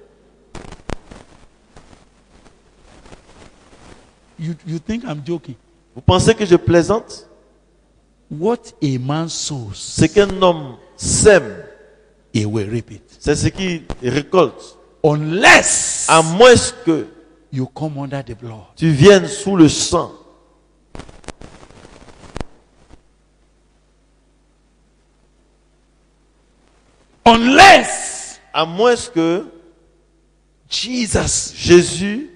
You think I'm joking? Vous pensez que je plaisante? What a man sows, Ce qu'un homme sème, he will reap it. c'est ce qu'il récolte. Unless À moins que you come under the blood. tu viennes sous le sang. Unless À moins que Jesus Jésus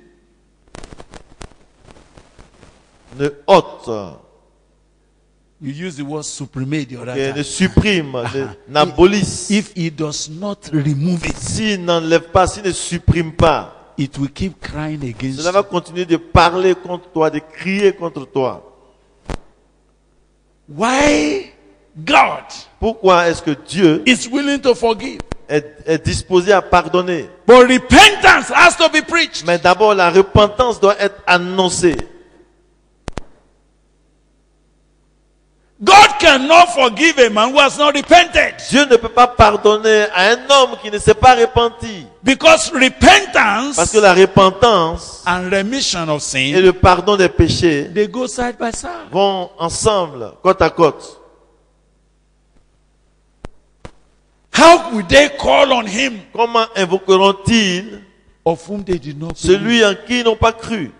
ne ôte, You use the word supremate the other ne time. supprime, n'abolisse. If he does not remove it, S'il n'enlève pas, s'il ne supprime pas, it will keep crying against cela va you. continuer de parler contre toi, de crier contre toi. Why God Pourquoi est-ce que Dieu is willing to forgive? est disposé à pardonner? But repentance has to be preached. Mais d'abord, la repentance doit être annoncée. God cannot forgive a man who has not repented. Dieu ne peut pas pardonner à un homme qui ne s'est pas repenti. Because repentance Parce que la repentance and remission of et sin, le pardon des péchés they go side by side. vont ensemble, côte à côte. How would they call on him Comment invoqueront-ils of whom they did not believe? celui en qui ils n'ont pas cru?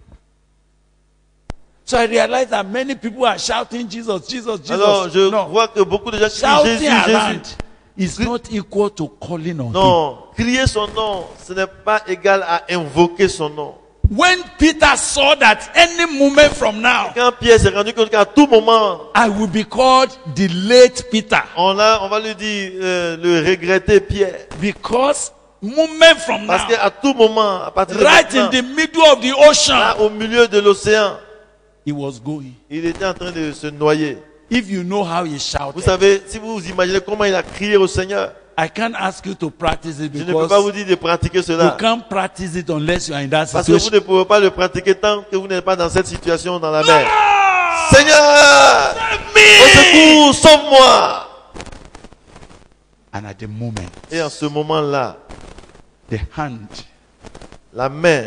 So I realize that many people are shouting Jesus, Jesus, Jesus. Alors, je no. vois que beaucoup de gens crient Shouting Jésus, around Jésus. is not equal to calling on him. Non, crier son nom, ce n'est pas égal à invoquer son nom. When Peter saw that any moment from now, Quand Pierre s'est rendu compte qu'à tout moment, I will be called the late Peter. on va lui dire le regretter Pierre. Because moment from Parce now, qu'à tout moment, à partir de right in maintenant, the middle of the ocean, là, au milieu de l'océan, he was going. il était en train de se noyer. If you know how he Vous shouted, savez, si vous vous imaginez comment il a crié au Seigneur, I can't ask you to practice it je ne peux pas vous because dire de pratiquer you cela. can't practice it unless you are in that Parce que vous ne situation. pouvez pas le pratiquer tant que vous n'êtes pas dans cette situation dans la mer. Ah! Seigneur, au secours, sauve-moi. And at the moment, Et en ce moment-là, the hand, la main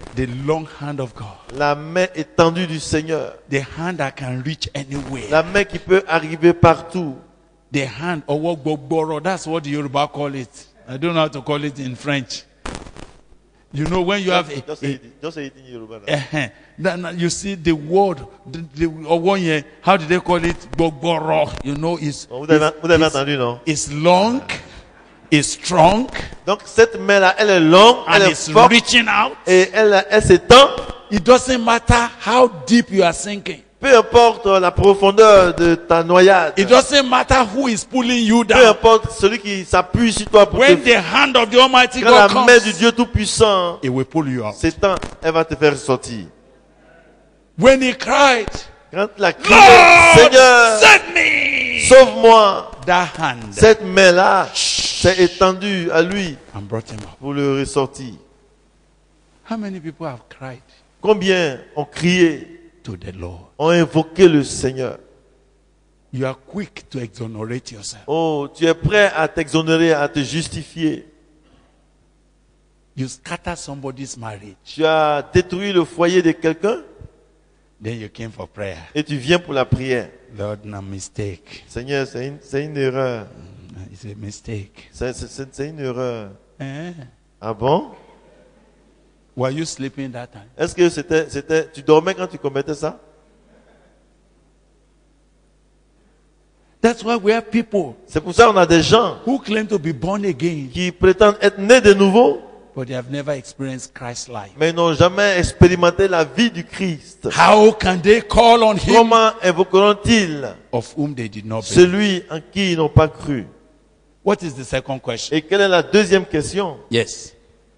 of God, la main étendue du Seigneur, the hand that can reach anywhere, la main qui peut arriver partout, the hand, that's what the Yoruba call it. I don't know how to call it in French. You know, when you have just say it in Yoruba now. then you see the word, or one year, how do they call it? Gbogboro. You know, Vous avez entendu, non? it's long, it's strong, Donc cette main-là, elle est longue, elle and est it's forte, reaching out. et elle s'étend. It doesn't matter how deep you are sinking. Peu importe la profondeur de ta noyade. It doesn't matter who is pulling you Peu down. importe celui qui s'appuie sur toi pour When te... the hand of the Almighty Quand God la main comes, du Dieu Tout-Puissant it will pull you out. s'étend, elle va te faire sortir. When he cried, Quand la crié, Lord, Seigneur, save me! sauve-moi, That hand cette main-là s'est étendue à lui and brought him up. pour le ressortir. How many people have cried Combien ont crié, to the Lord? ont invoqué le Seigneur? You are quick to exonerate yourself. Oh, tu es prêt à t'exonérer, à te justifier. You scatter somebody's marriage. Tu as détruit le foyer de quelqu'un Then you came for prayer. et tu viens pour la prière. Lord, no mistake. Seigneur, c'est une erreur. It's a mistake. C'est une erreur. Eh? Ah bon? Were you sleeping that time? Est-ce que tu dormais quand tu commettais ça? That's why we have people C'est pour ça qu'on a des gens who claim to be born again, qui prétendent être nés de nouveau, but they have never experienced Christ's life. mais ils n'ont jamais expérimenté la vie du Christ. How can they call on him Comment invoqueront-ils of whom they did not believe? celui en qui ils n'ont pas cru? What is the second question? Et quelle est la deuxième question? Yes.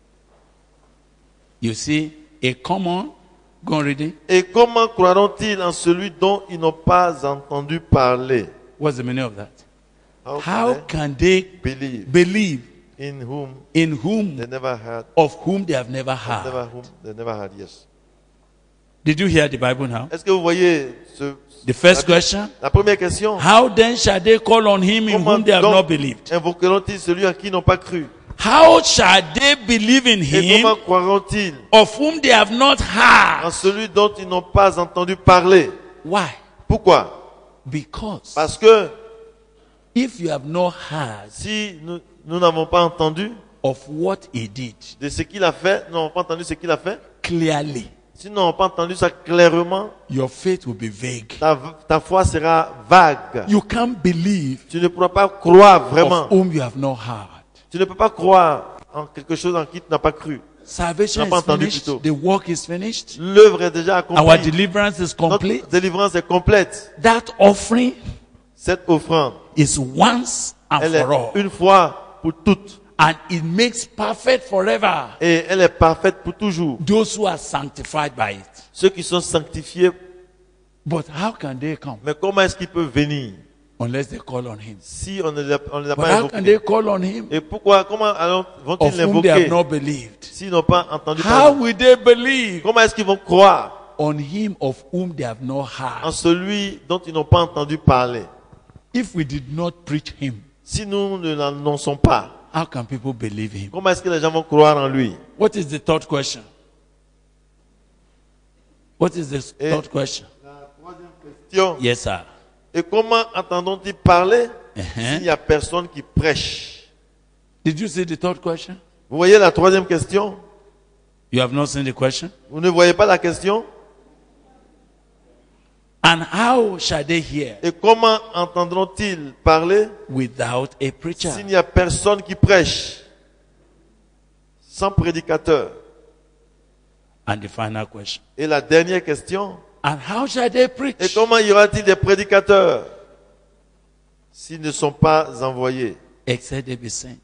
You see, a common, go on reading. Et comment croiront-ils en celui dont ils n'ont pas entendu parler? What's the meaning of that? How How can can they they believe believe in whom in whom, they never heard? of whom they have never heard? Whom they never heard, yes. Did you hear the Bible now? Est-ce que vous voyez The first question, la première question? how then shall they call on him in Comment whom they have donc not believed? invoqueront-ils celui en qui ils n'ont pas cru? How shall they believe in Et him comment croiront-ils of whom they have not en heard? celui dont ils n'ont pas entendu parler? Why? Pourquoi? Because Parce que if you have not heard si nous n'avons pas entendu of what he did de ce qu'il a fait, nous n'avons pas entendu ce qu'il a fait, clearly, si nous n'avons pas entendu ça clairement, your faith will be vague. ta foi sera vague. You can't believe Tu ne pourras pas croire vraiment. of whom you have not heard. Tu ne peux pas croire en quelque chose en qui tu n'as pas cru. Salvation Tu n'as pas is entendu finished. plutôt. The work is finished. L'œuvre est déjà Our accomplie. deliverance is complete. Notre délivrance est complète. That offering Cette offrande, is once and elle est for all. une fois pour toutes. And it makes perfect forever Et elle est parfaite pour toujours. those who are sanctified by it. Ceux qui sont sanctifiés. But how can they come Mais comment est-ce qu'ils peuvent venir unless they call on him? si on ne les a But pas how can they invoqués? call on him Et pourquoi, comment vont-ils of whom they have l'invoquer not believed? s'ils n'ont pas entendu How parler? will they believe Comment est-ce qu'ils vont croire on him of whom they have not en heard. celui dont ils n'ont pas entendu parler. If we did not preach him, Si nous ne l'annonçons pas, how can people believe him? comment est-ce que les gens vont croire en lui? What is the third question? What is the third question? Question. Yes, sir. Et comment entendons-ils parler Uh-huh. s'il n'y a personne qui prêche? Did you see the third question? Vous voyez la troisième question? You have not seen the question? Vous ne voyez pas la question? And how shall they hear Et comment entendront-ils parler without a preacher? s'il n'y a personne qui prêche? Sans prédicateur. And the final question. Et la dernière question, And how shall they et preach comment y aura-t-il des prédicateurs s'ils ne sont pas envoyés? except they be sent?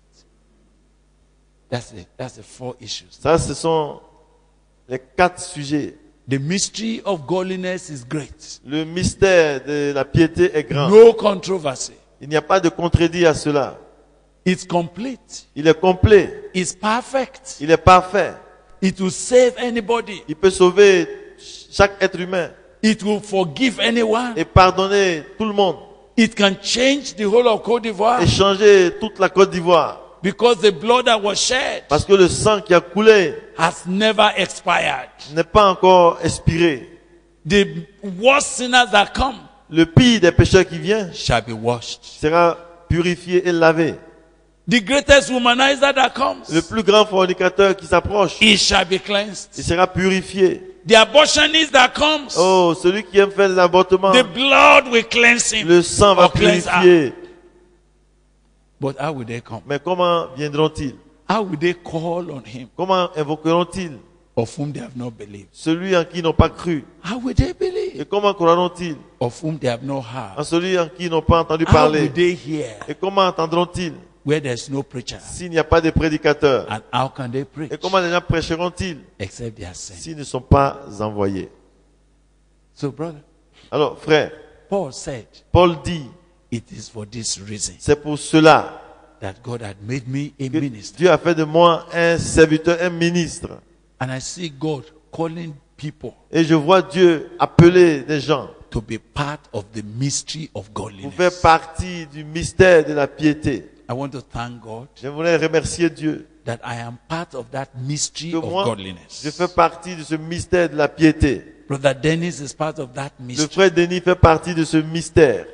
That's the four issues. Ça, ce sont les 4 sujets. The mystery of godliness is great. Le mystère de la piété est grand. No controversy. Il n'y a pas de contredit à cela. It's complete. Il est complet. It's perfect. Il est parfait. It will save anybody. Il peut sauver chaque être humain It will forgive anyone. et pardonner tout le monde It can change the whole of Côte d'Ivoire et changer toute la Côte d'Ivoire. because the blood that was shed Parce que le sang qui a coulé has never expired. n'est pas encore expiré. The worst sinners that come Le pire des pécheurs qui vient shall be washed. sera purifié et lavé. The greatest womanizer that Le comes, plus grand fornicateur qui s'approche, he shall be cleansed. il sera purifié. The abortionist that comes, Oh, celui qui aime faire des avortements, the blood will cleanse him. le sang va or cleanse her. purifier. But how will they come? Mais comment viendront-ils? How will they call on him Comment invoqueront-ils of whom they have not believed? celui en qui ils n'ont pas cru? How will they Et believe comment croiront-ils of whom they have not en heard? celui en qui ils n'ont pas entendu How parler? will they hear Et comment entendront-ils where there's no preacher? s'il n'y a pas de prédicateur? And how can they preach Et comment les gens prêcheront-ils except they are sent? s'ils ne sont pas envoyés? So, brother, Alors, frère, Paul said, Paul dit, it is for this reason c'est pour cela that God had made me a que minister. Dieu a fait de moi un serviteur, un ministre. And I see God calling people Et je vois Dieu appeler des gens to be part of the mystery of pour faire godliness. partie du mystère de la piété. I want to thank God Je voulais remercier Dieu that I am part of that mystery que of moi, godliness. je fais partie de ce mystère de la piété. Brother Dennis is part of that Le mystery. frère Denis fait partie de ce mystère.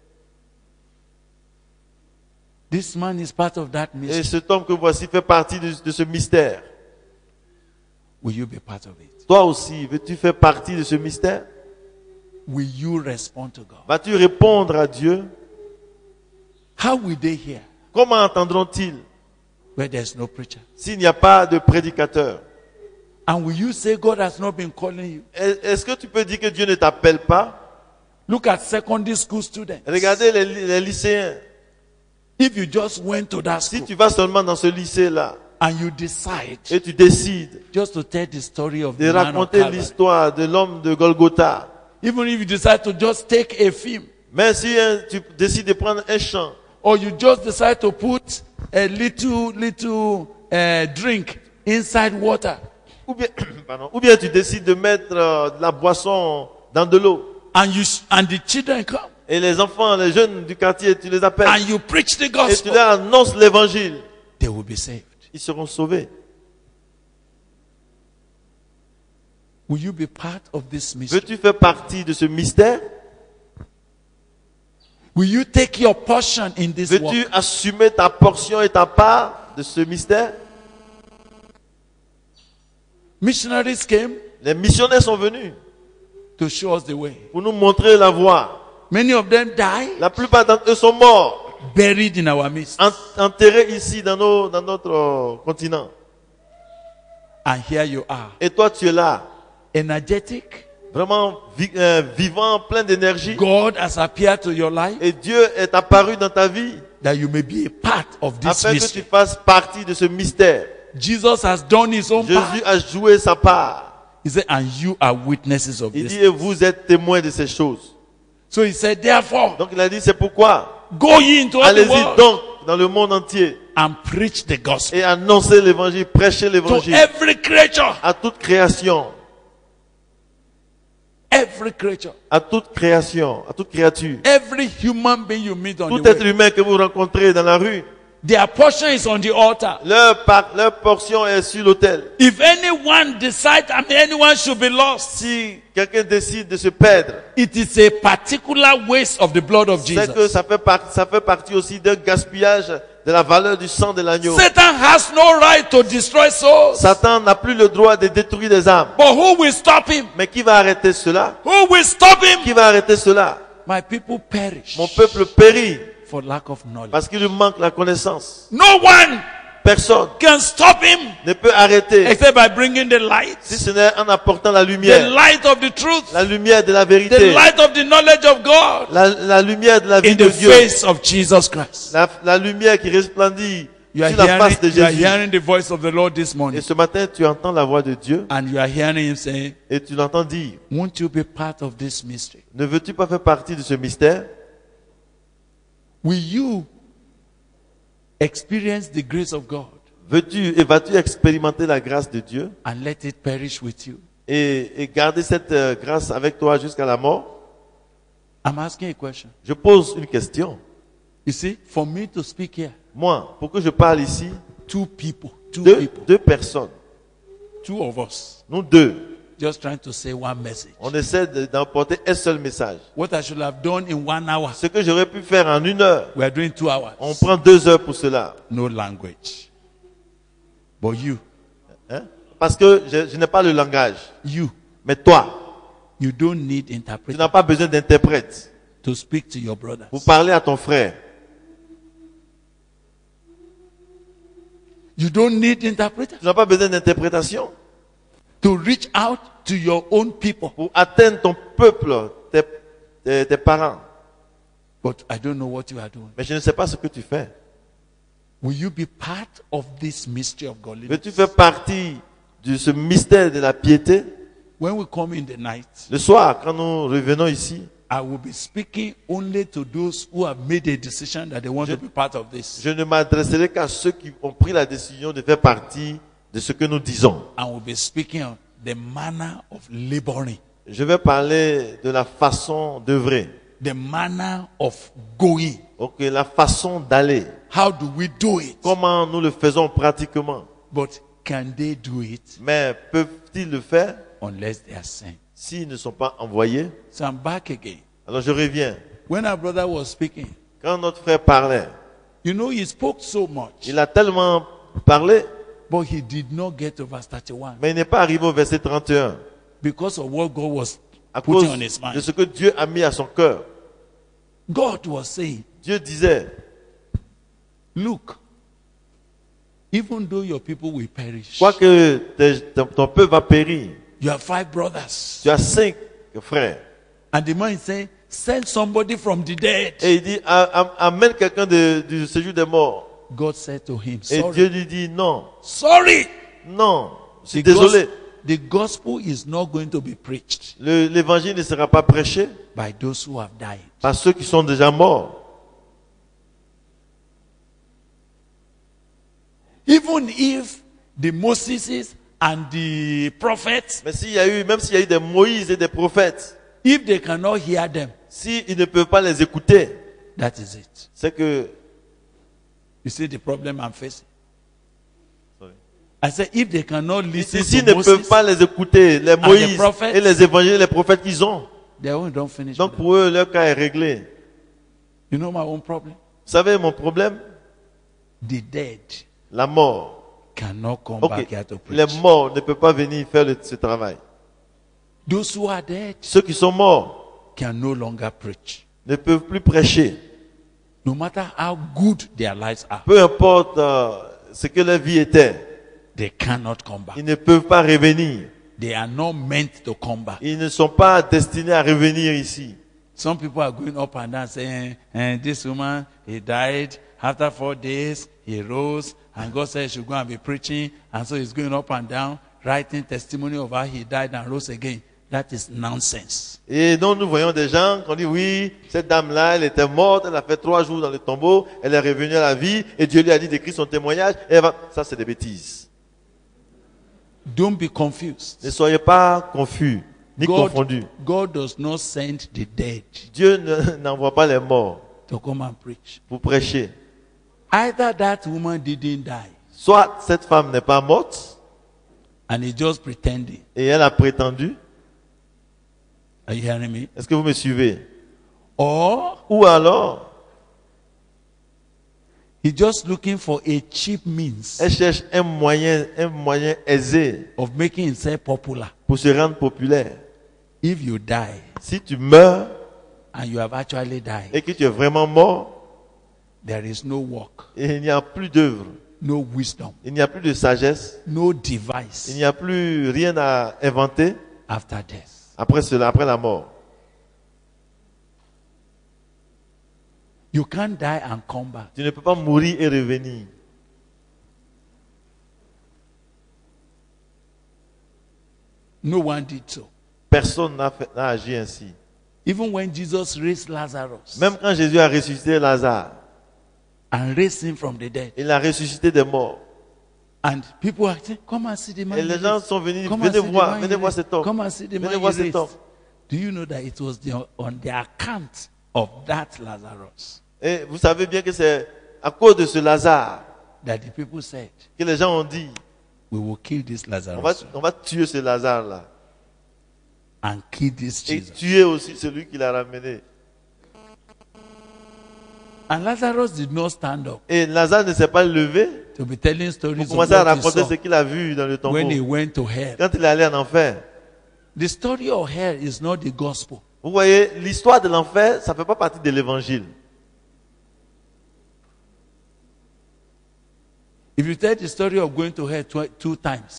This man is part of that Et mystery. cet homme que voici fait partie de ce mystère. Will you be part of it? Toi aussi, veux-tu faire partie de ce mystère? Will you respond to God? Vas-tu répondre à Dieu? How will they hear Comment entendront-ils where there's no preacher? s'il n'y a pas de prédicateur? And will you say God has not been calling you? Est-ce que tu peux dire que Dieu ne t'appelle pas? Look at secondary school students. Regardez les lycéens. If you just went to that Si school tu vas seulement dans ce lycée-là and you decide et tu décides just to tell the story of de the man of raconter Calvary, l'histoire de l'homme de Golgotha, even if you decide to just take a film, même si tu décides de prendre un chant, or you just decide to put a little drink inside water, ou bien, ou bien tu décides de mettre de la boisson dans de l'eau, and the children come et les enfants, les jeunes du quartier, tu les appelles, and you preach the et tu gospel, leur annonces l'évangile, they will be saved. ils seront sauvés. Will you be part of this mystery? Veux-tu faire partie de ce mystère? Will you take your portion in this work? Veux-tu assumer ta portion et ta part de ce mystère? Missionaries came Les missionnaires sont venus to show us the way. pour nous montrer la voie. Many of them died, La plupart d'entre eux sont morts, buried in our midst. enterrés ici dans notre continent. And here you are, Et toi, tu es là, energetic. vraiment vivant, plein d'énergie. God has appeared to your life Et Dieu est apparu dans ta vie that you may be a part of this afin que tu mystery. fasses partie de ce mystère. Jesus has done his own part. Jésus a joué sa part. He said, and you are witnesses of Il this. dit, et vous êtes témoins de ces choses. So he said, therefore, Donc il a dit, c'est pourquoi. go ye into all the Allez-y world donc dans le monde entier and preach the gospel et annoncez l'évangile, prêchez to l'évangile every creature. à toute création. every creature, à toute création, à toute créature, every human being you meet on tout the être way. humain que vous rencontrez dans la rue, Their portion is on the altar. leur portion est sur l'autel. If anyone decides, anyone should be lost, Si quelqu'un décide de se perdre, it is a particular waste of the blood of c'est que Jesus. ça fait partie aussi d'un gaspillage de la valeur du sang de l'agneau. Satan has no right to destroy souls. Satan n'a plus le droit de détruire des âmes. But who will stop him? Mais qui va arrêter cela? Who will stop him? Qui va arrêter cela? My people perish Mon peuple périt for lack of knowledge. parce qu'il lui manque la connaissance. No one Personne can stop him ne peut arrêter except by bringing the light. si ce n'est en apportant la The lumière. light of the truth. La lumière de la The vérité. light of the knowledge of God. La lumière de la vie In de the Dieu. face of Jesus Christ. La lumière qui resplendit You are sur la face de you are Jésus. hearing the voice of the Lord this Et morning. ce matin, tu entends la voix de Dieu And you are hearing him saying, et tu l'entends dire, won't you be part of this mystery? ne veux-tu pas faire partie de ce mystère? Will you experience the grace of God Veux-tu et vas-tu expérimenter la grâce de Dieu and let it perish with you? et garder cette grâce avec toi jusqu'à la mort? I'm asking a question. Je pose une question. You see, for me to speak here, Moi, pour que je parle ici, two people, deux personnes, two of us, nous deux, just trying to say one message. on essaie d'emporter un seul message. What I should have done in 1 hour, Ce que j'aurais pu faire en 1 heure, we are doing 2 hours. on prend 2 heures pour cela. No language. But you, Hein? Parce que je n'ai pas le langage. you Mais toi, don't need tu interpreter n'as pas besoin d'interprète to speak to your brothers. pour parler à ton frère. You don't need interpreter Tu n'as pas besoin d'interprétation to reach out to your own people. pour atteindre ton peuple, tes parents. But I don't know what you are doing. Mais je ne sais pas ce que tu fais. Will you be part of this mystery of Veux-tu godliness? faire partie de ce mystère de la piété? When we come in the night, Le soir, quand nous revenons ici, I will be speaking only to those who have made a decision that they want to be part of this. je ne m'adresserai qu'à ceux qui ont pris la décision de faire partie de ce que nous disons. I will be speaking on the manner of laboring, Je vais parler de la façon d'œuvrer. the manner of going. Ok, la façon d'aller. How do we do it? Comment nous le faisons pratiquement. But can they do it Mais peuvent-ils le faire unless they are sent? s'ils ne sont pas envoyés? So I'm back again. Alors je reviens. When our brother was speaking, Quand notre frère parlait, you know, he spoke so much, il a tellement parlé, but he did not get to verse 31 mais il n'est pas arrivé au verset 31. because of what God was À cause putting on his de mind. ce que Dieu a mis à son cœur. God was saying, Dieu disait, look, even though your people will perish, quoique ton peuple va périr, you have 5 brothers. tu as 5 frères. And the man is saying, send somebody from the dead. Et il dit, amène quelqu'un du séjour des morts. God said to him, Et sorry, Dieu lui dit, non, sorry. non, je suis The, désolé. the gospel is not going to be preached L'évangile ne sera pas prêché by those who have died. par ceux qui sont déjà morts. Even if the Moses and the prophets, Mais s'il y a eu, même s'il y a eu des Moïse et des prophètes, if they cannot hear them, s'ils ne peuvent pas les écouter, that is it. c'est que, You see the problem I'm facing. Sorry. I said, if they cannot listen s'ils to ne peuvent Moses, pas les écouter, les Moïse prophets, et les évangiles, les prophètes qu'ils ont, they don't finish. donc with them. pour eux, leur cas est réglé. You know my own problem? Vous savez, mon problème, The dead la mort. cannot come Ok, back here to les preach. morts ne peuvent pas venir faire ce travail. Those who are dead Ceux qui sont morts can no longer preach. ne peuvent plus prêcher. No matter how good their lives are, Peu importe ce que leur vie était, they cannot come back. ils ne peuvent pas revenir. They are not meant to come back. Ils ne sont pas destinés à revenir ici. Some people are going up and down saying, this woman, he died. After 4 days, he rose. And God said he should go and be preaching. And so he's going up and down, writing testimony of how he died and rose again. That is nonsense. Et donc nous voyons des gens qui ont dit oui, cette dame-là, elle était morte, elle a fait 3 jours dans le tombeau, elle est revenue à la vie, et Dieu lui a dit d'écrire son témoignage, et elle va... Ça c'est des bêtises. Don't be confused. Ne soyez pas confus. ni confondu. God does not send the dead Dieu n'envoie pas les morts to come and preach. pour prêcher. Either that woman didn't die Soit cette femme n'est pas morte and is just pretending. et elle a prétendu. Are you hearing me? Est-ce que vous me suivez? Or Ou alors, he's just looking for a cheap means elle cherche un moyen aisé of making himself popular. pour se rendre populaire. If you die Si tu meurs and you have actually died, et que tu es vraiment mort, there is no work, et il n'y a plus d'œuvre, no wisdom, il n'y a plus de sagesse, no il device n'y a plus rien à inventer after death. après cela, après la mort. You can't die and come back. Tu ne peux pas mourir et revenir. No one did so. Personne n'a agi ainsi. Even when Jesus raised Lazarus Même quand Jésus a ressuscité Lazare, and raised him from the dead, il a ressuscité des morts. and people are saying, come and see the man. Et les he gens raised. sont venus, Come and venez see the voir, man he venez voir raised. cet homme. Come and see the Venez man voir he cet raised. homme. Do you know that it was on the account of that Lazarus Et vous savez bien que c'est à cause de ce Lazare that the people said, que les gens ont dit, we will kill this on Lazarus va tuer ce Lazare-là. and kill this Et Jesus. tuer aussi celui qui l'a ramené. And Lazarus did not stand up Et Lazare ne s'est pas levé to be telling pour stories of commencer à what he raconter saw ce qu'il a vu dans le tombeau. when he went to hell. Quand il est allé en enfer. The story of hell is not the gospel. Vous voyez, l'histoire de l'enfer, ça ne fait pas partie de l'évangile. If you tell the story of going to hell two times,